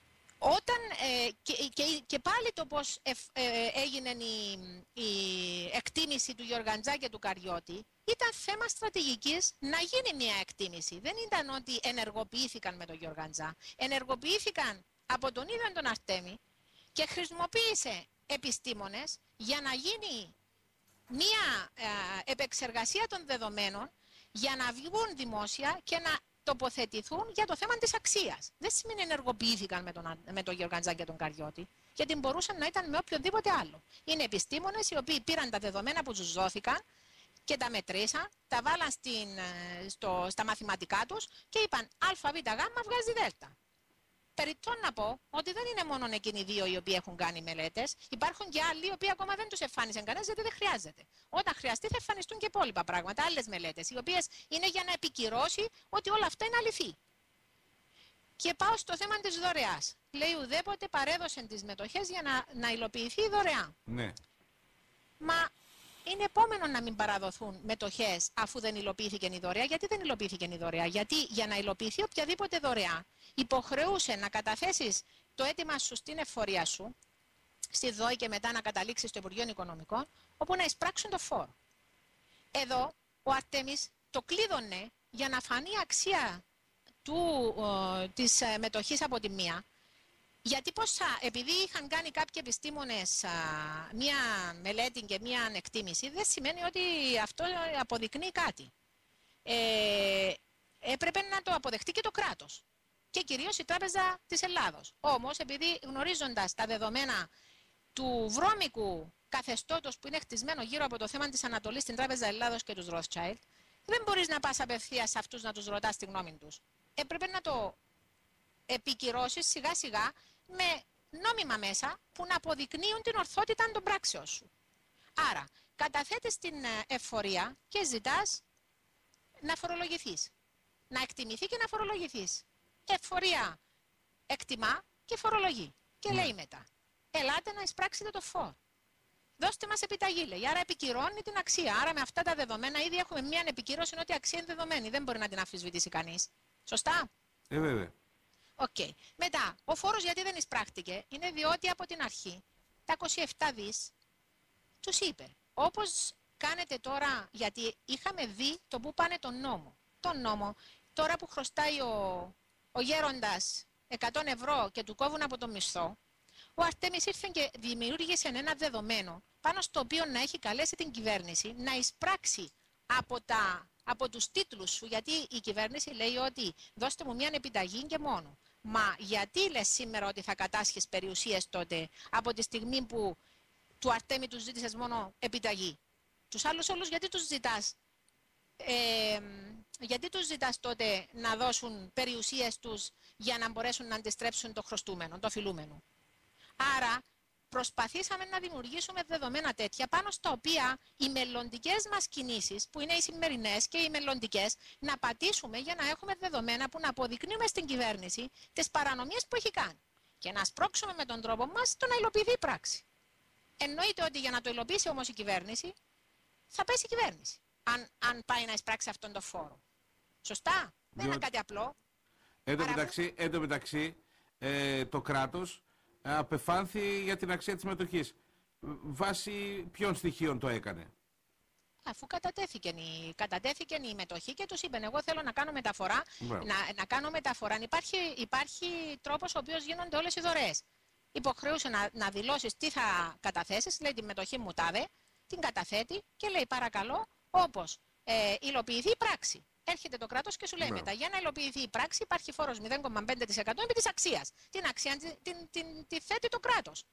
Όταν, ε, και, και, και πάλι το πώς ε, ε, έγινε η, η εκτίμηση του Γιοργαντζά και του Καριώτη ήταν θέμα στρατηγικής να γίνει μια εκτίμηση. Δεν ήταν ότι ενεργοποιήθηκαν με τον Γιοργαντζά. Ενεργοποιήθηκαν από τον ίδιο τον Αρτέμι και χρησιμοποίησε επιστήμονες για να γίνει μια ε, επεξεργασία των δεδομένων για να βγουν δημόσια και να τοποθετηθούν για το θέμα της αξίας. Δεν σημαίνει ενεργοποιήθηκαν με τον, με τον Γιοργαντζά και τον Καριώτη, γιατί μπορούσαν να ήταν με οποιονδήποτε άλλο. Είναι επιστήμονες οι οποίοι πήραν τα δεδομένα που τους δόθηκαν και τα μετρήσαν, τα βάλαν στην, στο, στα μαθηματικά τους και είπαν α, β, γ βγάζει δ. Περιττόν να πω ότι δεν είναι μόνο εκείνοι οι δύο οι οποίοι έχουν κάνει μελέτες. Υπάρχουν και άλλοι οι οποίοι ακόμα δεν τους εμφάνισαν κανένας γιατί δεν χρειάζεται. Όταν χρειαστεί θα εμφανιστούν και υπόλοιπα πράγματα, άλλες μελέτες, οι οποίες είναι για να επικυρώσει ότι όλα αυτά είναι αληθή. Και πάω στο θέμα της δωρεάς. Λέει ουδέποτε παρέδωσαν τις μετοχές για να, να υλοποιηθεί η δωρεά. Ναι. Μα είναι επόμενο να μην παραδοθούν μετοχές αφού δεν υλοποιήθηκε η δωρεά. Γιατί δεν υλοποιήθηκε η δωρεά? Γιατί για να υλοποιηθεί οποιαδήποτε δωρεά υποχρεούσε να καταθέσεις το αίτημα σου στην εφορία σου, στη ΔΟΗ και μετά να καταλήξεις στο Υπουργείο Οικονομικών, όπου να εισπράξουν το φόρο. Εδώ ο Αρτέμις το κλείδωνε για να φανεί αξία του, ε, της ε, μετοχής από τη μία. Γιατί πώς θα, επειδή είχαν κάνει κάποιοι επιστήμονες α, μία μελέτη και μία εκτίμηση, δεν σημαίνει ότι αυτό αποδεικνύει κάτι. Ε, έπρεπε να το αποδεχτεί και το κράτος. Και κυρίως η Τράπεζα της Ελλάδος. Όμως, επειδή γνωρίζοντας τα δεδομένα του βρώμικου καθεστώτος που είναι χτισμένο γύρω από το θέμα της Ανατολής στην Τράπεζα Ελλάδος και τους Rothschild, δεν μπορείς να πας απευθείας σε αυτούς να τους ρωτάς τη γνώμη τους. Έπρεπε να το επικυρώσεις σιγά σιγά με νόμιμα μέσα που να αποδεικνύουν την ορθότητα των πράξεων σου. Άρα, καταθέτεις την εφορία και ζητάς να φορολογηθείς. Να εκτιμηθεί και να φορολογηθείς. Εφορία εκτιμά και φορολογεί. Και Ναι. λέει μετά, ελάτε να εισπράξετε το φόρο. Δώστε μας επιταγή, λέει. Άρα επικυρώνει την αξία. Άρα με αυτά τα δεδομένα ήδη έχουμε μια επικύρωση ότι η αξία είναι δεδομένη. Δεν μπορεί να την αμφισβητήσει κανείς. Σωστά? Ε, βέβαια. Οκ. Okay. Μετά, ο φόρος γιατί δεν εισπράχτηκε, είναι διότι από την αρχή τα είκοσι επτά δις τους είπε. Όπως κάνετε τώρα, γιατί είχαμε δει το που πάνε τον νόμο. Τον νόμο, τώρα που χρωστάει ο, ο γέροντας εκατό ευρώ και του κόβουν από το μισθό, ο Αρτέμις ήρθε και δημιούργησε ένα δεδομένο πάνω στο οποίο να έχει καλέσει την κυβέρνηση να εισπράξει από, τα, από τους τίτλους σου, γιατί η κυβέρνηση λέει ότι δώστε μου μια επιταγή και μόνο. Μα γιατί λες σήμερα ότι θα κατάσχεις περιουσίες τότε από τη στιγμή που του Αρτέμι τους ζήτησες μόνο επιταγή? Τους άλλους όλους γιατί τους ζητάς? Ε, γιατί τους ζητάς τότε να δώσουν περιουσίες τους για να μπορέσουν να αντιστρέψουν το χρωστούμενο, το φιλούμενο? Άρα προσπαθήσαμε να δημιουργήσουμε δεδομένα τέτοια πάνω στα οποία οι μελλοντικές μας κινήσεις, που είναι οι σημερινές και οι μελλοντικές, να πατήσουμε για να έχουμε δεδομένα που να αποδεικνύουμε στην κυβέρνηση τις παρανομίες που έχει κάνει. Και να σπρώξουμε με τον τρόπο μας το να υλοποιηθεί η πράξη. Εννοείται ότι για να το υλοποιήσει όμως η κυβέρνηση, θα πέσει η κυβέρνηση. Αν, αν πάει να εισπράξει αυτόν τον φόρο. Σωστά? Δεν είναι κάτι απλό. Εν τω μεταξύ, εν τω μεταξύ ε, το κράτος απεφάνθη για την αξία της μετοχής. Βάσει ποιων στοιχείων το έκανε? Αφού κατατέθηκε η, κατατέθηκε η μετοχή και τους είπαν εγώ θέλω να κάνω μεταφορά, να, να κάνω μεταφορά. Υπάρχει, υπάρχει τρόπος ο οποίος γίνονται όλες οι δωρεές. Υποχρεούσε να, να δηλώσεις τι θα καταθέσεις, λέει τη μετοχή μου τάδε, την καταθέτει και λέει παρακαλώ όπως ε, υλοποιηθεί η πράξη. Έρχεται το κράτος και σου λέει μετά, για να υλοποιηθεί η πράξη υπάρχει φόρος μηδέν κόμμα πέντε τοις εκατό επί της αξίας. Την αξία την, την, την, τη θέτει το κράτος.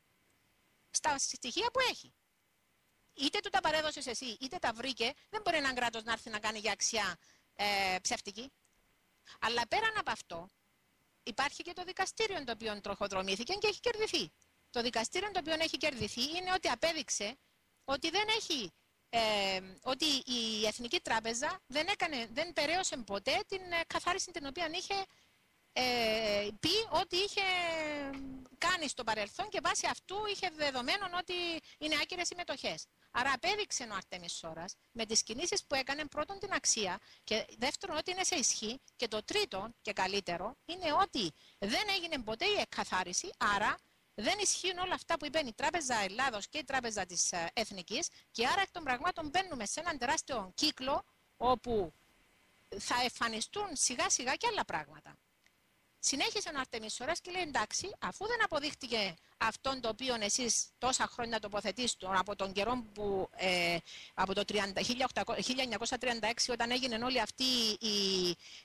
Στα στοιχεία που έχει. Είτε του τα παρέδωσες εσύ, είτε τα βρήκε, δεν μπορεί έναν κράτος να έρθει να κάνει για αξία ε, ψεύτικη. Αλλά πέραν από αυτό, υπάρχει και το δικαστήριο το οποίο τροχοδρομήθηκε και έχει κερδιθεί. Το δικαστήριο το οποίο έχει κερδιθεί είναι ότι απέδειξε ότι δεν έχει. Ε, ότι η Εθνική Τράπεζα δεν, έκανε, δεν περαίωσε ποτέ την ε, καθάριση την οποία είχε ε, πει ότι είχε κάνει στο παρελθόν και βάσει αυτού είχε δεδομένο ότι είναι άκυρες οι μετοχές. Άρα απέδειξε ο Αρτέμις Σόρας με τις κινήσεις που έκανε πρώτον την αξία και δεύτερον ότι είναι σε ισχύ και το τρίτο και καλύτερο είναι ότι δεν έγινε ποτέ η εκκαθάριση, άρα δεν ισχύουν όλα αυτά που είπε η Τράπεζα Ελλάδος και η Τράπεζα της Εθνικής και άρα εκ των πραγμάτων μπαίνουμε σε έναν τεράστιο κύκλο όπου θα εμφανιστούν σιγά σιγά και άλλα πράγματα. Συνέχισε ο Αρτέμις Σόρας και λέει εντάξει, αφού δεν αποδείχτηκε αυτόν το οποίο εσείς τόσα χρόνια τοποθετήσετε από τον καιρό που ε, από το χίλια εννιακόσια τριάντα έξι όταν έγινε όλη αυτή η,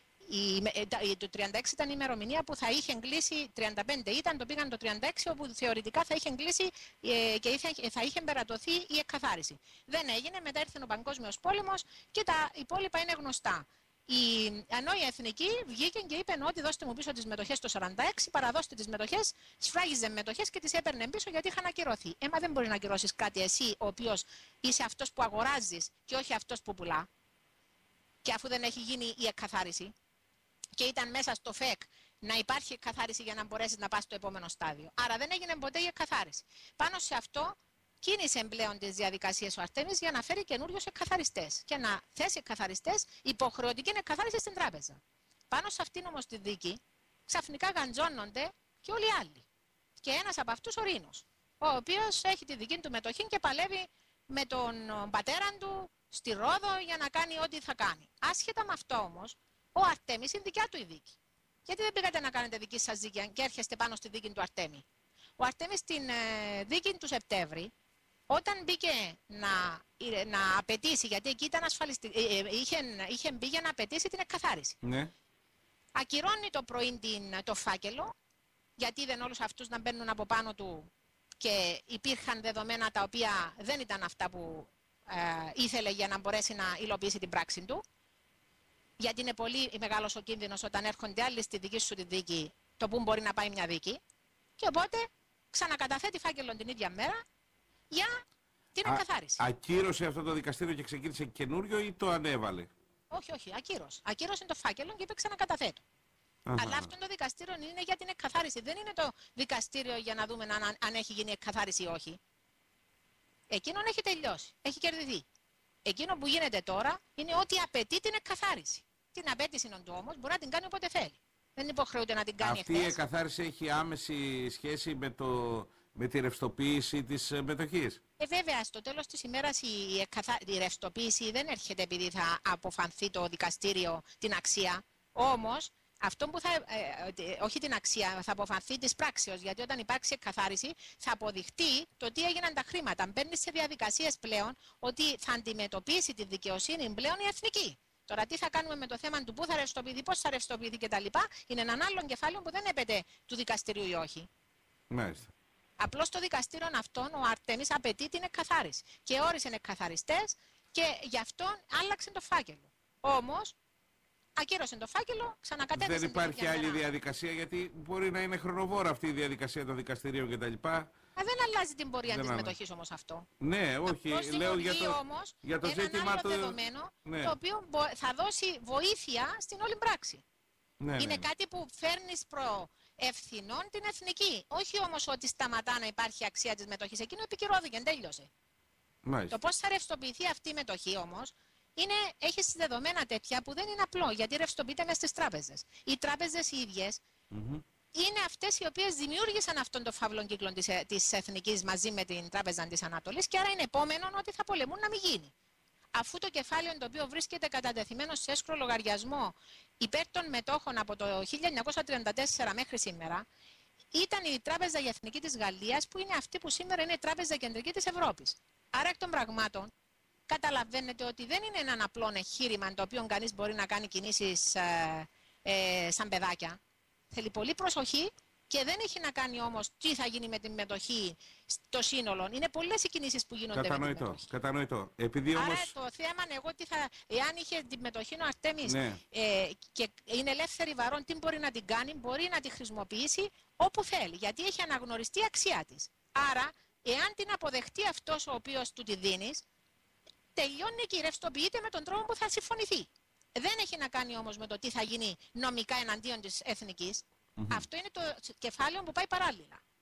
η, η το τριάντα έξι ήταν η ημερομηνία που θα είχε εγκλήσει, τριάντα πέντε ήταν, το πήγαν το τριάντα έξι όπου θεωρητικά θα είχε εγκλήσει ε, και θα είχε εμπερατωθεί η εκκαθάριση. Δεν έγινε, μετά ήρθε ο Παγκόσμιος Πόλεμος και τα υπόλοιπα είναι γνωστά. Η, ενώ η Εθνική βγήκε και είπε ότι δώστε μου πίσω τις μετοχές το σαράντα έξι, παραδώστε τις μετοχές, σφράγιζε μετοχές και τις έπαιρνε πίσω γιατί είχαν ακυρωθεί. Έμα δεν μπορεί να ακυρώσεις κάτι εσύ, ο οποίος είσαι αυτός που αγοράζεις και όχι αυτός που πουλά. Και αφού δεν έχει γίνει η εκκαθάριση και ήταν μέσα στο ΦΕΚ να υπάρχει εκκαθάριση για να μπορέσεις να πας στο επόμενο στάδιο. Άρα δεν έγινε ποτέ η εκκαθάριση. Πάνω σε αυτό κίνησε πλέον τις διαδικασίες ο Αρτέμις για να φέρει καινούριους εκκαθαριστές και να θέσει εκκαθαριστές υποχρεωτική εκκαθάριση στην τράπεζα. Πάνω σε αυτήν όμως τη δίκη ξαφνικά γαντζώνονται και όλοι οι άλλοι. Και ένας από αυτούς ο Ρήνος, ο οποίος έχει τη δική του μετοχή και παλεύει με τον πατέρα του στη Ρόδο για να κάνει ό,τι θα κάνει. Άσχετα με αυτό όμως, ο Αρτέμις είναι δικιά του η δίκη. Γιατί δεν πήγατε να κάνετε δική σας δίκη και έρχεστε πάνω στη δίκη του Αρτέμι. Ο Αρτέμις στην ε, δίκη του Σεπτέμβρη, όταν μπήκε να, να απαιτήσει, γιατί εκεί ήταν ασφαλιστή, ε, ε, είχε, είχε μπει για να απαιτήσει την εκκαθάριση. Ναι. Ακυρώνει το πρωί την, το φάκελο, γιατί είδαν όλους αυτούς να μπαίνουν από πάνω του και υπήρχαν δεδομένα τα οποία δεν ήταν αυτά που ε, ήθελε για να μπορέσει να υλοποιήσει την πράξη του. Γιατί είναι πολύ μεγάλος ο κίνδυνος όταν έρχονται άλλοι στη δική σου τη δίκη, το που μπορεί να πάει μια δίκη. Και οπότε ξανακαταθέτει φάκελο την ίδια μέρα για την εκκαθάριση. Ακύρωσε αυτό το δικαστήριο και ξεκίνησε καινούριο ή το ανέβαλε? Όχι, όχι, ακύρωσε. Ακύρωσε το φάκελο και είπε ξανακαταθέτω. Αχα. Αλλά αυτό το δικαστήριο είναι για την εκκαθάριση. Δεν είναι το δικαστήριο για να δούμε αν, αν έχει γίνει εκκαθάριση ή όχι. Εκείνον έχει τελειώσει. Έχει κερδιθεί. Εκείνο που γίνεται τώρα είναι ότι απαιτεί την εκκαθάριση. Την απέτηση του όμως μπορεί να την κάνει όποτε θέλει. Δεν υποχρεούται να την κάνει αυτή εχθές. Η εκκαθάριση έχει άμεση σχέση με, το, με τη ρευστοποίηση της μετοχής. Ε, βέβαια, στο τέλος της ημέρας η, εκκαθα... η ρευστοποίηση δεν έρχεται επειδή θα αποφανθεί το δικαστήριο την αξία. Όμως, αυτό που θα, ε, όχι την αξία, θα αποφανθεί της πράξεως, γιατί όταν υπάρξει εκκαθάριση θα αποδειχτεί το τι έγιναν τα χρήματα. Μπαίνει σε διαδικασίες πλέον ότι θα αντιμετωπίσει τη δικαιοσύνη πλέον η εθνική. Τώρα τι θα κάνουμε με το θέμα του πού θα ρευστοποιηθεί, πώς θα ρευστοποιηθεί κτλ. Είναι έναν άλλον κεφάλαιο που δεν έπεται του δικαστηρίου ή όχι. Μάλιστα. Απλώς το δικαστήριο αυτόν ο Αρτέμις απαιτεί την εκκαθάριση. Και όρισε εκκαθαριστές και γι' αυτό άλλαξε το φάκελο. Όμως ακύρωσε το φάκελο, ξανακατέθεσε. Δεν υπάρχει άλλη διαδικασία, γιατί μπορεί να είναι χρονοβόρα αυτή η διαδικασία των δικαστηρίων κτλ. Μα δεν αλλάζει την πορεία της μετοχής όμως αυτό. Ναι, όχι. Απλώς λέω για το, όμως για το έναν ζήτημα άλλο το... δεδομένο, ναι. το οποίο θα δώσει βοήθεια στην όλη πράξη. Ναι, είναι ναι. κάτι που φέρνεις προ ευθυνών την εθνική. Όχι όμως ότι σταματά να υπάρχει αξία της μετοχής. Εκείνο επικυρώθηκε, τέλειωσε. Μάλιστα. Το πώς θα ρευστοποιηθεί αυτή η μετοχή όμως, είναι, έχει δεδομένα τέτοια που δεν είναι απλό, γιατί ρευστοποιείται μέσα στις τράπεζες. Οι τράπεζες οι ίδιες mm-hmm. είναι αυτές οι οποίες δημιούργησαν αυτόν τον φαύλο κύκλο της, της εθνικής μαζί με την Τράπεζα της Ανατολής και άρα είναι επόμενο ότι θα πολεμούν να μην γίνει. Αφού το κεφάλαιο το οποίο βρίσκεται κατατεθειμένο σε έσκρο λογαριασμό υπέρ των μετόχων από το χίλια εννιακόσια τριάντα τέσσερα μέχρι σήμερα, ήταν η Τράπεζα η Εθνική της Γαλλίας, που είναι αυτή που σήμερα είναι η Τράπεζα Κεντρική της Ευρώπης. Άρα εκ των πραγμάτων καταλαβαίνετε ότι δεν είναι ένα απλό εγχείρημα το οποίο κανείς μπορεί να κάνει κινήσεις ε, ε, σαν παιδάκια. Θέλει πολύ προσοχή και δεν έχει να κάνει όμως τι θα γίνει με τη μετοχή στο σύνολο. Είναι πολλές οι κινήσεις που γίνονται κατανοητό, με τη μετοχή. Κατανοητό. Επειδή Άρα όμως... το θέμα είναι εγώ τι θα, εάν είχε τη μετοχή ο Αρτέμις ναι. ε, και είναι ελεύθερη βαρών, τι μπορεί να την κάνει, μπορεί να τη χρησιμοποιήσει όπου θέλει, γιατί έχει αναγνωριστεί η αξία της. Άρα, εάν την αποδεχτεί αυτός ο οποίος του τη δίνεις, τελειώνει και ρευστοποιείται με τον τρόπο που θα συμφωνηθεί. Δεν έχει να κάνει όμως με το τι θα γίνει νομικά εναντίον της εθνικής. Mm-hmm. Αυτό είναι το κεφάλαιο που πάει παράλληλα.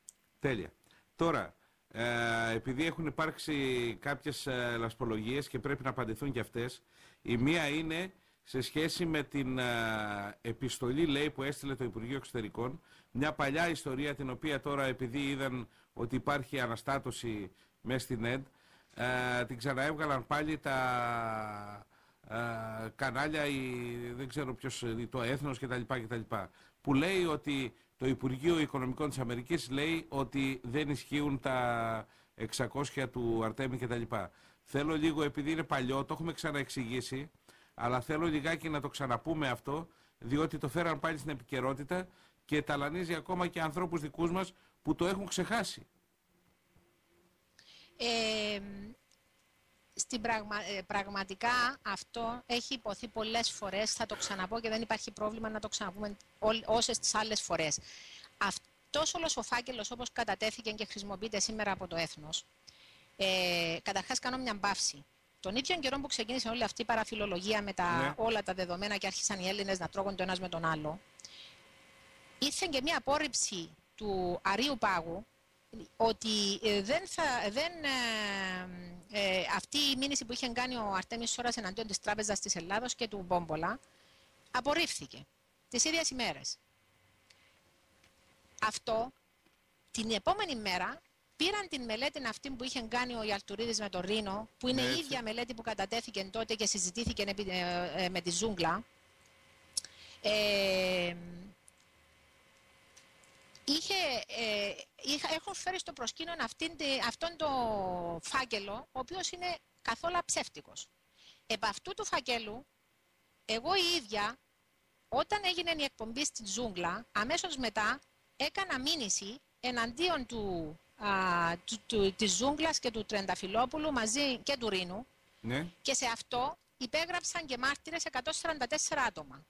Τέλεια. Τώρα, ε, επειδή έχουν υπάρξει κάποιες ε, λασπολογίες και πρέπει να απαντηθούν και αυτές, η μία είναι σε σχέση με την ε, επιστολή, λέει, που έστειλε το Υπουργείο Εξωτερικών, μια παλιά ιστορία την οποία τώρα, επειδή είδαν ότι υπάρχει αναστάτωση μέσα στην ΕΔ, ε, την ξαναέβγαλαν πάλι τα ε, κανάλια, η, δεν ξέρω ποιος, το Έθνος κτλ, κτλ, που λέει ότι το Υπουργείο Οικονομικών της Αμερικής λέει ότι δεν ισχύουν τα εξακόσια του Αρτέμι κτλ. Θέλω λίγο, επειδή είναι παλιό, το έχουμε ξαναεξηγήσει, αλλά θέλω λιγάκι να το ξαναπούμε αυτό, διότι το φέραν πάλι στην επικαιρότητα και ταλανίζει ακόμα και ανθρώπους δικούς μας που το έχουν ξεχάσει. Ε, στην πραγμα... ε, πραγματικά αυτό έχει υποθεί πολλές φορές, θα το ξαναπώ και δεν υπάρχει πρόβλημα να το ξαναπούμε όσες τις άλλες φορές. Αυτός όλος ο φάκελος, όπως κατατέθηκε και χρησιμοποιείται σήμερα από το Έθνος, ε, καταρχάς κάνω μια μπαύση. Τον ίδιο καιρό που ξεκίνησε όλη αυτή η παραφιλολογία με τα, ναι. όλα τα δεδομένα και άρχισαν οι Έλληνες να τρώγονται το ένας με τον άλλο, ήρθε και μια απόρριψη του Αρείου Πάγου ότι ε, δεν θα, δεν, ε, ε, αυτή η μήνυση που είχε κάνει ο Αρτέμις Σόρας εναντίον της Τράπεζας της Ελλάδος και του Μπόμπολα απορρίφθηκε τις ίδιες ημέρες. Αυτό την επόμενη μέρα πήραν την μελέτη αυτή που είχε κάνει ο Ιαλτουρίδης με τον Ρήνο, που είναι η ίδια μελέτη που κατατέθηκε τότε και συζητήθηκε ε, ε, με τη Ζούγκλα. Ε, Είχε, ε, είχα, έχουν φέρει στο προσκήνιο αυτήν, αυτόν το φάκελο, ο οποίος είναι καθόλου ψεύτικος. Επ' αυτού του φακέλου, εγώ η ίδια, όταν έγινε η εκπομπή στην Ζούγκλα, αμέσως μετά έκανα μήνυση εναντίον του, α, του, του, της Ζούγκλας και του Τρενταφυλόπουλου μαζί και του Ρήνου, ναι. Και σε αυτό υπέγραψαν και μάρτυρες εκατόν σαράντα τέσσερα άτομα.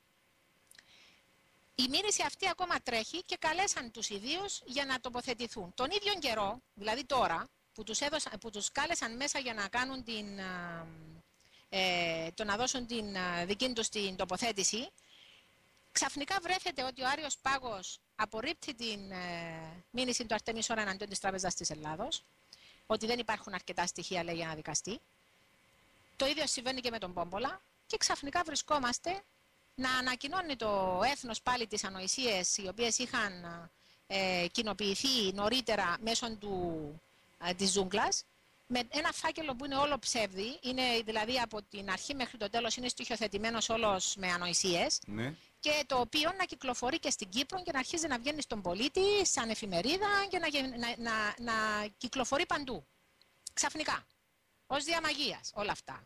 Η μήνυση αυτή ακόμα τρέχει και καλέσαν τους ιδίους για να τοποθετηθούν. Τον ίδιο καιρό, δηλαδή τώρα, που τους, έδωσαν, που τους κάλεσαν μέσα για να κάνουν την, ε, το να δώσουν την δική τους την τοποθέτηση, ξαφνικά βρέθεται ότι ο Άριος Πάγος απορρίπτει την ε, μήνυση του Αρτέμι Σόρα εναντίον της Τράπεζας της Ελλάδος, ότι δεν υπάρχουν αρκετά στοιχεία, λέει, για να δικαστεί. Το ίδιο συμβαίνει και με τον Μπόμπολα και ξαφνικά βρισκόμαστε να ανακοινώνει το Έθνος πάλι τις ανοησίες οι οποίες είχαν ε, κοινοποιηθεί νωρίτερα μέσω του, ε, της Ζούγκλας, με ένα φάκελο που είναι όλο ψεύδι, είναι δηλαδή από την αρχή μέχρι το τέλος είναι στοιχειοθετημένος όλος με ανοησίες, ναι. Και το οποίο να κυκλοφορεί και στην Κύπρο και να αρχίζει να βγαίνει στον πολίτη σαν εφημερίδα και να, να, να, να κυκλοφορεί παντού, ξαφνικά, ως διαμαγείας όλα αυτά.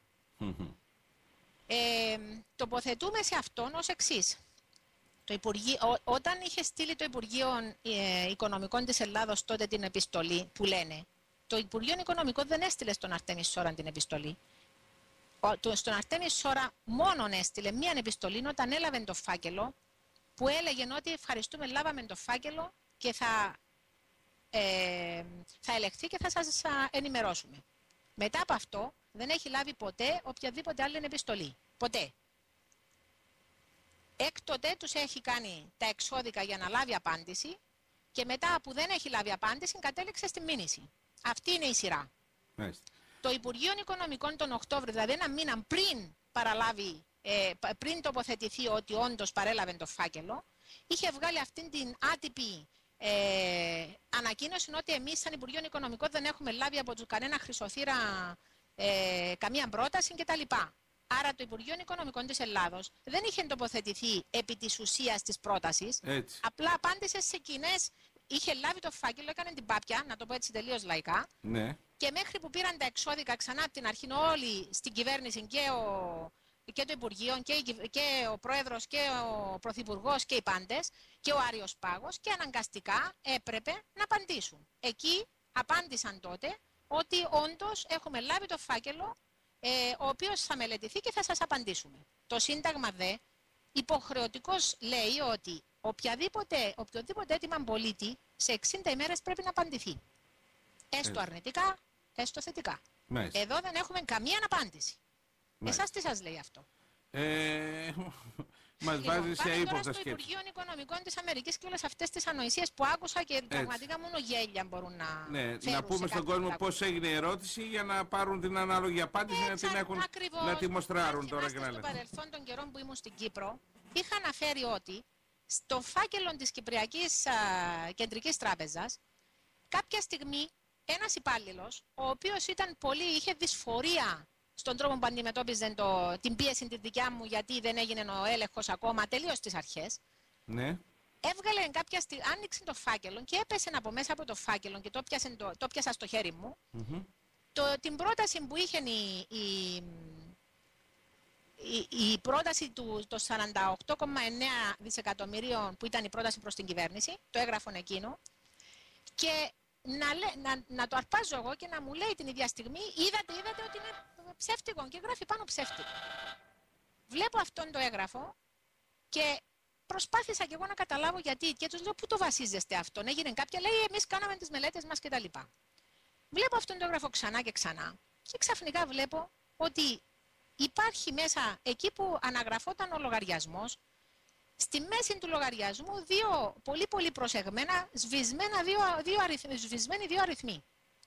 Ε, τοποθετούμε σε αυτόν ως εξής. Το Υπουργείο, ό, όταν είχε στείλει το Υπουργείο ε, Οικονομικών της Ελλάδος τότε την επιστολή που λένε, το Υπουργείο Οικονομικών δεν έστειλε στον Αρτέμι Σόρα την επιστολή. Ο, το, στον Αρτέμι Σόρα μόνον έστειλε μία επιστολή όταν έλαβε το φάκελο που έλεγε ότι ευχαριστούμε, λάβαμε το φάκελο και θα, ε, θα ελεγχθεί και θα σας α, ενημερώσουμε. Μετά από αυτό δεν έχει λάβει ποτέ οποιαδήποτε άλλη επιστολή. Ποτέ. Έκτοτε τους έχει κάνει τα εξώδικα για να λάβει απάντηση και μετά που δεν έχει λάβει απάντηση κατέληξε στη μήνυση. Αυτή είναι η σειρά. Μάλιστα. Το Υπουργείο Οικονομικών τον Οκτώβριο, δηλαδή ένα μήνα πριν παραλάβει, ε, πριν τοποθετηθεί ότι όντως παρέλαβε το φάκελο, είχε βγάλει αυτήν την άτυπη ε, ανακοίνωση ότι εμείς σαν Υπουργείο Οικονομικών δεν έχουμε λάβει από τους κανένα χρυσοθύρα ε, καμία πρόταση κτλ. Άρα το Υπουργείο Οικονομικών της Ελλάδος δεν είχε τοποθετηθεί επί της ουσίας της πρότασης, έτσι. Απλά απάντησε σε κοινές, είχε λάβει το φάκελο, έκανε την πάπια, να το πω έτσι τελείως λαϊκά, ναι. Και μέχρι που πήραν τα εξώδικα ξανά από την αρχή όλοι στην κυβέρνηση και, ο, και το Υπουργείο και, και ο Πρόεδρος και ο Πρωθυπουργός και οι πάντες και ο Άριος Πάγος και αναγκαστικά έπρεπε να απαντήσουν. Εκεί απάντησαν τότε ότι όντως έχουμε λάβει το φάκελο, ε, ο οποίος θα μελετηθεί και θα σας απαντήσουμε. Το Σύνταγμα δε υποχρεωτικώς λέει ότι οποιαδήποτε, οποιοδήποτε αίτημα πολίτη σε εξήντα ημέρες πρέπει να απαντηθεί. Έστω αρνητικά, έστω θετικά. Μάλιστα. Εδώ δεν έχουμε καμία απάντηση. Μάλιστα. Εσάς τι σας λέει αυτό? Ε, Μας Λοιπόν, βάζει σε πάμε τώρα ύποπτα στο σκέψη. Υπουργείο Οικονομικών της Αμερικής και όλες αυτές τις ανοησίες που άκουσα και πραγματικά μόνο γέλια μπορούν να Ναι, φέρουν να πούμε σε στον κάποιον κόσμο λαό. πώς έγινε η ερώτηση για να πάρουν την ανάλογη απάντηση, να την έχουν, Ακριβώς. να τη μοστράρουν Αν τώρα και θυμάστε να στο λένε. παρελθόν των καιρών που ήμουν στην Κύπρο, είχα αναφέρει ότι στο φάκελο της Κυπριακής α, Κεντρικής Τράπεζας κάποια στιγμή ένας υπάλληλος, ο οποίος ήταν πολύ, είχε δυσφορία στον τρόπο που αντιμετώπιζε το, την πίεση τη δικιά μου, γιατί δεν έγινε ο έλεγχος ακόμα τελείως στις αρχές, Ναι. έβγαλε κάποια στιγμή, άνοιξε το φάκελο και έπεσε από μέσα από το φάκελο και το, πιάσε, το, το πιάσα στο χέρι μου, Mm-hmm. το, την πρόταση που είχε η, η, η, η πρόταση του το σαράντα οκτώ κόμμα εννέα δισεκατομμυρίων που ήταν η πρόταση προς την κυβέρνηση, το έγραφον εκείνο, και να, λέ, να, να το αρπάζω εγώ και να μου λέει την ίδια στιγμή, είδατε, είδατε ότι είναι ψεύτικο και γράφει πάνω ψεύτικο. Βλέπω αυτόν το έγγραφο και προσπάθησα και εγώ να καταλάβω γιατί και τους λέω πού το βασίζεστε αυτόν. Έγινε κάποια, λέει εμείς κάναμε τις μελέτες μας κτλ. Βλέπω αυτόν το έγγραφο ξανά και ξανά και ξαφνικά βλέπω ότι υπάρχει μέσα εκεί που αναγραφόταν ο λογαριασμός, στη μέση του λογαριασμού δύο πολύ πολύ προσεγμένα, σβησμένα δύο, δύο αριθμοί, σβησμένοι δύο αριθμοί.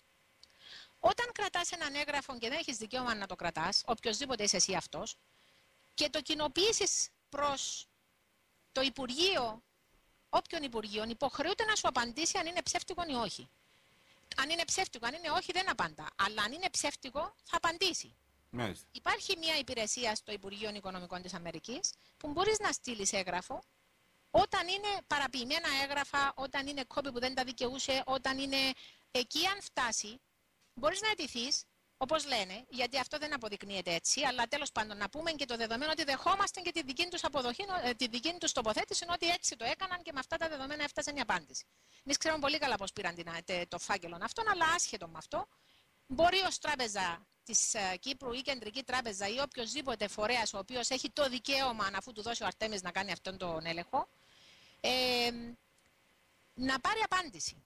Όταν κρατάς έναν έγγραφο και δεν έχεις δικαίωμα να το κρατάς, οποιοσδήποτε είσαι εσύ αυτός, και το κοινοποιήσεις προς το Υπουργείο, όποιον Υπουργείο, υποχρεούται να σου απαντήσει αν είναι ψεύτικο ή όχι. Αν είναι ψεύτικο, αν είναι όχι δεν απαντά. Αλλά αν είναι ψεύτικο θα απαντήσει. Μάλιστα. Υπάρχει μια υπηρεσία στο Υπουργείο Οικονομικών της Αμερικής που μπορείς να στείλεις έγγραφο όταν είναι παραποιημένα έγγραφα, όταν είναι κόπη που δεν τα δικαιούσε, όταν είναι εκεί αν φτάσει, μπορείς να αιτηθείς, όπως λένε, γιατί αυτό δεν αποδεικνύεται έτσι, αλλά τέλος πάντων να πούμε και το δεδομένο ότι δεχόμαστε και τη δική τους αποδοχή, τη δική τους τοποθέτηση, ότι έτσι το έκαναν και με αυτά τα δεδομένα έφτασε η απάντηση. Εμείς ξέρουμε πολύ καλά πώς πήραν την, το φάκελο αυτόν, αλλά άσχετο με αυτό, μπορεί ως τράπεζα της uh, Κύπρου ή Κεντρική Τράπεζα ή οποιοδήποτε φορέας ο οποίος έχει το δικαίωμα, αφού του δώσει ο Αρτέμις να κάνει αυτόν τον έλεγχο, ε, να πάρει απάντηση.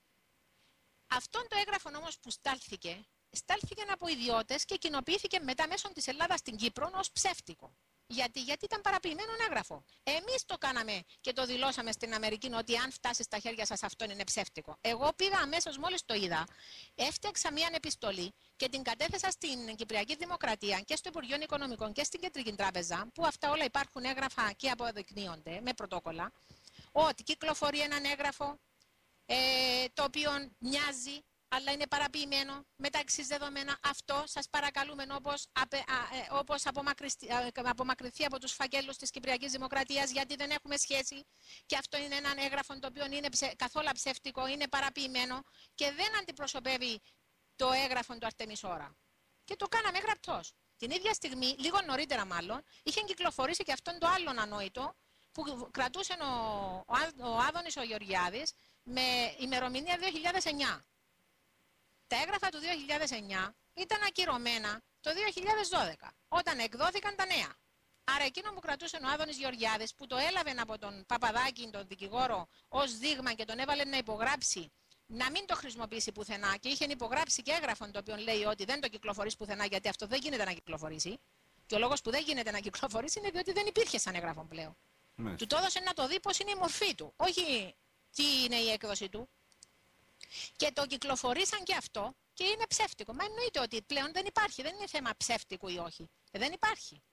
Αυτόν το έγγραφο όμως που στάλθηκε, στάλθηκε από ιδιώτες και κοινοποιήθηκε μετά μέσω της Ελλάδας στην Κύπρο ως ψεύτικο. Γιατί, γιατί ήταν παραποιημένο έγγραφο. Εμείς το κάναμε και το δηλώσαμε στην Αμερική ότι αν φτάσει στα χέρια σας αυτό είναι ψεύτικο. Εγώ πήγα αμέσως μόλις το είδα, έφτιαξα μια επιστολή και την κατέθεσα στην Κυπριακή Δημοκρατία και στο Υπουργείο Οικονομικών και στην Κεντρική Τράπεζα, που αυτά όλα υπάρχουν έγγραφα και αποδεικνύονται με πρωτόκολλα, ότι κυκλοφορεί έναν έγγραφο ε, το οποίο μοιάζει, αλλά είναι παραποιημένο, με τα εξής δεδομένα. Αυτό σας παρακαλούμε όπως, απε, α, ε, όπως απομακρυνθεί από τους φακέλους της Κυπριακής Δημοκρατίας, γιατί δεν έχουμε σχέση και αυτό είναι ένα έγγραφο το οποίο είναι ψε, καθόλου ψεύτικο, είναι παραποιημένο και δεν αντιπροσωπεύει το έγγραφο του Αρτέμις Ώρα. Και το κάναμε γραπτός. Την ίδια στιγμή, λίγο νωρίτερα μάλλον, είχε κυκλοφορήσει και αυτόν το άλλον ανόητο που κρατούσε ο, ο, ο Άδωνης ο Γεωργιάδης με ημερομηνία δύο χιλιάδες εννιά. Τα έγγραφα του δύο χιλιάδες εννιά ήταν ακυρωμένα το δύο χιλιάδες δώδεκα, όταν εκδόθηκαν τα νέα. Άρα εκείνο που κρατούσε ο Άδωνης Γεωργιάδης, που το έλαβε από τον Παπαδάκη, τον δικηγόρο, ως δείγμα και τον έβαλε να υπογράψει, να μην το χρησιμοποιήσει πουθενά, και είχε υπογράψει και έγγραφον το οποίο λέει ότι δεν το κυκλοφορείς πουθενά, γιατί αυτό δεν γίνεται να κυκλοφορήσει. Και ο λόγος που δεν γίνεται να κυκλοφορήσει είναι διότι δεν υπήρχε σαν έγγραφον πλέον. Ναι. Του το έδωσε να το δει πώς είναι η μορφή του, όχι τι είναι η έκδοση του. Και το κυκλοφορήσαν και αυτό και είναι ψεύτικο. Μα εννοείται ότι πλέον δεν υπάρχει, δεν είναι θέμα ψεύτικου ή όχι. Ε, δεν υπάρχει.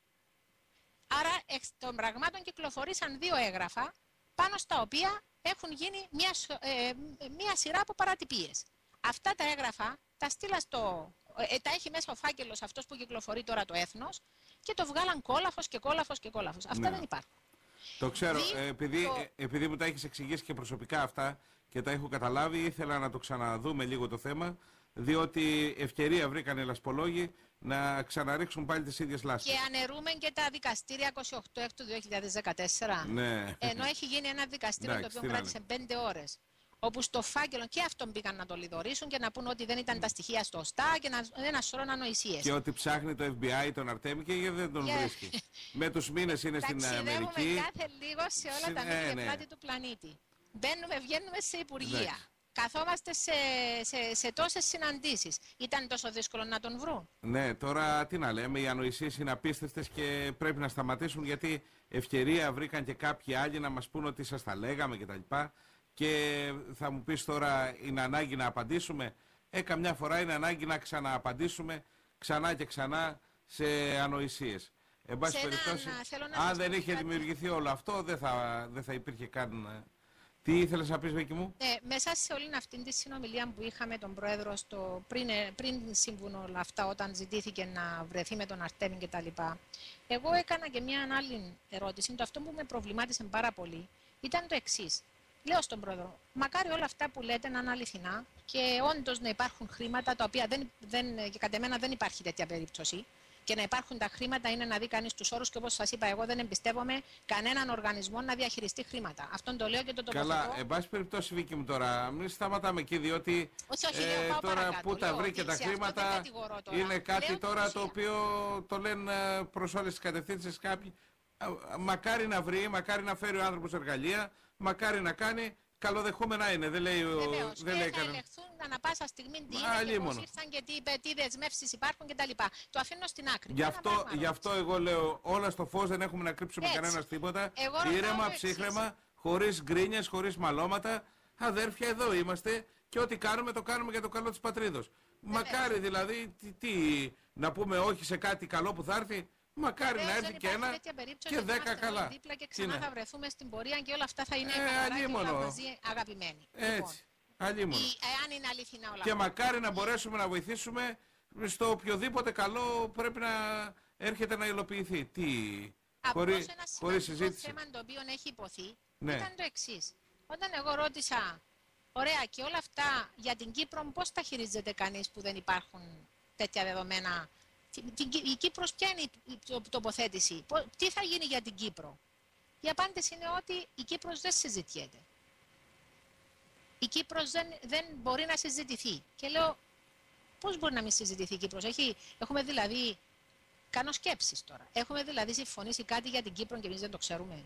Άρα εξ των πραγμάτων κυκλοφορήσαν δύο έγγραφα πάνω στα οποία έχουν γίνει μια, ε, μια σειρά από παρατυπίες. Αυτά τα έγγραφα τα στείλα στο... Ε, τα έχει μέσα ο φάκελος αυτός που κυκλοφορεί τώρα το Έθνος και το βγάλαν κόλαφος και κόλαφος και κόλαφος. Αυτά ναι. δεν υπάρχουν. Το ξέρω, Δι... ε, επειδή, το... ε, επειδή μου τα έχεις εξηγήσει και προσωπικά αυτά και τα έχω καταλάβει, ήθελα να το ξαναδούμε λίγο το θέμα, διότι ευκαιρία βρήκαν οι λασπολόγοι να ξαναρίξουν πάλι τις ίδιες λάσπες. Και αναιρούμε και τα δικαστήρια είκοσι οκτώ του δύο χιλιάδες δεκατέσσερα. Ναι. Ενώ έχει γίνει ένα δικαστήριο Εντάξει, το οποίο κράτησε πέντε ώρες. Όπου στο φάκελο και αυτόν πήγαν να το λιδωρήσουν και να πούν ότι δεν ήταν τα στοιχεία σωστά και να, ένα σωρό ανοησίες. Και ότι ψάχνει το Εφ Μπι Άι τον Αρτέμι και δεν τον yeah. βρίσκει. Με τους μήνες είναι στην Αμερική. Ταξιδεύουμε κάθε λίγο σε όλα τα ναι, μήκη ναι. πλάτη του πλανήτη. Μπαίνουμε, βγαίνουμε σε υπουργεία. καθόμαστε σε, σε, σε τόσες συναντήσεις. Ήταν τόσο δύσκολο να τον βρουν? Ναι, τώρα τι να λέμε, οι ανοησίες είναι απίστευτες και πρέπει να σταματήσουν, γιατί ευκαιρία βρήκαν και κάποιοι άλλοι να μας πούν ότι σας τα λέγαμε κτλ. Και, και θα μου πεις τώρα, είναι ανάγκη να απαντήσουμε? Ε, καμιά φορά είναι ανάγκη να ξανααπαντήσουμε ξανά και ξανά σε ανοησίες. Εν πάση περιπτώσει, αν δεν είχε κάτι... δημιουργηθεί όλο αυτό, δεν θα, δεν θα υπήρχε καν... Τι ήθελες να πεις, Βίκη μου? Ναι, μέσα σε όλη αυτή τη συνομιλία που είχαμε τον Πρόεδρο στο, πριν, πριν συμβούν όλα αυτά, όταν ζητήθηκε να βρεθεί με τον Αρτέμι κτλ. Εγώ έκανα και μια άλλη ερώτηση. Το αυτό που με προβλημάτισε πάρα πολύ ήταν το εξής. Λέω στον Πρόεδρο, μακάρι όλα αυτά που λέτε να είναι αληθινά και όντως να υπάρχουν χρήματα τα οποία δεν, δεν, και κατ' εμένα δεν υπάρχει τέτοια περίπτωση. Και να υπάρχουν τα χρήματα είναι να δει κανείς τους όρους, και όπως σας είπα, εγώ δεν εμπιστεύομαι κανέναν οργανισμό να διαχειριστεί χρήματα. Αυτόν το λέω και το τοποθετώ. Καλά, εν πάση περιπτώσει, Βίκη μου, τώρα μην σταματάμε εκεί, διότι όχι, όχι, ε, λέω, τώρα παρακάτω, που τα βρήκε τα χρήματα τώρα. Είναι κάτι λέω τώρα το οποίο το λένε προς όλες τις κατευθύνσεις κάποιοι. Μακάρι να βρει, μακάρι να φέρει ο άνθρωπος εργαλεία, μακάρι να κάνει. Καλοδεχόμενα είναι, δεν λέει ο. Βεβαίως, δεν και λέει θα κανένα. ελεγχθούν ανα πάσα στιγμή τι Μα, είναι και πώς μόνο. ήρθαν και τι, είπε, τι δεσμεύσεις υπάρχουν κτλ. Το αφήνω στην άκρη. Γι' αυτό, γι' αυτό εγώ λέω όλα στο φως, δεν έχουμε να κρύψουμε κανένας τίποτα. Ήρεμα, ψύχρεμα, χωρίς γκρίνιες, χωρίς μαλώματα. Αδέρφια, εδώ είμαστε και ό,τι κάνουμε το κάνουμε για το καλό της πατρίδος. Μακάρι δηλαδή, τι, τι, να πούμε όχι σε κάτι καλό που θα έρθει. Μακάρι να έρθει και ένα και δέκα καλά. Δίπλα και ξανά είναι? θα βρεθούμε στην πορεία και όλα αυτά θα είναι ε, καθαρά και όλα μαζί αγαπημένοι. Έτσι, αλλήμωνο. Εάν είναι αληθινά όλα και αυτά. μακάρι να μπορέσουμε να βοηθήσουμε στο οποιοδήποτε καλό πρέπει να έρχεται να υλοποιηθεί. Τι, χωρίς, ένα χωρίς συζήτηση. Το θέμα το οποίο έχει υποθεί ναι. ήταν το εξής. Όταν εγώ ρώτησα, ωραία, και όλα αυτά για την Κύπρο πώς τα χειρίζεται κανείς που δεν υπάρχουν τέτοια δεδομένα? Η Κύπρος ποια είναι η τοποθέτηση, τι θα γίνει για την Κύπρο? Η απάντηση είναι ότι η Κύπρος δεν συζητιέται. Η Κύπρος δεν, δεν μπορεί να συζητηθεί. Και λέω, πώς μπορεί να μην συζητηθεί η Κύπρος? Έχει, έχουμε δηλαδή, κάνω σκέψεις τώρα, έχουμε δηλαδή συμφωνήσει κάτι για την Κύπρο και εμείς δεν το ξέρουμε?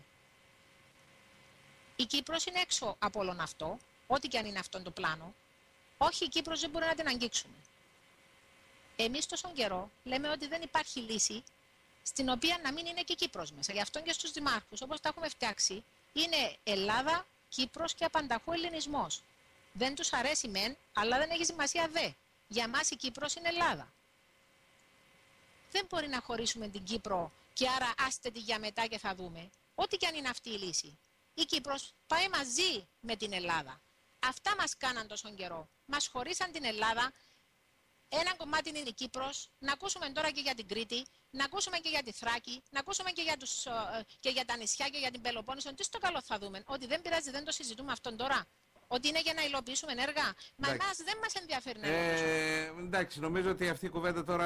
Η Κύπρος είναι έξω από όλον αυτό, ό,τι και αν είναι αυτό το πλάνο. Όχι, η Κύπρος δεν μπορεί να την αγγίξουμε. Εμείς τόσο καιρό λέμε ότι δεν υπάρχει λύση στην οποία να μην είναι και Κύπρος μέσα. Γι' αυτό και στους δημάρχους, όπως τα έχουμε φτιάξει, είναι Ελλάδα, Κύπρος και απανταχού ελληνισμός. Δεν τους αρέσει μεν, αλλά δεν έχει σημασία δε. Για μας η Κύπρος είναι Ελλάδα. Δεν μπορεί να χωρίσουμε την Κύπρο και άρα άστε τη για μετά και θα δούμε. Ό,τι και αν είναι αυτή η λύση. Η Κύπρος πάει μαζί με την Ελλάδα. Αυτά μας κάναν τόσο καιρό. Μας χωρίσαν την Ελλάδα. Ένα κομμάτι είναι η Κύπρος, να ακούσουμε τώρα και για την Κρήτη, να ακούσουμε και για τη Θράκη, να ακούσουμε και για, τους, και για τα νησιά και για την Πελοπόννησο. Τι στο καλό θα δούμε? Ότι δεν πειράζει, δεν το συζητούμε αυτόν τώρα? Ότι είναι για να υλοποιήσουμε έργα? Μα εμάς δεν μας ενδιαφέρει να υλοποιήσουμε. Ε, εντάξει, νομίζω ότι αυτή η κουβέντα τώρα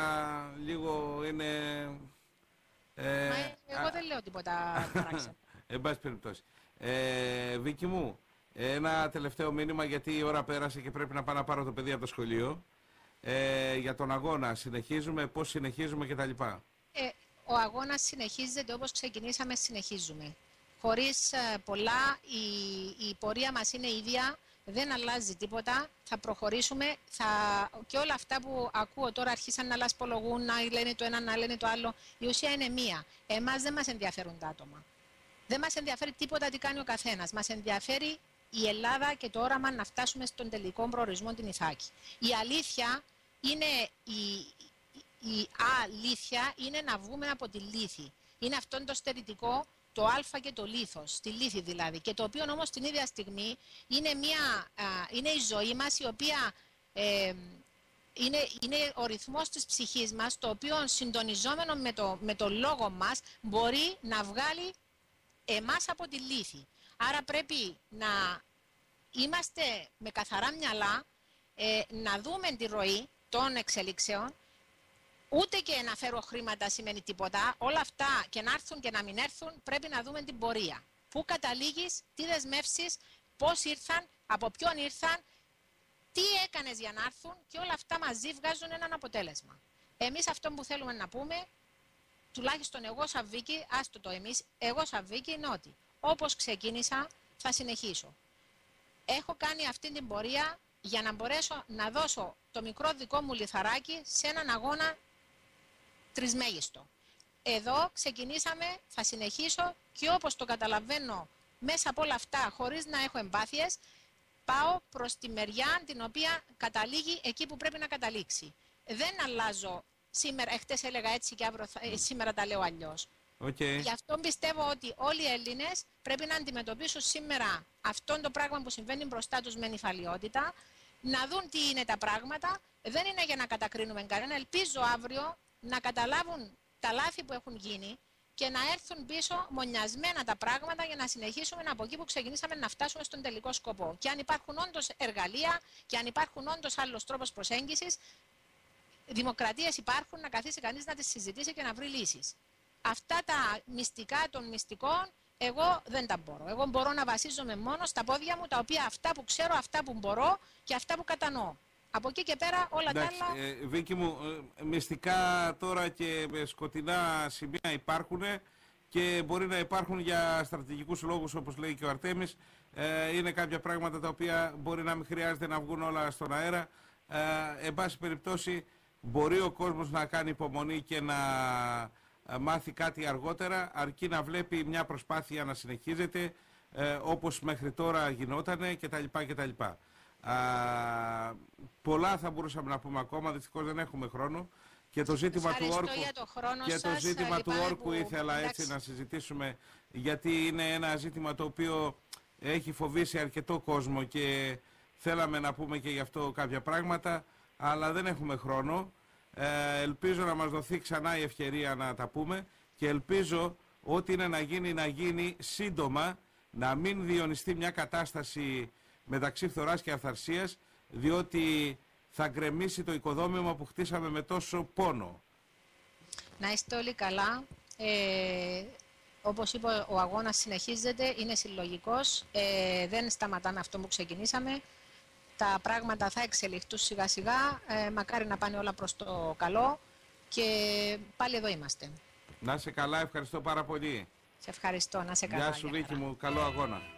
λίγο είναι... Ε, Μα εγώ α... δεν λέω τίποτα πράξη. Εν πάση περιπτώσει. Ε, Βίκη μου, ένα τελευταίο μήνυμα, γιατί η ώρα πέρασε και πρέπει να πάω να πάρω το παιδί από το σχολείο. Ε, για τον αγώνα, συνεχίζουμε, πώς συνεχίζουμε κτλ. Ε, ο αγώνας συνεχίζεται όπως ξεκινήσαμε, συνεχίζουμε. Χωρίς ε, πολλά, η, η πορεία μας είναι ίδια, δεν αλλάζει τίποτα, θα προχωρήσουμε θα, και όλα αυτά που ακούω τώρα αρχίσαν να λασπολογούν, να λένε το ένα, να λένε το άλλο. Η ουσία είναι μία. Εμάς δεν μας ενδιαφέρουν τα άτομα. Δεν μας ενδιαφέρει τίποτα τι κάνει ο καθένας. Μας ενδιαφέρει η Ελλάδα και το όραμα να φτάσουμε στον τελικό προορισμό, την Ιθάκη. Η αλήθεια είναι, η, η, η αλήθεια είναι να βγούμε από τη λύθη. Είναι αυτό το στερητικό, το α και το λίθος, στη λύθη δηλαδή. Και το οποίο όμως την ίδια στιγμή είναι, μια, α, είναι η ζωή μας, η οποία ε, είναι, είναι ο ρυθμός της ψυχής μας, το οποίο συντονιζόμενο με το, με το λόγο μας μπορεί να βγάλει εμάς από τη λύθη. Άρα πρέπει να είμαστε με καθαρά μυαλά, ε, να δούμε τη ροή των εξελίξεων. Ούτε και να φέρω χρήματα σημαίνει τίποτα. Όλα αυτά και να έρθουν και να μην έρθουν, πρέπει να δούμε την πορεία. Πού καταλήγεις, τι δεσμεύσεις, πώς ήρθαν, από ποιον ήρθαν, τι έκανες για να έρθουν, και όλα αυτά μαζί βγάζουν έναν αποτέλεσμα. Εμείς αυτό που θέλουμε να πούμε, τουλάχιστον εγώ σαν Βίκη, άστο το εμείς, εγώ σαν Βίκη, είναι ότι όπως ξεκίνησα θα συνεχίσω. έχω κάνει αυτή την πορεία για να μπορέσω να δώσω το μικρό δικό μου λιθαράκι σε έναν αγώνα τρισμέγιστο. Εδώ ξεκινήσαμε, θα συνεχίσω και όπως το καταλαβαίνω μέσα από όλα αυτά, χωρίς να έχω εμπάθειες, πάω προς τη μεριά την οποία καταλήγει εκεί που πρέπει να καταλήξει. Δεν αλλάζω σήμερα, εχθές έλεγα έτσι και αύριο, σήμερα τα λέω αλλιώς. Okay. Γι' αυτό πιστεύω ότι όλοι οι Έλληνες πρέπει να αντιμετωπίσουν σήμερα αυτό το πράγμα που συμβαίνει μπροστά τους με νηφαλιότητα, να δουν τι είναι τα πράγματα. Δεν είναι για να κατακρίνουμε κανένα. Ελπίζω αύριο να καταλάβουν τα λάθη που έχουν γίνει και να έρθουν πίσω μονιασμένα τα πράγματα για να συνεχίσουμε από εκεί που ξεκινήσαμε να φτάσουμε στον τελικό σκοπό. Και αν υπάρχουν όντως εργαλεία και αν υπάρχουν όντως άλλος τρόπος προσέγγισης, δημοκρατίες υπάρχουν, να καθίσει κανείς να τις συζητήσει και να βρει λύσεις. Αυτά τα μυστικά των μυστικών, εγώ δεν τα μπορώ. Εγώ μπορώ να βασίζομαι μόνο στα πόδια μου, τα οποία αυτά που ξέρω, αυτά που μπορώ και αυτά που κατανοώ. Από εκεί και πέρα όλα Εντάξει, τα άλλα... Ε, Βίκη μου, ε, μυστικά τώρα και σκοτεινά σημεία υπάρχουν και μπορεί να υπάρχουν για στρατηγικούς λόγους, όπως λέει και ο Αρτέμις. Ε, είναι κάποια πράγματα τα οποία μπορεί να μην χρειάζεται να βγουν όλα στον αέρα. Ε, εν πάση περιπτώσει, μπορεί ο κόσμος να κάνει υπομονή και να μάθει κάτι αργότερα, αρκεί να βλέπει μια προσπάθεια να συνεχίζεται ε, όπως μέχρι τώρα γινότανε κτλ. κτλ. Α, πολλά θα μπορούσαμε να πούμε ακόμα, δυστυχώς δεν έχουμε χρόνο. Και το ζήτημα του όρκου, το και το σας, ζήτημα του όρκου που... ήθελα εντάξει. έτσι να συζητήσουμε, γιατί είναι ένα ζήτημα το οποίο έχει φοβήσει αρκετό κόσμο και θέλαμε να πούμε και γι' αυτό κάποια πράγματα, αλλά δεν έχουμε χρόνο. Ε, ελπίζω να μας δοθεί ξανά η ευκαιρία να τα πούμε και ελπίζω ό,τι είναι να γίνει να γίνει σύντομα, να μην διονυστεί μια κατάσταση μεταξύ φθοράς και αυθαρσίας, διότι θα γκρεμίσει το οικοδόμημα που χτίσαμε με τόσο πόνο. Να είστε όλοι καλά. Ε, όπως είπα, ο αγώνας συνεχίζεται, είναι συλλογικός, ε, δεν σταματάμε αυτό που ξεκινήσαμε. Τα πράγματα θα εξελιχθούν σιγά σιγά, ε, μακάρι να πάνε όλα προς το καλό και πάλι εδώ είμαστε. Να είσαι καλά, ευχαριστώ πάρα πολύ. Σε ευχαριστώ, να είσαι καλά. Γεια σου Βίκη μου, καλό αγώνα.